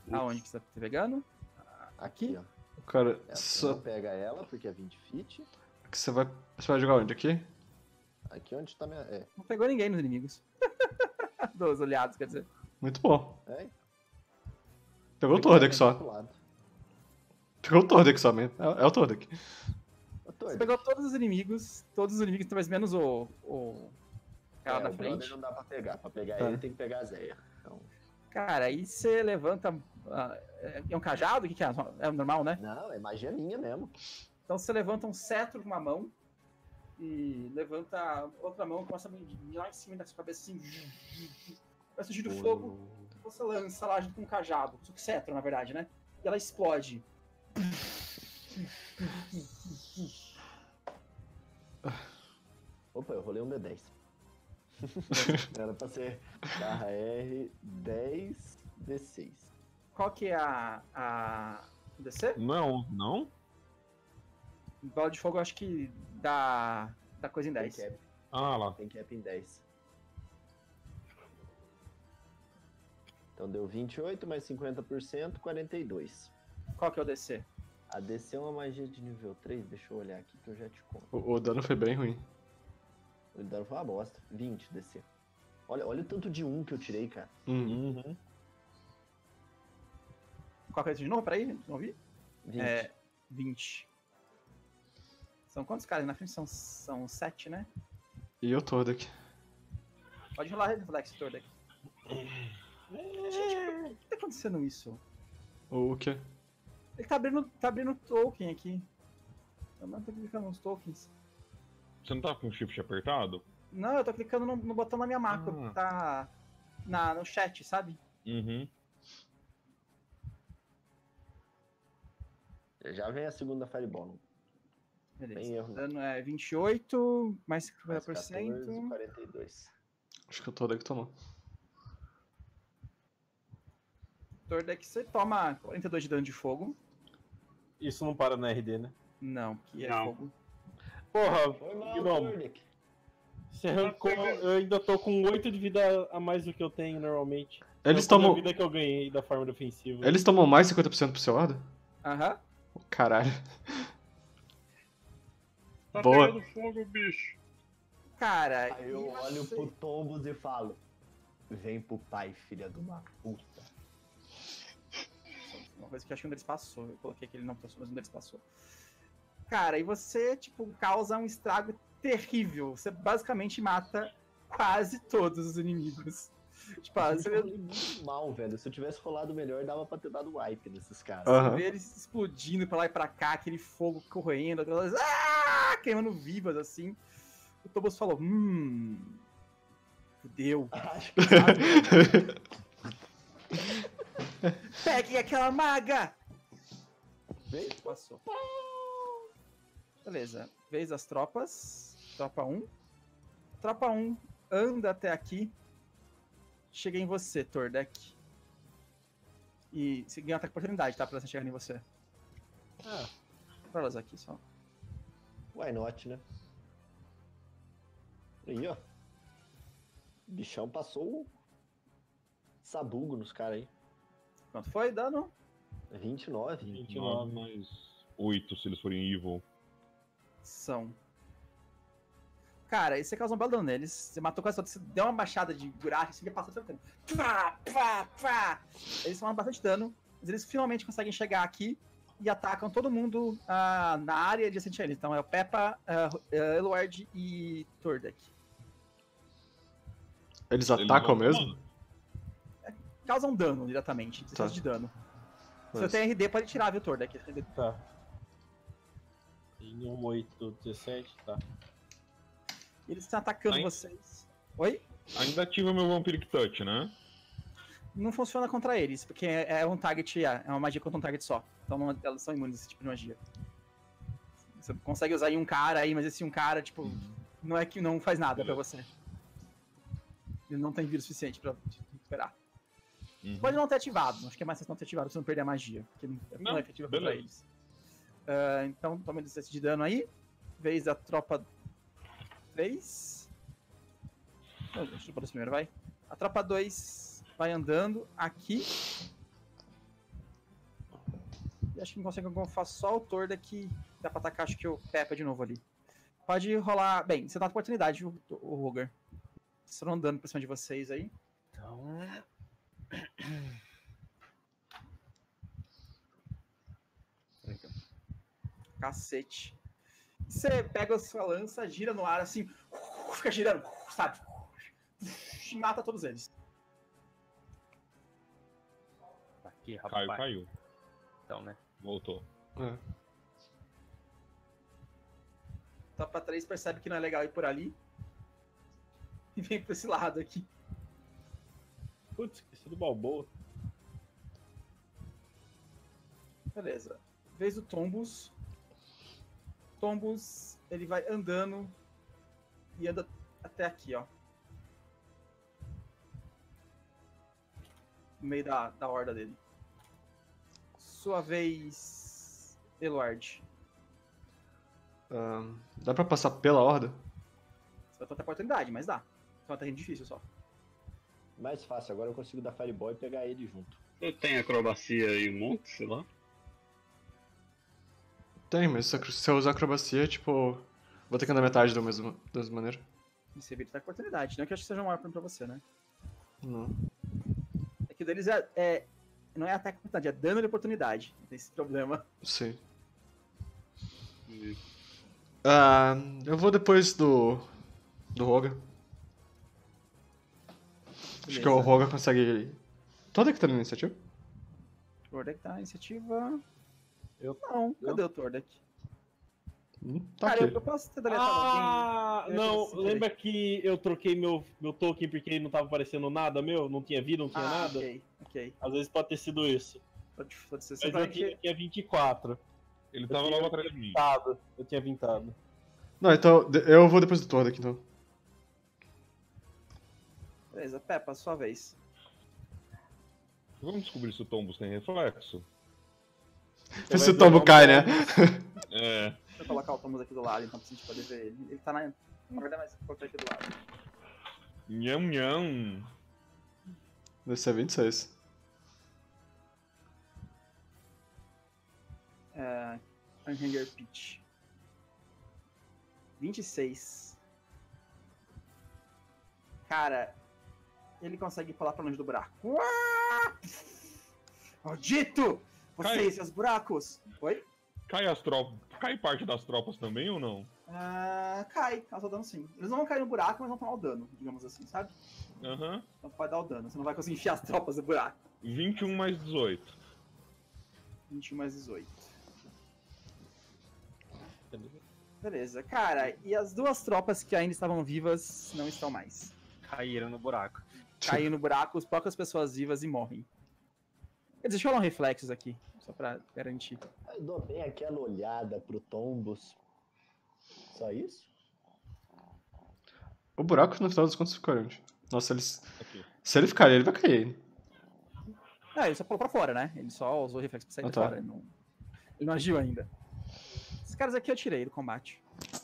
Aonde que você tá pegando? Aqui, ó. Cara, Você não pega ela, porque é 20 feet. você vai jogar onde? Aqui? Aqui onde tá minha... É. Não pegou ninguém nos inimigos. Dos aliados, quer dizer. Muito bom. É. Pegou o Tordek só. Pro lado. Pegou o Tordek só mesmo. É o Tordek. Ô, Você Tordek. pegou todos os inimigos, talvez menos o cara na o brother frente. não dá pra pegar. Pra pegar Tá. ele tem que pegar a Zéia. Então... Cara, aí você levanta. É um cajado? O que é? É normal, né? Não, é magia minha mesmo. Então você levanta um cetro com uma mão e levanta outra mão e começa a ir lá em cima da sua cabeça assim. Vai surgir do fogo, você lança lá junto com um cajado. Só que cetro, na verdade, né? E ela explode. Opa, eu rolei um D10. Era pra ser barra R 10 D6. Qual que é a DC? Não? Bola de fogo eu acho que dá coisa em 10. Tem cap, Ah, lá. tem cap em 10. Então deu 28 mais 50%, 42. Qual que é o DC? A DC é uma magia de nível 3, deixa eu olhar aqui que eu já te conto. O dano foi bem ruim. O dano foi uma bosta. 20 DC. Olha o tanto de 1 que eu tirei, cara. Uhum. Qual que é esse de novo? Peraí, não ouvi? 20. 20. São quantos caras na frente? São 7, né? E o Tordek. Pode rolar reflexo, Tordek. Gente, por que tá acontecendo isso? O quê? Ele tá abrindo token aqui. Eu não tô clicando nos tokens. Você não tá com o shift apertado? Não, eu tô clicando no botão da minha macro. Tá no chat, sabe? Uhum. Já vem a segunda Fireball. Tem Beleza. erro. Não. Dano é 28, mais Mais 50%. 14, 42. Acho que o Tordek tomou. Tordek, você toma 42 de dano de fogo. Isso não para na RD, né? Não, que é Não. fogo. Porra, Foi mal, Gnomo, Tordek. você arrancou. Eu ainda tô com 8 de vida a mais do que eu tenho normalmente. Eles Então, toda a tomam. vida que eu ganhei da forma defensiva. Eles tomam mais 50% pro seu lado? Aham. Caralho. Tá Boa. pegando fogo, bicho. Cara, Aí eu e olho você- pro Tombos e falo: vem pro pai, filha de uma puta. Uma coisa que eu acho que um deles passou. Eu coloquei que ele não passou, mas um deles passou. Cara, e você, tipo, causa um estrago terrível. Você basicamente mata quase todos os inimigos. Tipo, Eu você rolei muito mal, velho. Se eu tivesse rolado melhor, dava pra ter dado wipe nesses caras. Aham. vê eles explodindo pra lá e pra cá, aquele fogo correndo, aquelas. Queimando vivas assim. O Tobos falou: fudeu. Acho que sabe. Peguem aquela maga! Vem. Passou. Beleza. Vez as tropas. Tropa 1. Tropa 1 anda até aqui. Chega em você, Tordek. E você ganha ataque de oportunidade, tá? Pra ela chegar em você. Pra elas aqui só. Why not, né? Aí, ó. O bichão passou o sabugo nos caras aí. Quanto foi? Dano? 29. 29 mais 8 se eles forem evil. São. Cara, e você causou um belo dano neles. Você matou quase todos. Você deu uma baixada de buraco, você ia passar trocando. Pá, pá, pá. Eles tomam bastante dano, mas eles finalmente conseguem chegar aqui e atacam todo mundo na área adjacente a eles. Então é o Peppa, Eluard e Tordek. Eles Eles atacam vão mesmo? tomando. Causam dano diretamente, 16 Tá. de dano. Se Mas- eu tenho RD, pode tirar, viu, Tordek? Tá. Tem 8, 17, tá. Eles estão atacando Ai. vocês. Oi? Ainda ativa meu Vampiric Touch, né? Não funciona contra eles, porque é um target, é uma magia contra um target só. Então elas são imunes a esse tipo de magia. Você consegue usar em um cara aí, mas esse um cara, tipo, não é que não faz nada pra você. Ele não tem vida suficiente pra te recuperar. Uhum. Pode não ter ativado, acho que é mais fácil não ter ativado pra você não perder a magia, porque não Não, é efetiva contra beleza. eles. Então, toma 17 de dano aí. Vez da tropa 3. Deixa eu pôr esse primeiro, vai. A tropa 2 vai andando aqui. acho que não consegue gonfar só o Torda que dá pra atacar, acho que o Peppa de novo ali. Pode rolar. Bem, você dá uma oportunidade, o Roger. Estão andando pra cima de vocês aí. Então. Cacete. Você pega a sua lança, gira no ar assim, fica girando, sabe? E mata todos eles. Aqui, rapaz. Caiu. Então, né? Voltou. É. Topa 3 percebe que não é legal ir por ali. E vem pra esse lado aqui. Putz, esqueci do Balboa. Beleza. Vez do Tombus. Tombus, ele vai andando e anda até aqui, ó. No meio da horda dele. Sua vez, Eluard. Dá pra passar pela horda? Você vai ter oportunidade, mas dá. É um terreno difícil só. Mais fácil, agora eu consigo dar Fireball e pegar ele junto. Eu tenho acrobacia e um monte, sei lá. Tem, mas se eu usar acrobacia, tipo, vou ter que andar metade da mesma maneira. Você vira a oportunidade. Não que eu acho que seja um maior problema pra você, né? Não. É que o deles não é ataque de oportunidade, é dano de oportunidade. Não tem esse problema. Sim. E Eu vou depois do Roga. Acho que o Roga consegue. Todo que tá na iniciativa? Tordek tá na iniciativa. Eu? Não, cadê o Tordek? Tá Cara, aqui. eu posso ter deletado alguém. Não, lembra que eu troquei meu token porque ele não tava aparecendo nada meu? Não tinha vida, não tinha nada? Ok. Às vezes pode ter sido isso. Pode ser. Mas eu tinha 24. Ele tava logo atrás de mim. Eu tinha vintado. Não, então eu vou depois do Tordek, então. Beleza, Peppa, sua vez. Vamos descobrir se o Tombus tem reflexo. Vê se o tombo cai, né? É. Deixa eu colocar o Thomas aqui do lado, então pra gente poder ver ele. Ele tá na verdade, mas vou colocar aqui do lado. Nham, nham. Deve ser 26. Unhanger Pitch. 26. Cara, ele consegue pular pra longe do buraco. Maldito! Você e seus buracos! Oi? Cai parte das tropas também ou não? Cai, causa dano sim. Eles não vão cair no buraco, mas vão tomar o dano, digamos assim, sabe? Aham. Então pode dar o dano, você não vai conseguir enfiar as tropas no buraco. 21 mais 18. 21 mais 18. Beleza, cara, e as duas tropas que ainda estavam vivas não estão mais. Caíram no buraco. Caíram no buraco, as poucas pessoas vivas e morrem. Quer dizer, deixa eu rolar um reflexos aqui, só pra garantir. Eu dou bem aquela olhada pro Tombus. Só isso? O buraco no final das contas ficou grande. Nossa, Aqui. se ele ficar ali, ele vai cair. Ele só pulou pra fora, né? Ele só usou o reflexo pra sair de tá. fora. Ele não agiu ainda. Esses caras aqui eu tirei do combate.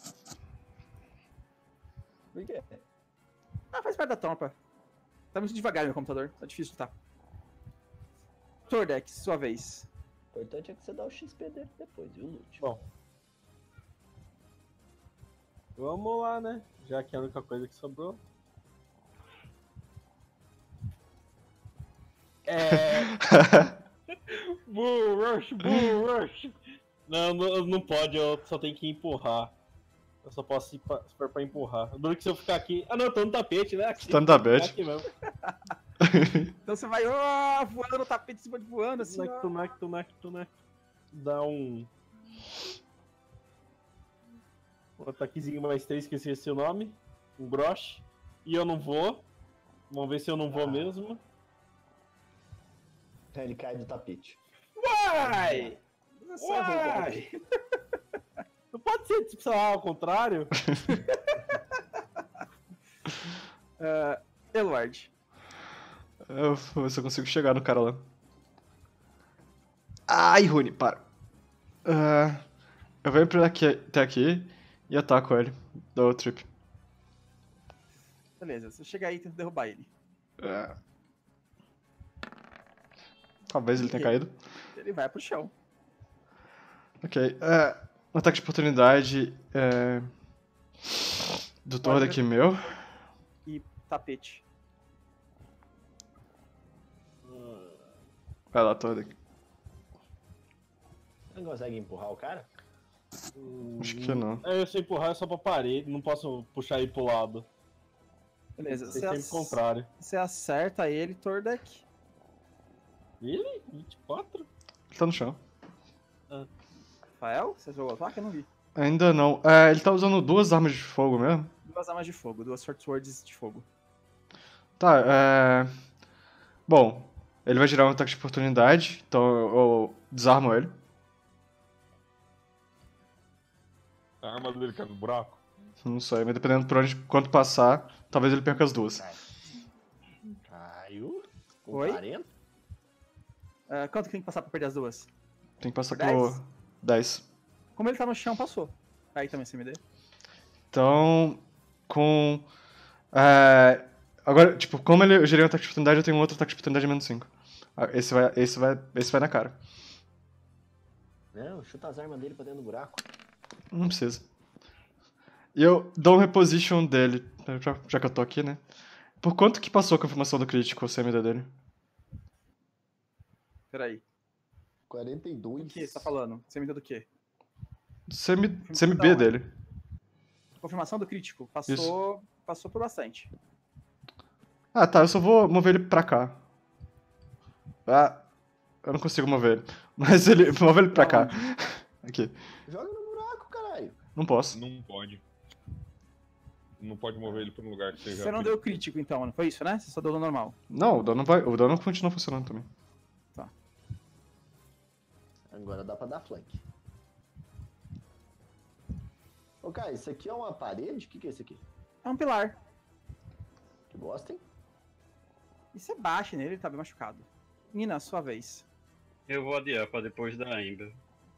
Por quê? Faz parte da tropa. Tá muito devagar meu computador, tá difícil de tá. Tordek, sua vez. O importante é que você dá o XP dele depois, viu, Lute? Bom. Vamos lá, né? Já que é a única coisa que sobrou. Bull Rush! Não pode, eu só tenho que empurrar. Eu só posso ir se for pra empurrar. Duro que se eu ficar aqui. Ah não, eu tô no tapete, né? Aqui, Você tá no tapete. aqui mesmo. Então você vai voando no tapete, em cima de voando, assim. Tunac. Dá um ataquezinho mais 3, que eu esqueci o nome. Um broche. E eu não vou. Vamos ver se eu não vou mesmo. Ele cai do tapete. Vai! Não pode ser, tipo, sei lá, ao contrário. Eluard. Eu vou ver se eu consigo chegar no cara lá. Ai, Rune, para. Eu venho até aqui e ataco ele. Dou o trip. Beleza, você chega aí e tenta derrubar ele. Talvez ele tenha caído. Ele vai pro chão. Ok. Um ataque de oportunidade do Thor aqui meu. E tapete. Vai lá, Thor aqui. Não consegue empurrar o cara? Acho que não. Eu sei empurrar só pra parede, não posso puxar ele pro lado. Beleza, Tem sempre o contrário. você acerta ele, Tordek. Ele? 24? Ele tá no chão. Rafael, você jogou ataque? Eu não vi. Ainda não. Ele tá usando 2 armas de fogo mesmo? 2 armas de fogo, 2 short swords de fogo. Tá, Bom, ele vai girar um ataque de oportunidade, então eu desarmo ele. A arma dele cai no buraco. Não sei, mas dependendo por onde quanto passar, talvez ele perca as 2. Caiu? Com Oi? 40? Quanto que tem que passar pra perder as 2? Tem que passar Por 10? por 10. Como ele tá no chão, passou. Aí também CMD. Então, com. Agora, tipo, como eu gerei um ataque de oportunidade, eu tenho um outro ataque de oportunidade de menos 5. Esse vai na cara. Não, chuta as armas dele pra dentro do buraco. Não precisa. E eu dou um reposition dele, já que eu tô aqui, né? Por quanto que passou a confirmação do crítico, o CMD dele? Peraí. 42. O que você tá falando? CMD do quê? CMB dele. Confirmação do crítico. Passou por bastante. Ah, tá, eu só vou mover ele pra cá. Eu não consigo mover ele. Mas ele. Move ele pra cá. Aqui. Joga no buraco, caralho. Não posso. Não pode. Não pode mover ele pra um lugar que seja. Você não deu crítico então, não foi isso, né? Você só deu no normal. Não, o dano continua funcionando também. Agora dá pra dar flank. Ô, Kai, isso aqui é uma parede? O que é isso aqui? É um pilar. Que bosta, hein? E você bate nele, ele tá bem machucado. Nina, sua vez. Eu vou adiar pra depois da Ember.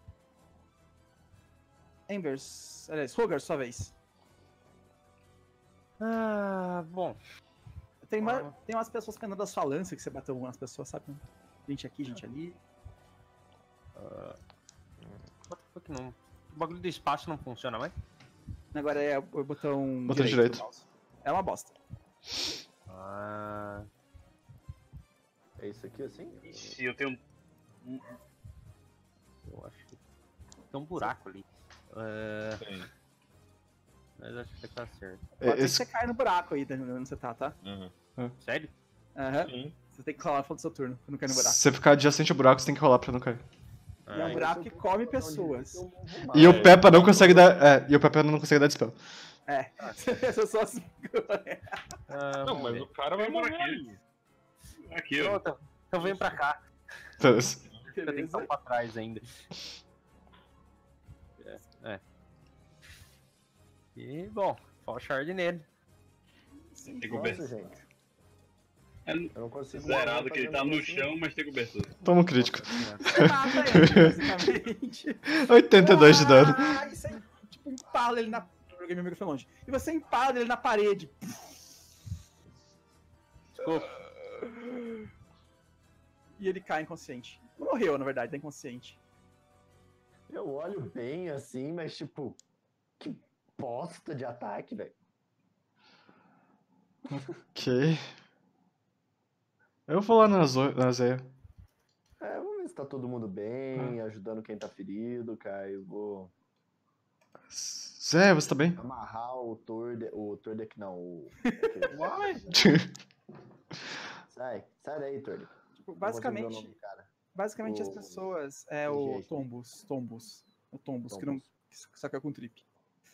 Embers. Aliás, Rogar, sua vez. Bom. Tem umas pessoas pendendo da sua lança que você bateu algumas pessoas, sabe? Gente aqui, gente ali. Por que não? O bagulho do espaço não funciona mais? Agora é o botão direito. do mouse. É uma bosta. É isso aqui assim? Ixi, eu tenho. Eu acho que tem um buraco ali. Tem. Mas acho que tá certo. Pode ser que você caia no buraco aí, onde você tá? Sério? Aham. Sim. Você tem que rolar no final do seu turno, pra não cair no buraco. Se você ficar adjacente ao buraco, você tem que rolar pra não cair. E é um buraco que come pessoas. E o Peppa não consegue dar. E o Peppa não consegue dar dispel. É. Você só se... Não, mas o cara vai morrer ali. Aqui, ó. Então vem pra cá. Então, Eu tenho que estar pra trás ainda. E, bom, fall shard nele. Tem Nossa, cobertura. gente. É Eu não consigo. zerado que ele tá no chão, mas tem cobertura. toma um crítico. Você mata ele, basicamente. 82 de dano. E você, tipo, empala ele na... Joguei meu amigo foi longe. E você empala ele na parede. Desculpa. E ele cai inconsciente. Não morreu, na verdade, tá inconsciente. Eu olho bem assim, mas tipo, que bosta de ataque, velho. Ok. Eu vou lá na Zé. Vamos ver se tá todo mundo bem, ajudando quem tá ferido, Kai. Eu vou Zé, você tá bem? amarrar o Tordek não, o... Sai daí, Tordek. Tipo, Não consigo ver o nome basicamente, do cara. basicamente as O- pessoas... É o o jeito. Tombus, que Tombus. não... Que saca com trip.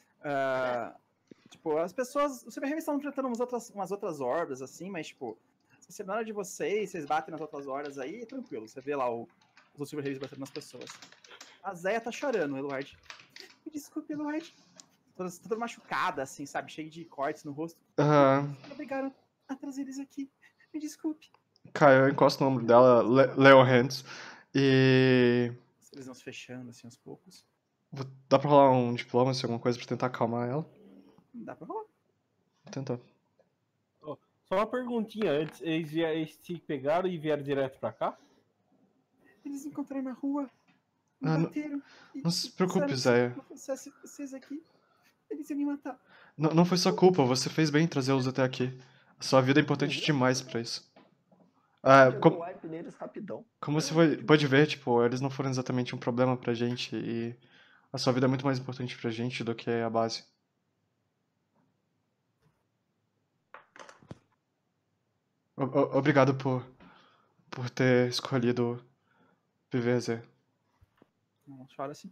Tipo, as pessoas... Os Super Heavy estão enfrentando umas outras hordas, assim, mas, tipo... Se você na hora de vocês batem nas outras hordas aí, é tranquilo. Você vê lá os outros Super Heavy batendo nas pessoas. A Zéia tá chorando, Eluard. Me desculpe, Eluard. Toda machucada, assim, sabe? Cheia de cortes no rosto. Obrigaram a trazer eles aqui. Me desculpe. Caio, eu encosto no ombro dela, Leo Hands. E. Eles vão se fechando, assim, aos poucos. Dá pra rolar um diplomacy, alguma coisa pra tentar acalmar ela? Dá pra rolar. Vou tentar. Só uma perguntinha antes. Eles te pegaram e vieram direto pra cá? Eles encontraram na rua. Me Ah, bateram. E não se preocupe, disseram Zéia. que se eu não fosse vocês aqui, eles iam me matar. Não foi sua culpa, você fez bem em trazê-los até aqui. A sua vida é importante demais pra isso. Ah, Eu dou wipe neles rapidão. como você pode ver, tipo, eles não foram exatamente um problema pra gente e a sua vida é muito mais importante pra gente do que a base. Obrigado por ter escolhido viver, Zé. Ela chora assim.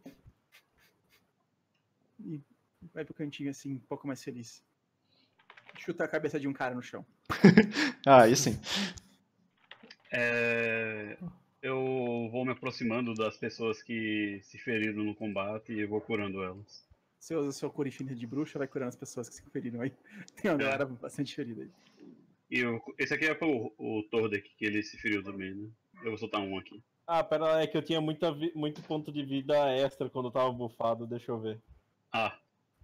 E vai pro cantinho assim, um pouco mais feliz. Chuta a cabeça de um cara no chão. Ah, aí sim. Eu vou me aproximando das pessoas que se feriram no combate e vou curando elas. Você usa o seu cura infinito de bruxa, vai curando as pessoas que se feriram aí. Tem uma galera bastante ferida aí. E esse aqui é o Tordek, que ele se feriu também, né? Eu vou soltar um aqui. Ah, pera lá, é que eu tinha muito ponto de vida extra quando eu tava bufado, deixa eu ver. Ah,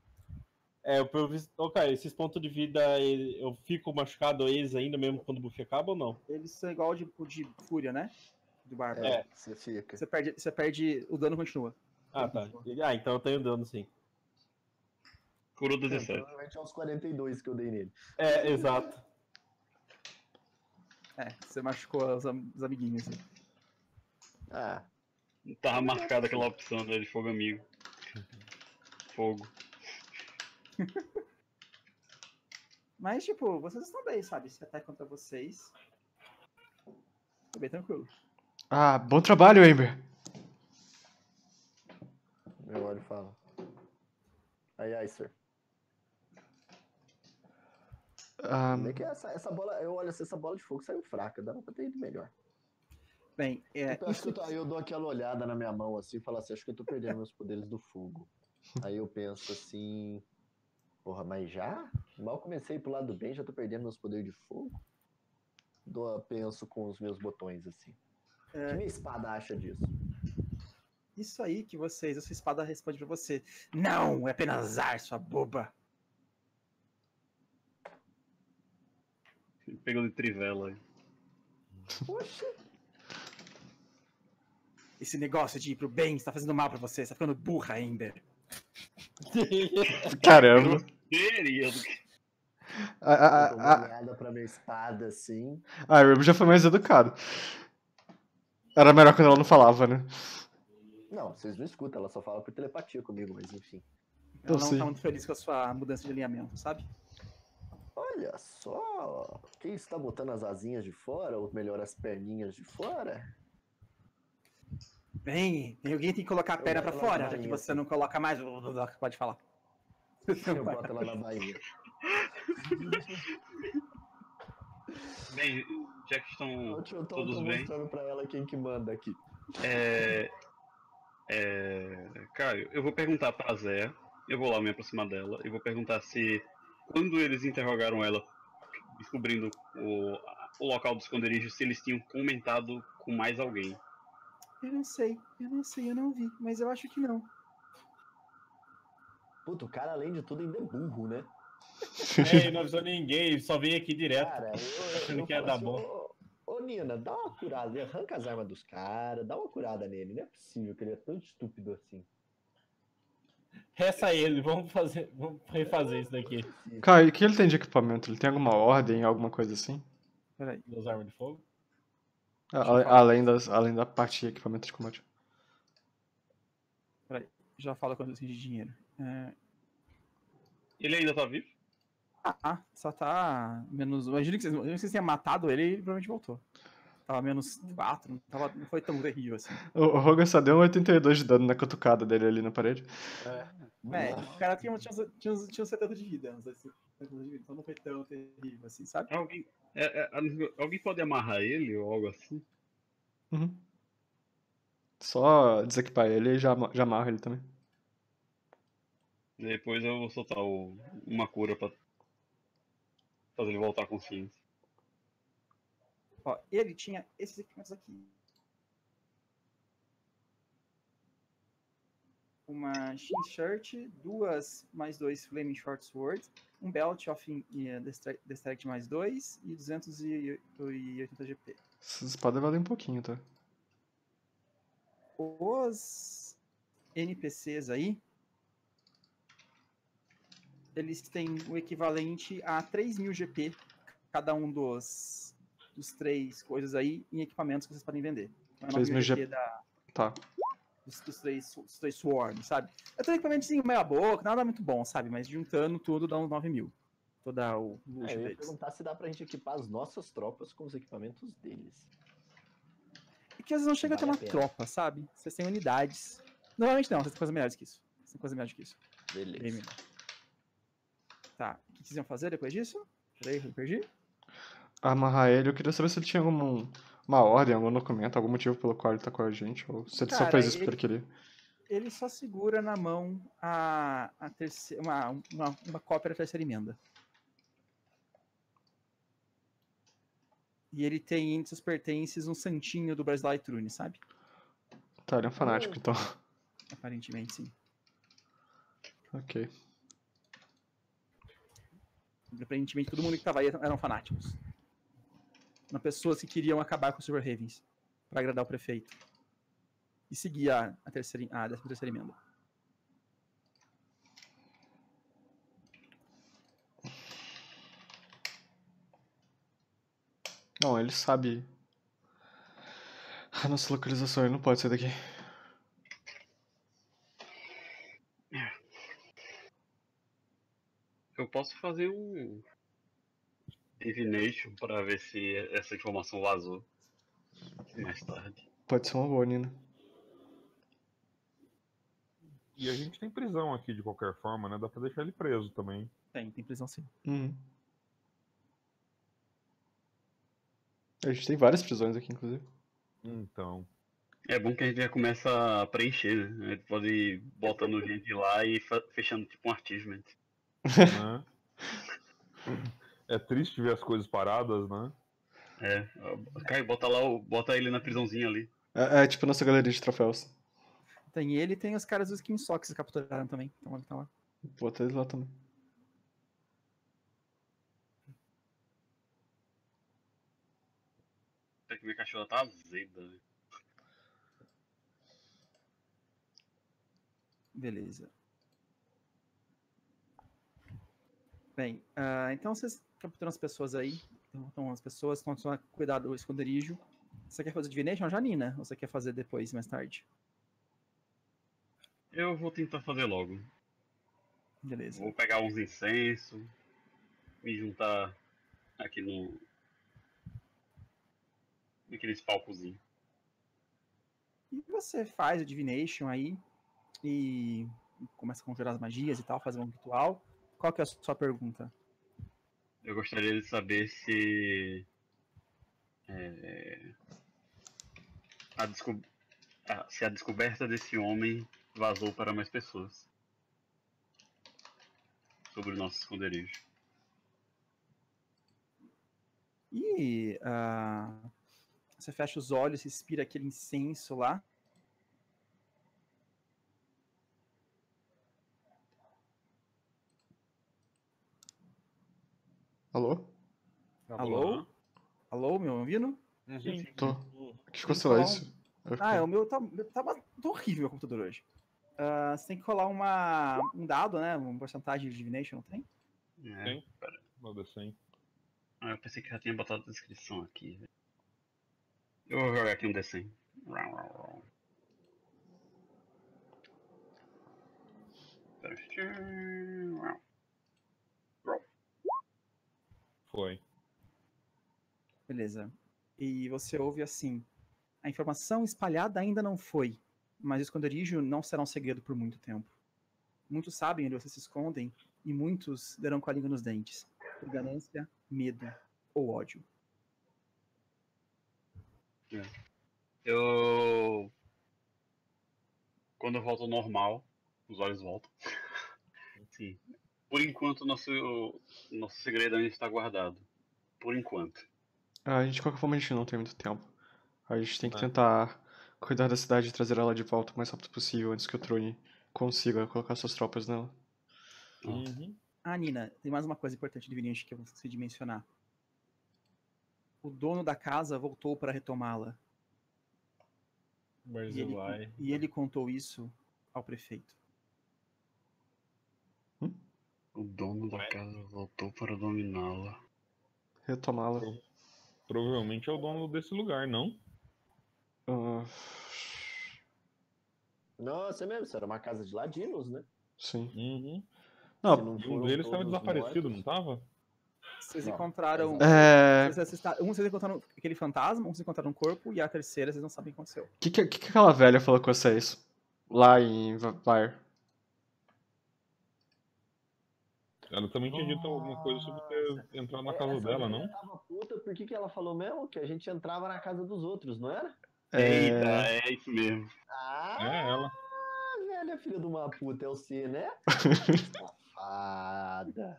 Ok, esses pontos de vida, eu fico machucado eles ainda mesmo quando o buff acaba ou não? Eles são igual de fúria, né? Do bárbaro. É. Você fica. Você perde, o dano continua. Ah, tá. Ah, então eu tenho dano sim. curou 17. Provavelmente é uns 42 que eu dei nele. É, exato. Você machucou os amiguinhos. Assim. Ah, Tava marcada aquela opção, né, de fogo amigo. Fogo. Mas, tipo, vocês estão bem, sabe? Se ataque contra vocês. Tô bem tranquilo. Ah, bom trabalho, Amber. eu olho e falo. Ai, sir. Ah, É que essa bola, eu olho assim, essa bola de fogo saiu fraca, dava pra ter ido melhor. Bem, Eu acho que eu dou aquela olhada na minha mão assim e falo assim, acho que eu tô perdendo meus poderes do fogo. Aí eu penso assim, porra, mas já? Mal comecei pro lado bem, já tô perdendo meus poderes de fogo? Penso com os meus botões assim. O que minha espada acha disso? Isso aí que a sua espada responde pra você. Não, é apenas ar, sua boba. Pegou de trivela aí. Poxa, Esse negócio de ir pro bem está fazendo mal pra você. Você tá ficando burra, Amber. caramba. Querido. A, eu tô a, a, olhada pra minha espada assim. a Ruby já foi mais educada. Era melhor quando ela não falava, né? Não, vocês não escutam, ela só fala por telepatia comigo, mas enfim. Ela Eu não sei. tá muito feliz com a sua mudança de alinhamento, sabe? Olha só, quem está botando as asinhas de fora, ou melhor, as perninhas de fora? Bem, alguém tem que colocar a perna pra boto ela na fora, já que bainha, você assim. não coloca mais. Pode falar. Eu boto ela na bainha. Bem, já que estão Eu tô todos bem, mostrando pra ela quem que manda aqui. Caio, eu vou perguntar pra Zé, eu vou lá me aproximar dela, e vou perguntar se, quando eles interrogaram ela, descobrindo o local do esconderijo, se eles tinham comentado com mais alguém. Eu não sei, eu não vi, mas eu acho que não. Puta, o cara, além de tudo, ainda é burro, né? Não avisou ninguém, só veio aqui direto. Cara, Achando eu que ia falo dar assim, bom. ô Nina, dá uma curada, arranca as armas dos caras, dá uma curada nele. Não é possível que ele é tão estúpido assim. Resta ele, vamos refazer isso daqui. Cara, e o que ele tem de equipamento? Ele tem alguma ordem, alguma coisa assim? Peraí. Das armas de fogo. Além da parte de equipamento de combate. Já falo quanto eu tenho de dinheiro. Ele ainda tá vivo? Só tá menos. Imagina que vocês tenham matado ele e ele provavelmente voltou. Tava menos 4, não foi tão terrível assim. O Rogan só deu um 82 de dano na cutucada dele ali na parede. O cara tinha uns 70 de vida, então não foi tão terrível assim, sabe? Alguém pode amarrar ele ou algo assim? Uhum. Só desequipar ele e já amarra ele também. Depois eu vou soltar uma cura pra fazer ele voltar à consciência. Ó, ele tinha esses equipamentos aqui. Uma Shin Shirt, 2+2 Flaming Short Sword, um Belt of Destruct +2 e 280 GP. Essas espadas valem um pouquinho, tá? Os NPCs aí, eles têm o equivalente a 3.000 GP, cada um dos 3 coisas aí, em equipamentos que vocês podem vender. Então, é 3.000 GP GP. Tá. dos três Swarm, sabe? Eu tenho equipamentozinho meia boca, nada muito bom, sabe? Mas juntando tudo dá uns 9.000. Toda o luxo Eu ia deles. perguntar se dá pra gente equipar as nossas tropas com os equipamentos deles. E que às vezes não chega Vale a ter a uma pena. tropa, sabe? Vocês têm unidades. Normalmente não, vocês têm coisas melhores que isso. Vocês têm coisas melhores que isso. Bem Beleza. melhor. Tá, o que vocês iam fazer depois disso? Peraí, eu perdi. Amarrar ele, eu queria saber se ele tinha uma ordem, algum documento, algum motivo pelo qual ele tá com a gente, ou se ele só Cara, fez isso porque ele queria. Ele só segura na mão a terceira, uma cópia da terceira emenda. E ele tem entre seus pertences um santinho do Brasileiro Trune, sabe? Tá, ele é um fanático, então. Aparentemente, sim. Ok. Aparentemente, todo mundo que tava aí eram fanáticos. Eram pessoas que queriam acabar com os Silver Ravens pra agradar o prefeito. E seguir a 13ª emenda. Não, ele sabe a nossa localização, ele não pode sair daqui. Eu posso fazer um divination para ver se essa informação vazou mais tarde. Pode ser uma boa, Nina. E a gente tem prisão aqui de qualquer forma, né? Dá pra deixar ele preso também. Tem prisão sim. A gente tem várias prisões aqui, inclusive. Então. É bom que a gente já começa a preencher, né? A gente pode ir botando gente lá e fechando tipo um artista. Né? É triste ver as coisas paradas, né? É, Caio, bota ele na prisãozinha ali. É tipo nossa galeria de troféus. Tem ele e tem os caras dos Skin Socks que capturaram também. Então ele tá lá. Bota eles lá também. Até que minha cachorra tá azeda, né? Beleza. Bem, então vocês capturam as pessoas aí. Então as pessoas continuam a cuidar do esconderijo. Você quer fazer Divination, Janina? Ou você quer fazer depois, mais tarde? Eu vou tentar fazer logo. Beleza. Vou pegar uns incensos, me juntar aqui naqueles palcozinhos. E você faz o Divination aí e começa a conjurar as magias e tal, fazer um ritual. Qual que é a sua pergunta? Eu gostaria de saber se se a descoberta desse homem vazou para mais pessoas sobre o nosso esconderijo. E você fecha os olhos, respira aquele incenso lá. Alô? Alô? Alô, me ouvindo? Sim. Tô. Tem Que ficou que silêncio. o meu tá horrível meu computador hoje. Você tem que rolar um dado, né? Uma porcentagem de Divination, não tem? Sim. Vou descer. Eu pensei que já tinha botado a descrição aqui. Eu vou jogar aqui um D100. Foi. Beleza. E você ouve assim: a informação espalhada ainda não foi, mas o esconderijo não será um segredo por muito tempo. Muitos sabem onde vocês se escondem e muitos derão com a língua nos dentes, por ganância, medo ou ódio. Quando eu volto ao normal, os olhos voltam. Sim. Por enquanto, nosso segredo ainda está guardado. Por enquanto. De qualquer forma, a gente não tem muito tempo. A gente tem que É. tentar cuidar da cidade e trazer ela de volta o mais rápido possível antes que o Trune consiga colocar suas tropas nela. Uhum. Nina, tem mais uma coisa importante de Vinicius que eu esqueci de mencionar. O dono da casa voltou para retomá-la. Barzilai. E ele contou isso ao prefeito. O dono da casa voltou para dominá-la. Retomá-la. Provavelmente é o dono desse lugar, não? Ah, Nossa, é mesmo, isso era uma casa de ladinos, né? sim. Uhum. Não, Se não E um foram deles estava todos desaparecido, não mortos. tava? Vocês Não, encontraram. é... Vocês encontraram aquele fantasma, vocês encontraram um corpo, e a terceira vocês não sabem o que aconteceu. O que aquela velha falou com vocês? Lá em Vampire. Ela também tinha dito alguma coisa sobre ter entrado na casa Essa dela, velha não? tava puta, por que ela falou mesmo? Que a gente entrava na casa dos outros, não era? Eita, é isso mesmo. Ah, É ela. velha filha de uma puta, é o C, né? Safada.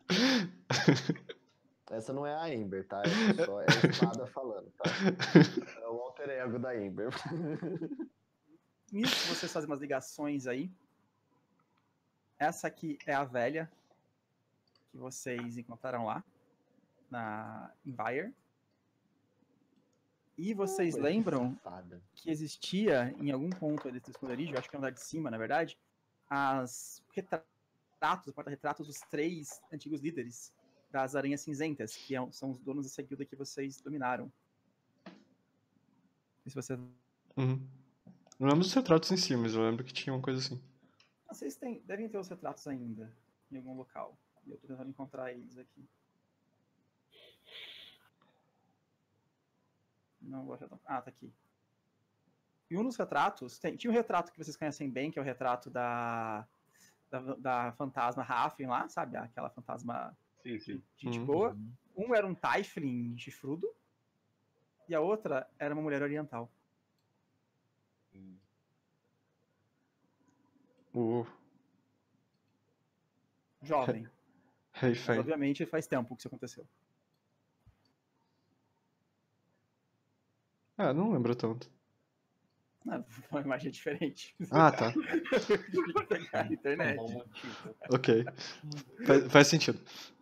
Essa não é a Amber, tá? Essa só é a espada falando, tá? É o alter ego da Amber. Nisso, vocês fazem umas ligações aí. Essa aqui é a velha que vocês encontraram lá, em Vair. E vocês lembram Safada. que existia, em algum ponto desse esconderijo, acho que é no andar de cima, na verdade, os porta-retratos dos 3 antigos líderes das Aranhas Cinzentas, que são os donos dessa guilda que vocês dominaram. E se você... Uhum. Não lembro dos retratos em si, mas eu lembro que tinha uma coisa assim. Vocês devem ter os retratos ainda, em algum local. E eu tô tentando encontrar eles aqui. Não vou achar tão... Ah, tá aqui. E um dos retratos... Tinha um retrato que vocês conhecem bem, que é o retrato da fantasma Raffen lá, sabe? Aquela fantasma Sim. de boa. Um era um Typhling chifrudo. E a outra era uma mulher oriental. Jovem. Hey, Mas, Fane. obviamente faz tempo que isso aconteceu. Não lembro tanto. Não, uma imagem diferente. Ah, tá. Tive que pegar na internet. Bom motivo. Ok. Faz sentido.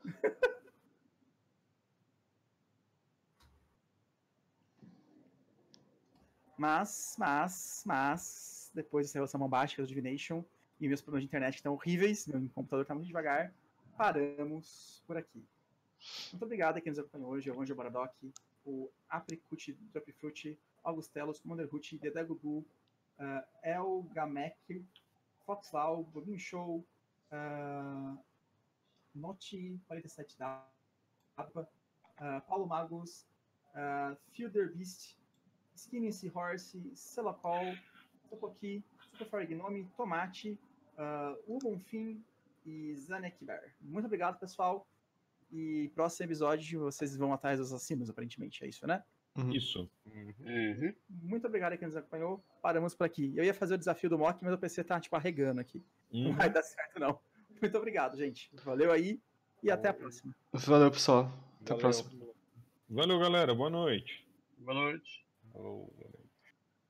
Mas, depois dessa relação bombástica do Divination e meus problemas de internet que estão horríveis, meu computador está muito devagar, paramos por aqui. Muito obrigado a quem nos acompanhou hoje, o Angel Baradoc, o Apricute, Dropfruit, Augustelos, Commander Hut, Dedé Gugu, El Gamek, Foxlau, Bobinho Show, Noti 47 da Paulo Magos, Fielder Beast, Skinny Seahorse, Celapol, Topoki, Superfire Gnome, Tomate, O Bonfim e Zanek Bear. Muito obrigado, pessoal. E próximo episódio vocês vão atrás dos assassinos, aparentemente. É isso, né? Isso. Uhum. Muito obrigado a quem nos acompanhou. Paramos por aqui. Eu ia fazer o desafio do Mock, mas o PC tá, tipo, arregando aqui. Não vai dar certo, não. Muito obrigado, gente. Valeu aí e até a próxima. Valeu, pessoal. Até a Valeu. próxima. Valeu, galera. Boa noite. Boa noite. Falou, galera.